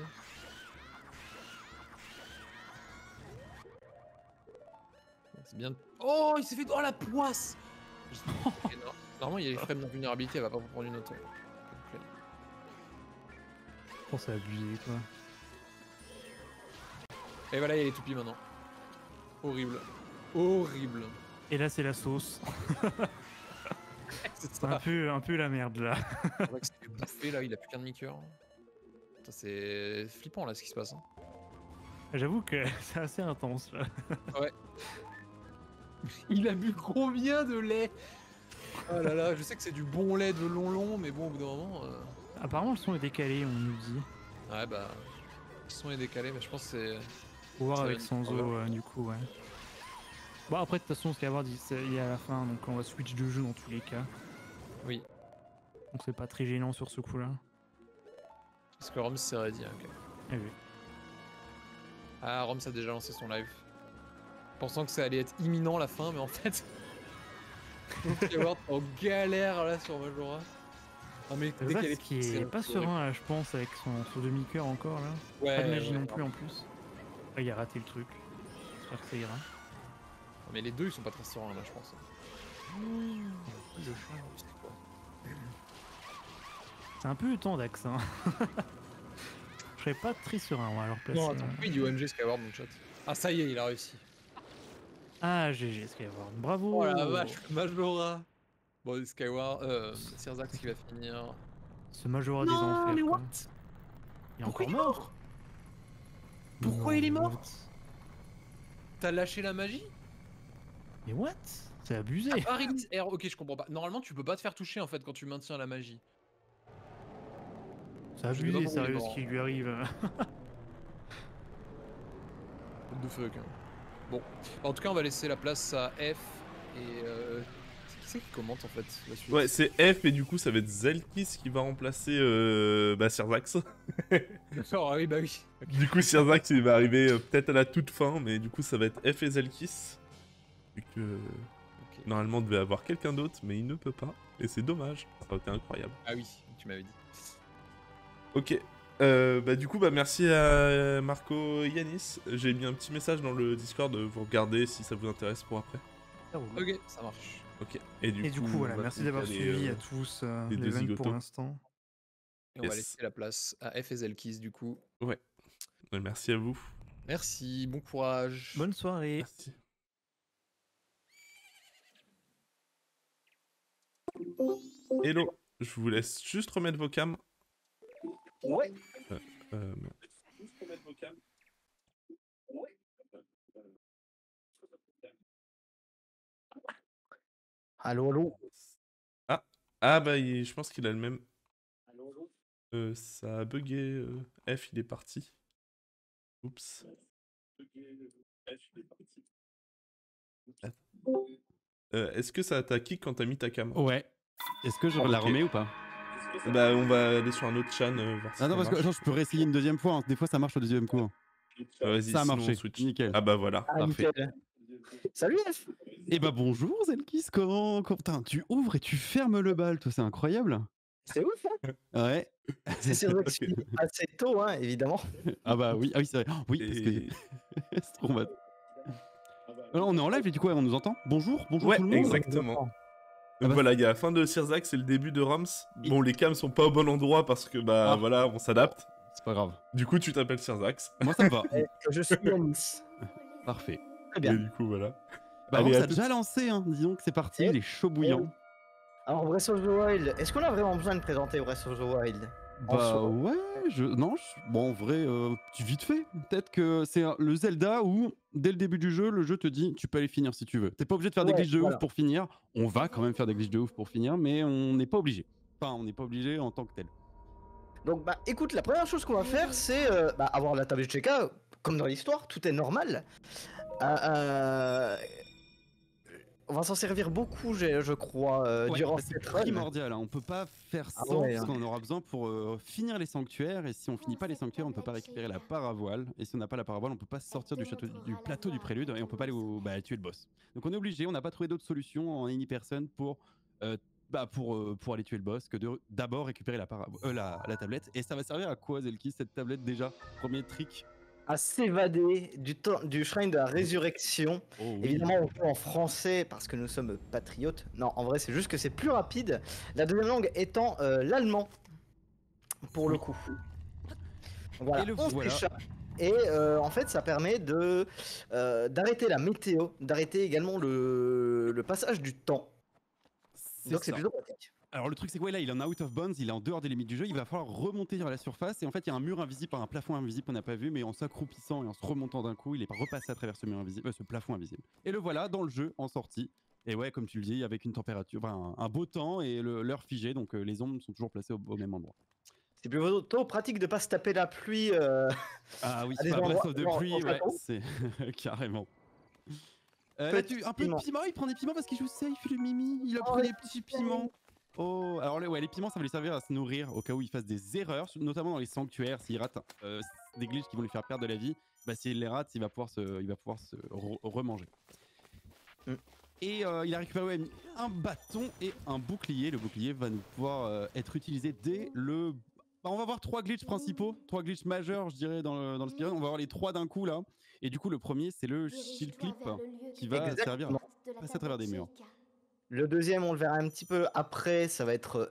C'est bien. Oh, il s'est fait. Oh la poisse! Okay, non. Normalement, il y a les frames d'invulnérabilité, elle va pas prendre une autre. Oh, c'est abusé quoi. Et voilà, il y a les toupies maintenant. Horrible. Horrible. Et là, c'est la sauce. C'est C'est un peu la merde là. On voit que c'est bouffé là, il a plus qu'un demi-cœur. C'est flippant là ce qui se passe. Hein. J'avoue que c'est assez intense là. Ouais. Il a bu combien de lait? Oh là là, je sais que c'est du bon lait de long, mais bon, au bout d'un moment. Apparemment, le son est décalé, on nous dit. Ouais, bah. Le son est décalé, mais je pense que c'est. Faut voir avec Sanzo, du coup, ouais. Bon, après, de toute façon, Skyward, il est à la fin, donc on va switch de jeu dans tous les cas. Oui. Donc c'est pas très gênant sur ce coup-là. Parce que Roms s'est ready, ok. Ah oui. Ah, Roms a déjà lancé son live. Pensant que ça allait être imminent la fin, mais en fait. Skyward en galère là sur Majora. Non, mais dès qu'elle est qui est pas serein là, je pense, avec son demi-cœur encore là. Ouais, pas de magie non plus en plus. Ah, il a raté le truc. J'espère que ça ira. Mais les deux ils sont pas très sereins là, je pense. C'est un peu tendax, hein. Je serais pas très serein, moi, à leur place. Non, attends, il dit OMG Skyward dans le chat. Ah, ça y est, il a réussi. Ah, GG Skyward, bravo! Oh la vache, Majora! Bon, Skyward, Sirzax qui va finir. Ce Majora des enfers. Mais what? Il est encore mort? Pourquoi il est mort? T'as lâché la magie? Mais what? C'est abusé! Ok, je comprends pas. Normalement, tu peux pas te faire toucher en fait quand tu maintiens la magie. C'est Je sais pas abusé, pourquoi il est sérieux, ce mort. qui lui arrive. What the fuck. Hein. Bon. En tout cas, on va laisser la place à F. Et qui c'est qui commente en fait la suite? Ouais, c'est F et du coup ça va être Zelkis qui va remplacer Sirzax. D'accord, ah oui, bah oui. Ok. Du coup Sirzax il va arriver peut-être à la toute fin, mais du coup ça va être F et Zelkis. Vu que Ok. normalement on devait avoir quelqu'un d'autre, mais il ne peut pas. Et c'est dommage, ça aurait été incroyable. Ah oui, tu m'avais dit. Ok. Bah du coup bah merci à Marco et Yanis. J'ai mis un petit message dans le Discord, vous regardez si ça vous intéresse pour après. Ok, ça marche. Ok. Et du coup, on voilà, va merci d'avoir aller, suivi à tous les deux l'event pour zigotos. l'instant. Et on va Yes. laisser la place à F et Zelkis du coup. Ouais. Merci à vous. Merci, bon courage. Bonne soirée. Merci. Hello, je vous laisse juste remettre vos cams. Ouais. Merde. Allô, allô. Ah bah je pense qu'il a le même. Ça a bugué. F il est parti. Oups. Est-ce que ça t'a kick quand t'as mis ta cam? Ouais. Est-ce que je la Ok. remets ou pas? Bah on va aller sur un autre chan voir si Attends, ça parce que marche. attends, je peux réessayer une deuxième fois. Hein. Des fois, ça marche au deuxième coup. Hein. Vas-y, Ça a sinon marché. on switch. Nickel. Ah bah voilà. Ah, Parfait. nickel. Salut F. Eh bah bonjour Zelkis, putain, tu ouvres et tu fermes le bal, toi, c'est incroyable. C'est ouf, hein. Ouais. C'est sûr que je suis assez tôt, hein, évidemment. Ah bah oui, c'est vrai. Oh, oui, parce que Et... c'est trop bad. Alors, on est en live et du coup, on nous entend. Bonjour Ouais, tout le monde. exactement. Ah Donc bah, voilà, il y a la fin de Sirzax, c'est le début de Roms. Bon, les cams sont pas au bon endroit parce que bah Ah. voilà, on s'adapte. c'est pas grave. Du coup, tu t'appelles Sirzax. Moi, ça me va. Et je suis Yanis. Parfait. Très Et bien. du coup, voilà. Bah, Allez, Roms à a toutes. déjà lancé, hein. Disons que c'est parti, Eh, il est chaud bouillant. Alors, Breath of the Wild, est-ce qu'on a vraiment besoin de présenter Breath of the Wild en Bah soi? ouais, bon en vrai, vite fait, peut-être que c'est le Zelda où dès le début du jeu, le jeu te dit tu peux aller finir si tu veux. T'es pas obligé de faire des Ouais, glitches de voilà. ouf pour finir, on va quand même faire des glitches de ouf pour finir, mais on n'est pas obligé. Enfin, on n'est pas obligé en tant que tel. Donc, bah écoute, la première chose qu'on va faire, c'est avoir la tablette Sheikah, comme dans l'histoire, tout est normal. On va s'en servir beaucoup, je crois, Ouais, durant bah, c'est cette run. primordial, hein. On peut pas faire Ah sans, ouais, parce hein. qu'on aura besoin pour finir les sanctuaires, et si on finit pas les sanctuaires, on peut pas récupérer la paravoile, et si on n'a pas la paravoile, on peut pas sortir du plateau du prélude, et on peut pas aller tuer le boss. Donc on est obligé, on n'a pas trouvé d'autre solution en any-person pour aller tuer le boss que d'abord récupérer la tablette. Et ça va servir à quoi, Zelkis, cette tablette déjà? Premier trick. À s'évader du shrine de la résurrection. Oh, oui. Évidemment, on joue en français parce que nous sommes patriotes. Non, en vrai, c'est juste que c'est plus rapide. La deuxième langue étant l'allemand, pour le coup. Donc voilà, Et le on voilà. s'échappe. Et en fait, ça permet d'arrêter la météo, d'arrêter également le passage du temps. Donc c'est ça. plutôt pratique. Alors le truc c'est que là il est en out of bounds, il est en dehors des limites du jeu, il va falloir remonter vers la surface et en fait il y a un mur invisible, un plafond invisible qu'on n'a pas vu, mais en s'accroupissant et en se remontant d'un coup il est repassé à travers ce mur invisible, ce plafond invisible. Et le voilà dans le jeu en sortie. Et ouais, comme tu le dis, avec une température, un beau temps et l'heure figée, donc les ombres sont toujours placées au même endroit. C'est plutôt pratique de pas se taper la pluie. Ah oui, à des Breath endroits- of the en Pluie, ouais, château. c'est carrément. Là, Petit un peu de piment. piment, il prend des piments parce qu'il joue safe, le Mimi, il a Oh, pris les des petits piments. Oh, alors les piments, ça va lui servir à se nourrir au cas où il fasse des erreurs, notamment dans les sanctuaires. S'il rate des glitches qui vont lui faire perdre de la vie, bah s'il les rate, il va pouvoir se remanger. Et il a récupéré un bâton et un bouclier. Le bouclier va nous pouvoir être utilisé dès le... Bah, on va voir 3 glitches principaux, 3 glitches majeurs, je dirais, dans le speedrun. On va voir les 3 d'un coup là. Et du coup, le premier, c'est le shield clip qui va servir à passer à travers des murs. Le deuxième, on le verra un petit peu après, ça va être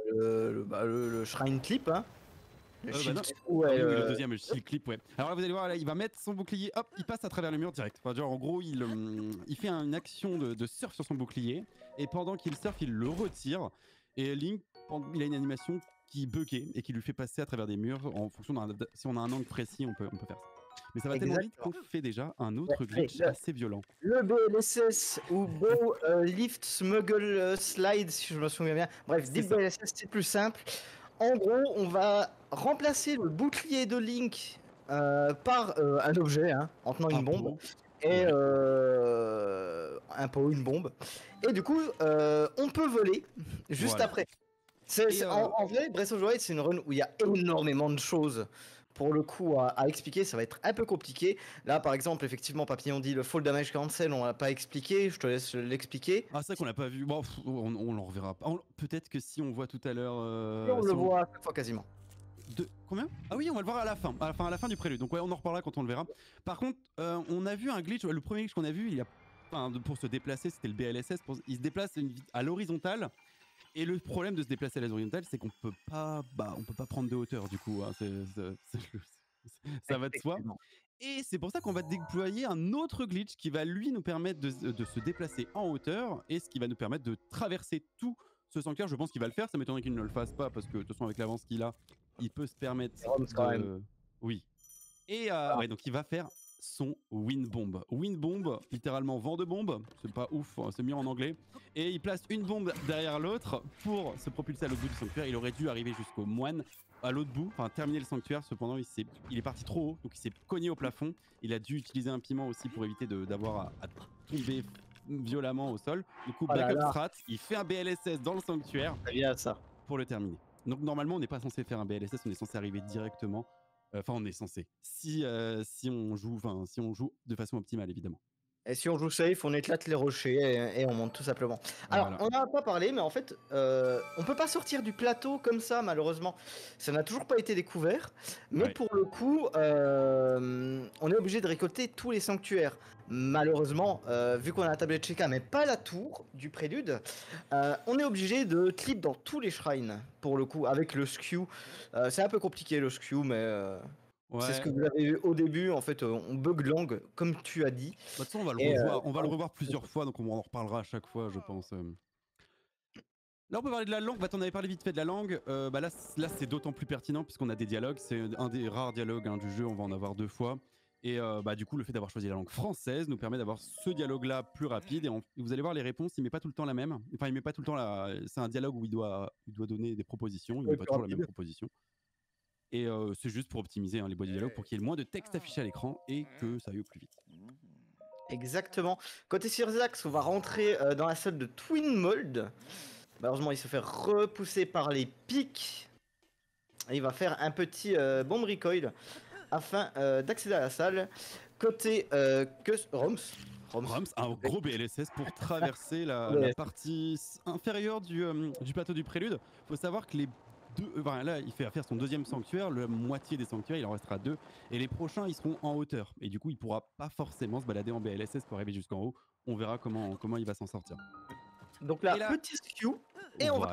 le shrine clip. Hein. Le Bah shield non. clip, Ah oui, le deuxième, le shield clip, ouais. Alors là, vous allez voir, là, il va mettre son bouclier, hop, il passe à travers le mur direct. Enfin, genre, en gros, il fait une action de surf sur son bouclier, et pendant qu'il surfe, il le retire. Et Link, il a une animation qui buguait et qui lui fait passer à travers des murs en fonction si on a un angle précis, on peut faire ça. Mais ça va tellement vite qu'on fait déjà un autre glitch assez violent. Le BLSS ou Bow Lift Smuggle Slide, si je me souviens bien. Bref, Deep BLSS, c'est plus simple. En gros, on va remplacer le bouclier de Link par un objet, hein, en tenant Un une bombe. pot. Et Ouais. un pot, une bombe. Et du coup, on peut voler juste Voilà. après. Et, En vrai, Breath of the Wild, c'est une run où il y a énormément de choses pour le coup à expliquer. Ça va être un peu compliqué. Là, par exemple, effectivement, Papillon dit le fall damage cancel, on l'a pas expliqué. Je te laisse l'expliquer. Ah, c'est vrai qu'on l'a pas vu. Bon, on l'en reverra pas. Peut-être que si on voit tout à l'heure. Et on si le voit à chaque fois quasiment. Combien? Ah oui, on va le voir à la fin. À la fin du prélude. Donc ouais, on en reparlera quand on le verra. Par contre, on a vu un glitch. Le premier glitch qu'on a vu, pour se déplacer, c'était le BLSS. Il se déplace à l'horizontale. Et le problème de se déplacer à l'horizontale, c'est qu'on peut pas prendre de hauteur du coup. Hein. Ça va de soi. Effectivement. Et c'est pour ça qu'on va déployer un autre glitch qui va lui nous permettre de se déplacer en hauteur et ce qui va nous permettre de traverser tout ce sanctuaire. Je pense qu'il va le faire. Ça m'étonnerait qu'il ne le fasse pas parce que de toute façon avec l'avance qu'il a, il peut se permettre Roms, quand même. de. Oui. Et ouais, donc il va faire son Wind Bomb. Wind Bomb, littéralement vent de bombe. C'est pas ouf, c'est mieux en anglais. Et il place une bombe derrière l'autre pour se propulser à l'autre bout du sanctuaire. Il aurait dû arriver jusqu'au moine à l'autre bout, enfin terminer le sanctuaire. Cependant, il est parti trop haut, donc il s'est cogné au plafond. Il a dû utiliser un piment aussi pour éviter d'avoir à tomber violemment au sol. Du coup, Oh là backup là. strat, il fait un BLSS dans le sanctuaire C'est bien ça. pour le terminer. Donc normalement, on n'est pas censé faire un BLSS, on est censé arriver directement. Enfin, on est censé. Si on joue de façon optimale, évidemment. Et si on joue safe, on éclate les rochers et on monte tout simplement. Alors, Voilà. on n'en a pas parlé, mais en fait, on peut pas sortir du plateau comme ça, malheureusement. Ça n'a toujours pas été découvert. Mais Ouais. pour le coup, on est obligé de récolter tous les sanctuaires. Malheureusement, vu qu'on a la tablette Sheka, mais pas la tour du prélude, on est obligé de clip dans tous les shrines, pour le coup, avec le skew. C'est un peu compliqué le skew, mais... C'est ce que vous avez eu au début, en fait, on bug langue, comme tu as dit. Bah, de toute façon, on va le Et, revoir. On va le revoir plusieurs fois, donc on en reparlera à chaque fois, je pense. Là, on peut parler de la langue. Bah, t'en avais parlé vite fait de la langue. Là, c'est d'autant plus pertinent puisqu'on a des dialogues. C'est un des rares dialogues du jeu. On va en avoir 2 fois. Et du coup, le fait d'avoir choisi la langue française nous permet d'avoir ce dialogue-là plus rapide. Et vous allez voir les réponses, il met pas tout le temps la même. Enfin, il met pas tout le temps la. C'est un dialogue où il doit donner des propositions. Il met pas toujours la même proposition. Et c'est juste pour optimiser les boîtes de dialogue pour qu'il y ait le moins de texte affiché à l'écran et que ça aille au plus vite. Exactement. Côté Sirzax, on va rentrer dans la salle de Twin Mold. Malheureusement, il se fait repousser par les pics. Et il va faire un petit bomb recoil afin d'accéder à la salle. Côté Roms, un gros BLSS pour traverser la partie inférieure du plateau du prélude. Faut savoir que là, il fait faire son deuxième sanctuaire, la moitié des sanctuaires, il en restera 2. Et les prochains, ils seront en hauteur. Et du coup, il pourra pas forcément se balader en BLSS pour arriver jusqu'en haut. On verra comment il va s'en sortir. Donc là, petit skew. Et on va...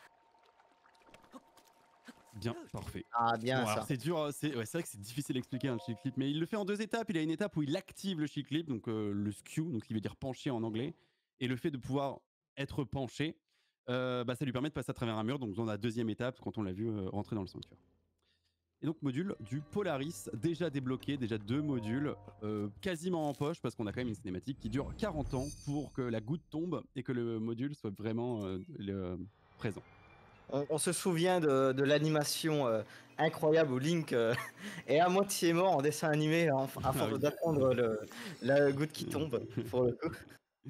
Bien, parfait. Ah, bien bon, ça. C'est dur, c'est vrai que c'est difficile d'expliquer un shield clip, mais il le fait en 2 étapes. Il a une étape où il active le shield clip, donc le skew, donc qui veut dire penché en anglais. Et le fait de pouvoir être penché, ça lui permet de passer à travers un mur, donc dans la deuxième étape, quand on l'a vu rentrer dans le sanctuaire. Et donc module du Polaris, déjà débloqué, déjà 2 modules, quasiment en poche, parce qu'on a quand même une cinématique qui dure 40 ans pour que la goutte tombe et que le module soit vraiment présent. On se souvient de l'animation incroyable où Link est à moitié mort en dessin animé afin d'attendre la goutte qui tombe, pour le coup.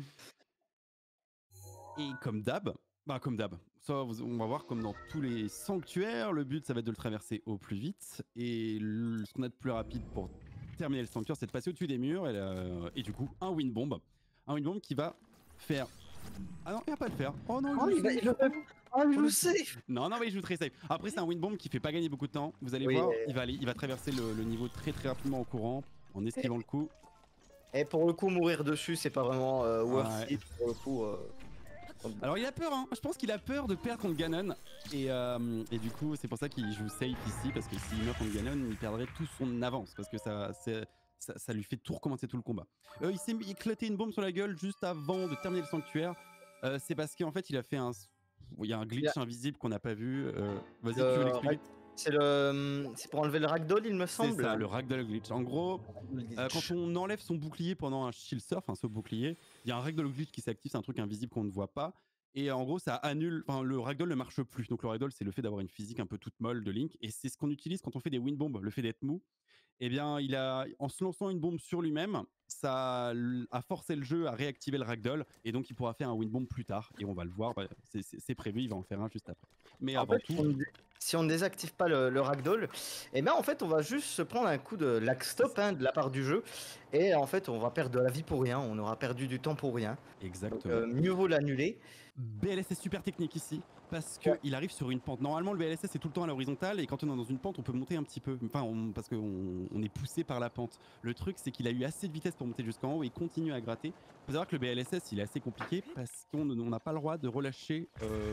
Et comme d'hab, ça on va voir comme dans tous les sanctuaires, le but ça va être de le traverser au plus vite. Et ce qu'on a de plus rapide pour terminer le sanctuaire, c'est de passer au-dessus des murs et du coup un wind bomb. Un wind bomb qui va faire... Ah non, il va pas le faire. Oh non, il le fait. Oh, je le sais. Non, mais il joue très safe. Après, c'est un wind bomb qui fait pas gagner beaucoup de temps. Vous allez voir, il va traverser le niveau très rapidement en courant, en esquivant le coup. Et pour le coup, mourir dessus, c'est pas vraiment worth it pour le coup. Alors il a peur, hein. Je pense qu'il a peur de perdre contre Ganon. Et du coup, c'est pour ça qu'il joue safe ici, parce que s'il meurt contre Ganon, il perdrait tout son avance, parce que ça lui fait tout recommencer tout le combat. Il s'est éclaté une bombe sur la gueule juste avant de terminer le sanctuaire. C'est parce qu'en fait, il a fait il y a un glitch invisible qu'on n'a pas vu. Vas-y, tu veux l'expliquer? C'est pour enlever le ragdoll, il me semble. C'est ça, le ragdoll glitch. En gros, quand on enlève son bouclier pendant un shield surf, un saut bouclier, il y a un ragdoll glitch qui s'active, c'est un truc invisible qu'on ne voit pas. Et en gros, ça annule. Enfin, le ragdoll ne marche plus. Donc, le ragdoll, c'est le fait d'avoir une physique un peu toute molle de Link. Et c'est ce qu'on utilise quand on fait des wind bombs, le fait d'être mou. Eh bien, en se lançant une bombe sur lui-même, ça a forcé le jeu à réactiver le ragdoll. Et donc, il pourra faire un wind bomb plus tard. Et on va le voir. C'est prévu, il va en faire un juste après. Mais En avant fait, tout. si on ne désactive pas le ragdoll, eh ben en fait on va juste se prendre un coup de lag stop de la part du jeu et en fait on va perdre de la vie pour rien, on aura perdu du temps pour rien. Donc Exactement. mieux vaut l'annuler. BLS est super technique ici parce qu'il arrive sur une pente. Normalement, le BLS c'est tout le temps à l'horizontale et quand on est dans une pente, on peut monter un petit peu. Enfin, parce qu'on est poussé par la pente. Le truc, c'est qu'il a eu assez de vitesse pour monter jusqu'en haut et il continue à gratter. Il faut savoir que le BLSS il est assez compliqué parce qu'on n'a pas le droit de relâcher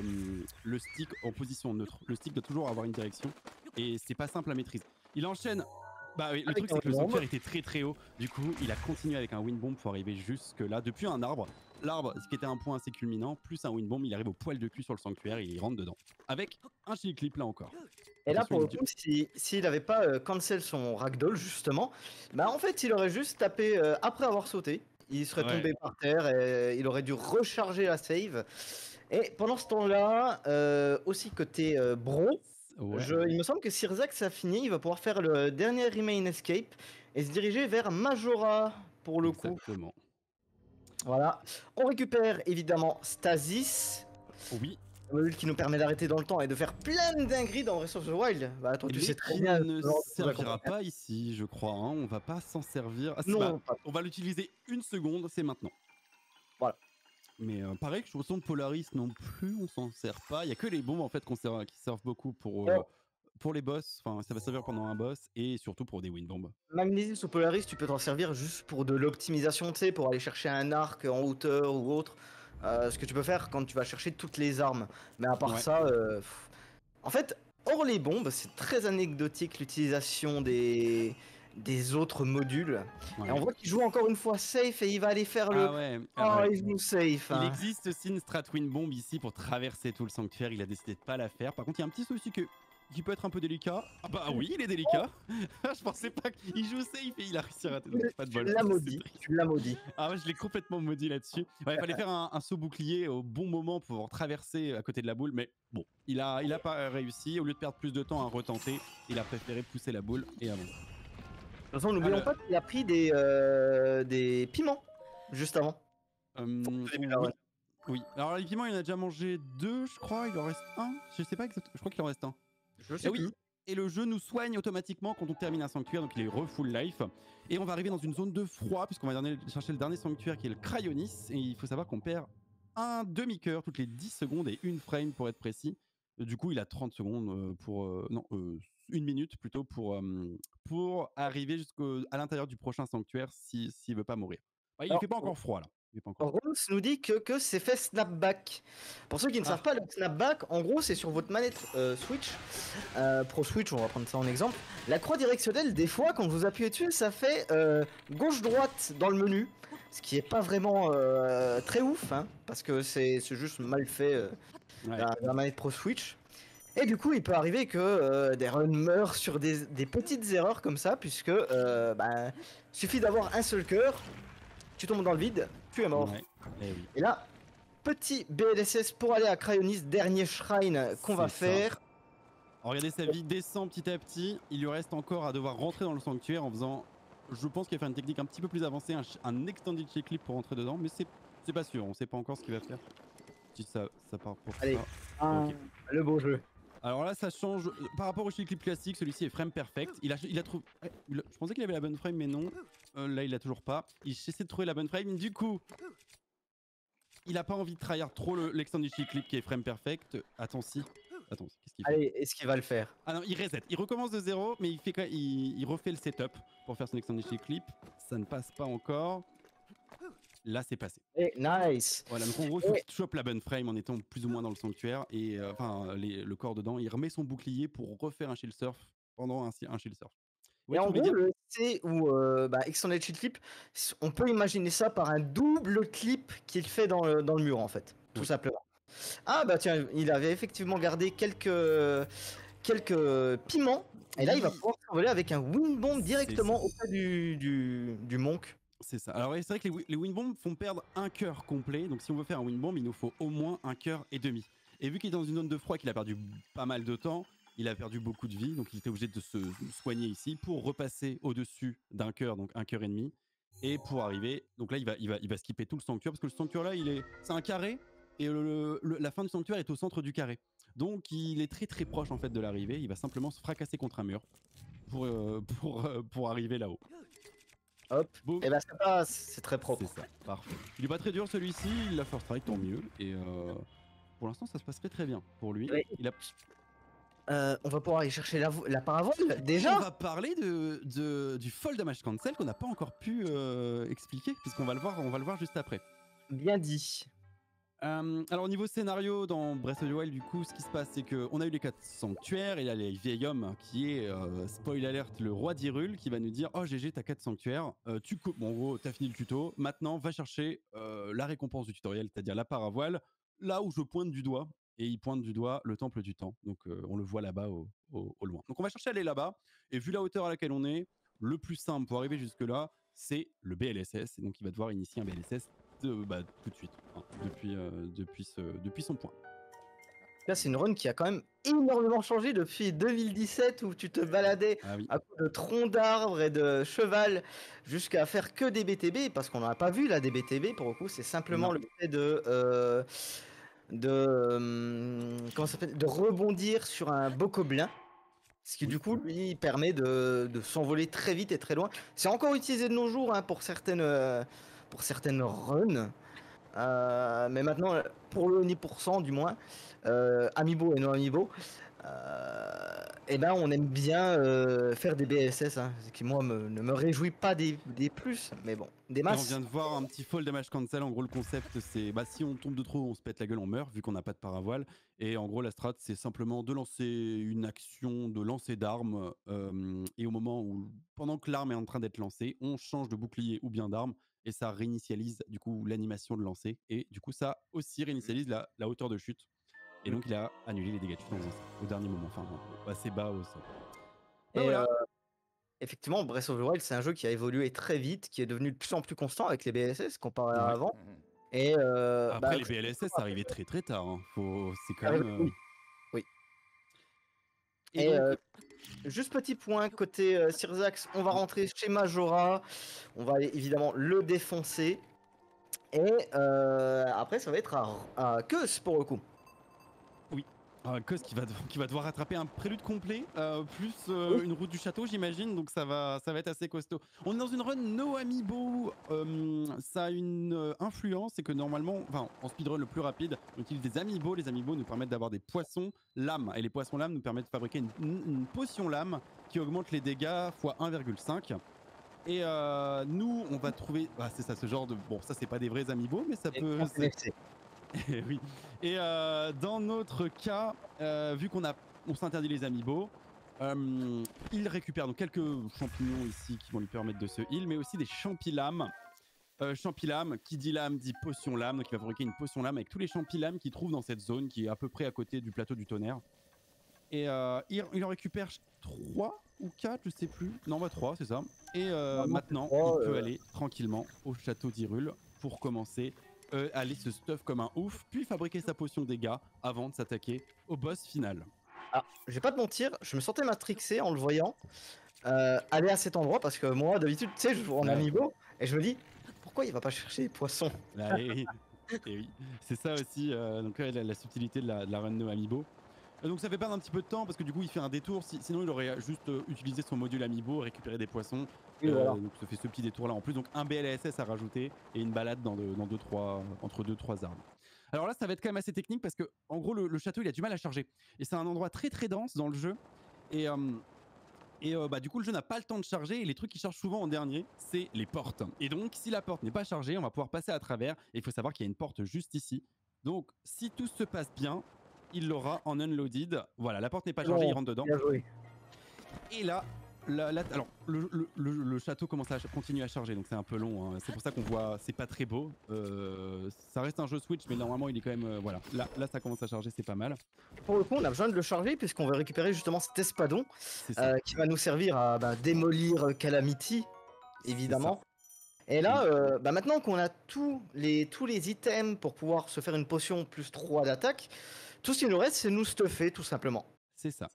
le stick en position neutre. Le stick doit toujours avoir une direction et c'est pas simple à maîtriser. Il enchaîne. Bah oui, le truc c'est que le sanctuaire était très très haut. Du coup, il a continué avec un wind bomb pour arriver jusque là depuis un arbre. L'arbre, ce qui était un point assez culminant, plus un wind bomb, il arrive au poil de cul sur le sanctuaire et il rentre dedans. Avec un shield clip là encore. Et là pour le coup, s'il n'avait pas cancel son ragdoll justement, bah en fait il aurait juste tapé après avoir sauté. Il serait tombé par terre et il aurait dû recharger la save. Et pendant ce temps-là, aussi côté bro, il me semble que Sirzax a fini, il va pouvoir faire le dernier Remain Escape et se diriger vers Majora pour le coup. Exactement. Voilà. On récupère évidemment Stasis. Oui. Qui nous permet d'arrêter dans le temps et de faire plein de dingueries dans Breath of the Wild. Bah toi tu sais très qui bien. ne servira pas ici, je crois. Hein. On va pas s'en servir. Ah, non, on va l'utiliser une seconde, c'est maintenant. Voilà. Mais pareil que je ressens Polaris non plus, on s'en sert pas. Il y a que les bombes en fait qui servent beaucoup pour les boss. Enfin, ça va servir pendant un boss et surtout pour des wind bombs. Magnésis ou Polaris, tu peux t'en servir juste pour de l'optimisation, tu sais, pour aller chercher un arc en hauteur ou autre. Ce que tu peux faire quand tu vas chercher toutes les armes. Mais à part ça, en fait, hors les bombes, c'est très anecdotique l'utilisation des autres modules. Et on voit qu'il joue encore une fois safe et il va aller faire il joue safe. Il existe aussi une strat wind bomb ici pour traverser tout le sanctuaire. Il a décidé de pas la faire. Par contre, il y a un petit souci qui peut être un peu délicat. Ah bah oui, il est délicat. Je pensais pas qu'il joue safe et il a réussi à rater. Pas de bol. Tu l'as maudit. Ah ouais, je l'ai complètement maudit là-dessus. Ouais, il fallait faire un saut bouclier au bon moment pour traverser à côté de la boule, mais bon, il a pas réussi. Au lieu de perdre plus de temps à retenter, il a préféré pousser la boule et avancer. De toute façon, n'oublions pas qu'il a pris des piments juste avant. Oui. Alors les piments, il en a déjà mangé 2, je crois. Il en reste 1. Je sais pas exactement. Je crois qu'il en reste 1. Je sais plus. Et le jeu nous soigne automatiquement quand on termine un sanctuaire, donc il est full life. Et on va arriver dans une zone de froid, puisqu'on va chercher le dernier sanctuaire qui est le Cryonis. Et il faut savoir qu'on perd un demi-cœur toutes les 10 secondes et une frame pour être précis. Du coup, il a 30 secondes une minute plutôt pour arriver à l'intérieur du prochain sanctuaire s'il veut pas mourir. Il ne fait pas encore froid là. Rose nous dit que c'est fait snapback. Pour ceux qui ne savent pas, le snapback, en gros, c'est sur votre manette Switch, Pro Switch, on va prendre ça en exemple. La croix directionnelle, des fois, quand vous appuyez dessus, ça fait gauche-droite dans le menu, ce qui est pas vraiment très ouf, hein, parce que c'est juste mal fait la manette Pro Switch. Et du coup, il peut arriver que des runs meurent sur des petites erreurs comme ça, puisque suffit d'avoir un seul cœur. Tu tombes dans le vide, tu es mort. Et là, petit BLSS pour aller à Cryonis, dernier shrine qu'on va faire. Regardez, sa vie descend petit à petit. Il lui reste encore à devoir rentrer dans le sanctuaire en faisant, je pense qu'il va faire une technique un petit peu plus avancée, un extended shield clip pour rentrer dedans, mais c'est pas sûr, on sait pas encore ce qu'il va faire. Si ça part pour allez, ça. Le beau jeu. Alors là, ça change par rapport au shield clip classique. Celui-ci est frame perfect. Il a trouvé. Je pensais qu'il avait la bonne frame, mais non. Là, il a toujours pas. Il essaie de trouver la bonne frame. Du coup, il a pas envie de tryhard trop l'extended shield clip qui est frame perfect. Attends, qu'est-ce qu'il fait? Allez, est-ce qu'il va le faire? Ah non, il reset. Il recommence de zéro, mais il refait le setup pour faire son extended shield clip. Ça ne passe pas encore. Là, c'est passé. Et nice. Voilà, donc en gros, il faut qu'il chope la bonne frame en étant plus ou moins dans le sanctuaire et le corps dedans. Il remet son bouclier pour refaire un shield surf pendant un shield surf. Ouais, et en gros, le C ou Extended Shield Clip, on peut imaginer ça par un double clip qu'il fait dans le mur en fait, tout simplement. Ah bah tiens, il avait effectivement gardé quelques piments et là il va pouvoir s'envoler avec un wind bomb directement auprès du monk. C'est ça. Alors c'est vrai que les wind bombs font perdre un cœur complet. Donc si on veut faire un wind bomb, il nous faut au moins un cœur et demi. Et vu qu'il est dans une zone de froid, qu'il a perdu pas mal de temps, il a perdu beaucoup de vie. Donc il était obligé de se soigner ici pour repasser au-dessus d'un cœur, donc un cœur et demi. Et pour arriver, donc là il va skipper tout le sanctuaire parce que le sanctuaire là c'est un carré et la fin du sanctuaire est au centre du carré. Donc il est très très proche en fait de l'arrivée. Il va simplement se fracasser contre un mur pour arriver là-haut. Hop. Boum. Et bah ça passe, c'est très propre. C'est ça, parfait. Il est pas très dur celui-ci, il l'a first strike, tant mieux. Et pour l'instant, ça se passe très bien pour lui. Ouais. On va pouvoir aller chercher la paravole déjà. On va parler du fall damage cancel qu'on n'a pas encore pu expliquer, puisqu'on va le voir juste après. Bien dit. Alors au niveau scénario dans Breath of the Wild, du coup, ce qui se passe, c'est qu'on a eu les 4 sanctuaires, et là les vieil hommes qui est, spoil alert, le roi d'Hyrule, qui va nous dire: oh GG, t'as 4 sanctuaires, bon, en gros, t'as fini le tuto, maintenant va chercher la récompense du tutoriel, c'est-à-dire la paravoile, là où je pointe du doigt, et il pointe du doigt le temple du temps, donc on le voit là-bas au loin. Donc on va chercher à aller là-bas, et vu la hauteur à laquelle on est, le plus simple pour arriver jusque-là, c'est le BLSS, et donc il va devoir initier un BLSS tout de suite, hein, depuis son point. Là, c'est une run qui a quand même énormément changé depuis 2017 où tu te baladais à coup de troncs d'arbres et de cheval jusqu'à faire que des BTB, parce qu'on n'en a pas vu là des BTB pour le coup, c'est simplement le fait comment ça s'appelle, de rebondir sur un bokoblin. Ce qui du coup lui permet de s'envoler très vite et très loin. C'est encore utilisé de nos jours hein, pour certaines runs. Mais maintenant, pour le 10% du moins, Amiibo et non Amiibo, et ben on aime bien faire des BSS, hein, ce qui moi ne me réjouit pas des plus, mais bon, des masses. Et on vient de voir un petit fall damage cancel. En gros, le concept, c'est si on tombe de trop, on se pète la gueule, on meurt, vu qu'on n'a pas de paravoile. Et en gros, la strat, c'est simplement de lancer une action de lancer d'armes. Et au moment où, pendant que l'arme est en train d'être lancée, on change de bouclier ou bien d'arme. Et ça réinitialise du coup l'animation de lancer. Et du coup, ça aussi réinitialise la hauteur de chute. Et donc, il a annulé les dégâts de chute au dernier moment. Enfin, assez bas au sol. Et voilà. Effectivement, Breath of the Wild, c'est un jeu qui a évolué très vite, qui est devenu de plus en plus constant avec les BLSS comparé à avant. Et après, les BLSS, ça arrivait très très tard. Hein. C'est quand même. Oui. Et juste petit point côté Sirzax, on va rentrer chez Majora, on va aller évidemment le défoncer. Et après, ça va être à Keus pour le coup. Oui. Keus qui va devoir rattraper un prélude complet, plus une route du château, j'imagine, donc ça va être assez costaud. On est dans une run no amiibo, ça a une influence, c'est que normalement, en speedrun le plus rapide, on utilise des amiibo. Les amiibo nous permettent d'avoir des poissons lames, et les poissons lames nous permettent de fabriquer une potion lame qui augmente les dégâts x 1,5. Et nous, on va trouver, c'est ça, ce genre de, bon, ça c'est pas des vrais amiibo, mais ça peut. Oui. Et dans notre cas, vu qu'on s'interdit les amiibo, il récupère donc quelques champignons ici qui vont lui permettre de se heal, mais aussi des champilames. Champilames, qui dit lame dit potion lame, donc il va fabriquer une potion lame avec tous les champilames qu'il trouve dans cette zone qui est à peu près à côté du plateau du tonnerre. Et il en récupère 3 ou 4, je sais plus. Non, 3, c'est ça. Et maintenant, il peut aller tranquillement au château d'Hyrule pour commencer aller se stuff comme un ouf, puis fabriquer sa potion dégâts avant de s'attaquer au boss final. Alors, je vais pas te mentir, je me sentais matrixé en le voyant aller à cet endroit parce que moi, d'habitude, tu sais, je joue en amiibo et je me dis pourquoi il va pas chercher les poissons. Et oui, c'est ça aussi, donc la subtilité de la run no amiibo. Donc ça fait perdre un petit peu de temps parce que du coup il fait un détour, sinon il aurait juste utilisé son module amiibo, récupéré des poissons. Voilà. Donc ça fait ce petit détour là en plus, donc un BLSS à rajouter et une balade entre 2-3 arbres. Alors là ça va être quand même assez technique parce que en gros le château il a du mal à charger et c'est un endroit très très dense dans le jeu et du coup le jeu n'a pas le temps de charger et les trucs qui chargent souvent en dernier c'est les portes. Et donc si la porte n'est pas chargée on va pouvoir passer à travers et il faut savoir qu'il y a une porte juste ici. Donc si tout se passe bien, il l'aura en unloaded. Voilà, la porte n'est pas chargée, il rentre dedans. Et là, alors le château commence à continuer à charger, donc c'est un peu long. Hein. C'est pour ça qu'on voit, c'est pas très beau. Ça reste un jeu Switch, mais normalement il est quand même, voilà. Là, ça commence à charger, c'est pas mal. Pour le coup, on a besoin de le charger puisqu'on va récupérer justement cet espadon qui va nous servir à démolir Calamity, évidemment. Et là, bah maintenant qu'on a tous les items pour pouvoir se faire une potion plus 3 d'attaque, tout ce qu'il nous reste, c'est nous stuffer, tout simplement. C'est ça.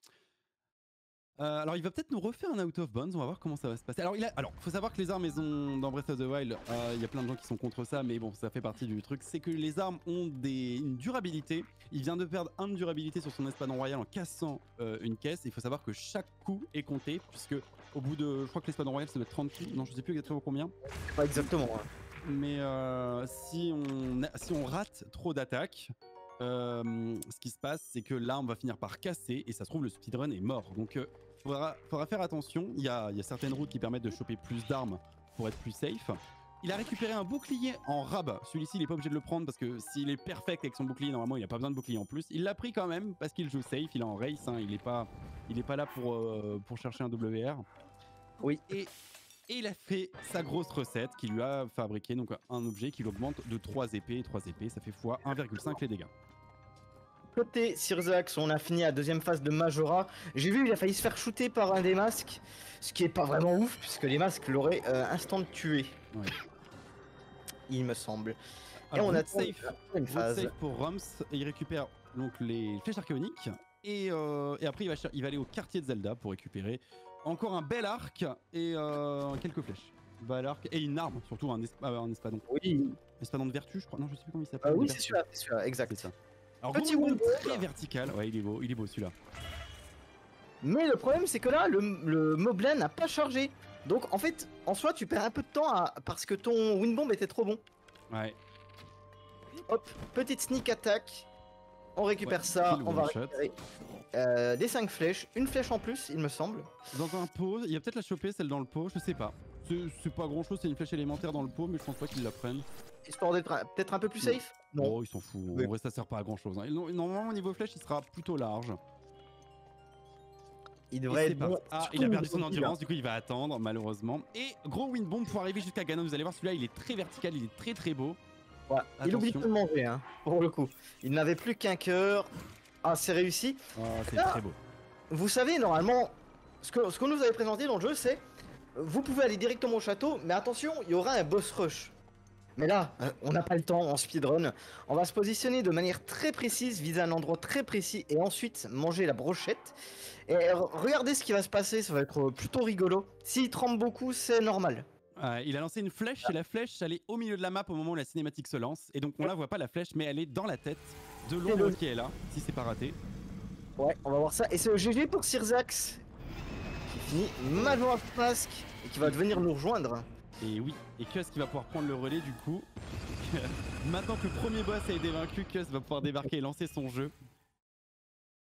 Alors il va peut-être nous refaire un Out of Bounds, on va voir comment ça va se passer. Alors faut savoir que les armes, elles ont, dans Breath of the Wild, il y a plein de gens qui sont contre ça, mais bon, ça fait partie du truc, c'est que les armes ont une durabilité. Il vient de perdre 1 de durabilité sur son espadon royal en cassant une caisse. Il faut savoir que chaque coup est compté, puisque au bout de, je crois que l'espadon royal ça doit être 30 coups, non je sais plus exactement combien. Pas exactement. Hein. Mais si on rate trop d'attaques, ce qui se passe, c'est que l'arme va finir par casser et ça se trouve le speedrun est mort. Donc faudra faire attention. Il y a certaines routes qui permettent de choper plus d'armes pour être plus safe. Il a récupéré un bouclier en rab. Celui-ci, il est pas obligé de le prendre parce que s'il est perfect avec son bouclier, normalement, il a pas besoin de bouclier en plus. Il l'a pris quand même parce qu'il joue safe. Il est en race. Hein, il est pas là pour chercher un WR. Oui. Et il a fait sa grosse recette qui lui a fabriqué donc un objet qui l'augmente de 3 épées. 3 épées, ça fait x 1,5 les dégâts. Côté Sirzax, on a fini la deuxième phase de Majora. J'ai vu, il a failli se faire shooter par un des masques, ce qui est pas vraiment ouf, puisque les masques l'auraient instant tué. Ouais. Il me semble. Alors, et on a safe, une phase. safe pour Roms, et il récupère donc les flèches archéoniques, et après il va aller au quartier de Zelda pour récupérer encore un bel arc et quelques flèches. Bel arc et une arme, surtout un espadon. Oui. Espadon de vertu, je crois. Non, je sais plus comment il s'appelle. Oui, c'est celui-là, exact. C'est ça. Alors, Petit gros Wumbo, très vertical. Ouais, il est beau celui-là. Mais le problème, c'est que là, le Moblin n'a pas chargé. Donc, en fait, en soi, tu perds un peu de temps parce que ton Windbomb était trop bon. Ouais. Hop, petite sneak attack. On récupère Ouais, ça, pile on va one shot. récupérer des 5 flèches. Une flèche en plus, il me semble. Dans un pot, il y a peut-être la choper, celle dans le pot, je sais pas. C'est pas grand chose, c'est une flèche élémentaire dans le pot, mais je pense pas qu'ils la prennent. Histoire d'être peut-être un peu plus safe. Non. Oh, ils s'en foutent. Oui. En vrai, ça sert pas à grand chose. Hein. Normalement, au niveau flèche, il sera plutôt large. Il Et devrait c'est être bon. parti. Ah, il a perdu son endurance, du coup, il va attendre, malheureusement. Et gros Windbomb pour arriver jusqu'à Ganon. Vous allez voir, celui-là, il est très vertical, il est très très beau. Ouais, il oublie Attention. de le manger, hein, pour le coup. Il n'avait plus qu'un cœur. Ah, c'est réussi. Oh, c'est Ah. très beau. Vous savez, normalement, ce qu'on nous avait présenté dans le jeu, c'est vous pouvez aller directement au château, mais attention, il y aura un boss rush. Mais là, on n'a pas le temps en speedrun. On va se positionner de manière très précise, viser un endroit très précis et ensuite manger la brochette. Et regardez ce qui va se passer, ça va être plutôt rigolo. S'il tremble beaucoup, c'est normal. Il a lancé une flèche et la flèche, elle est au milieu de la map au moment où la cinématique se lance. Et donc, on la voit pas la flèche, mais elle est dans la tête de l'ombre qui est là, si c'est pas raté. Ouais, on va voir ça. Et c'est le GG pour Sirzax qui finit Majora Mask et qui va venir nous rejoindre. Et oui, et Kus qui va pouvoir prendre le relais du coup. Maintenant que le premier boss a été vaincu, Kus va pouvoir débarquer et lancer son jeu.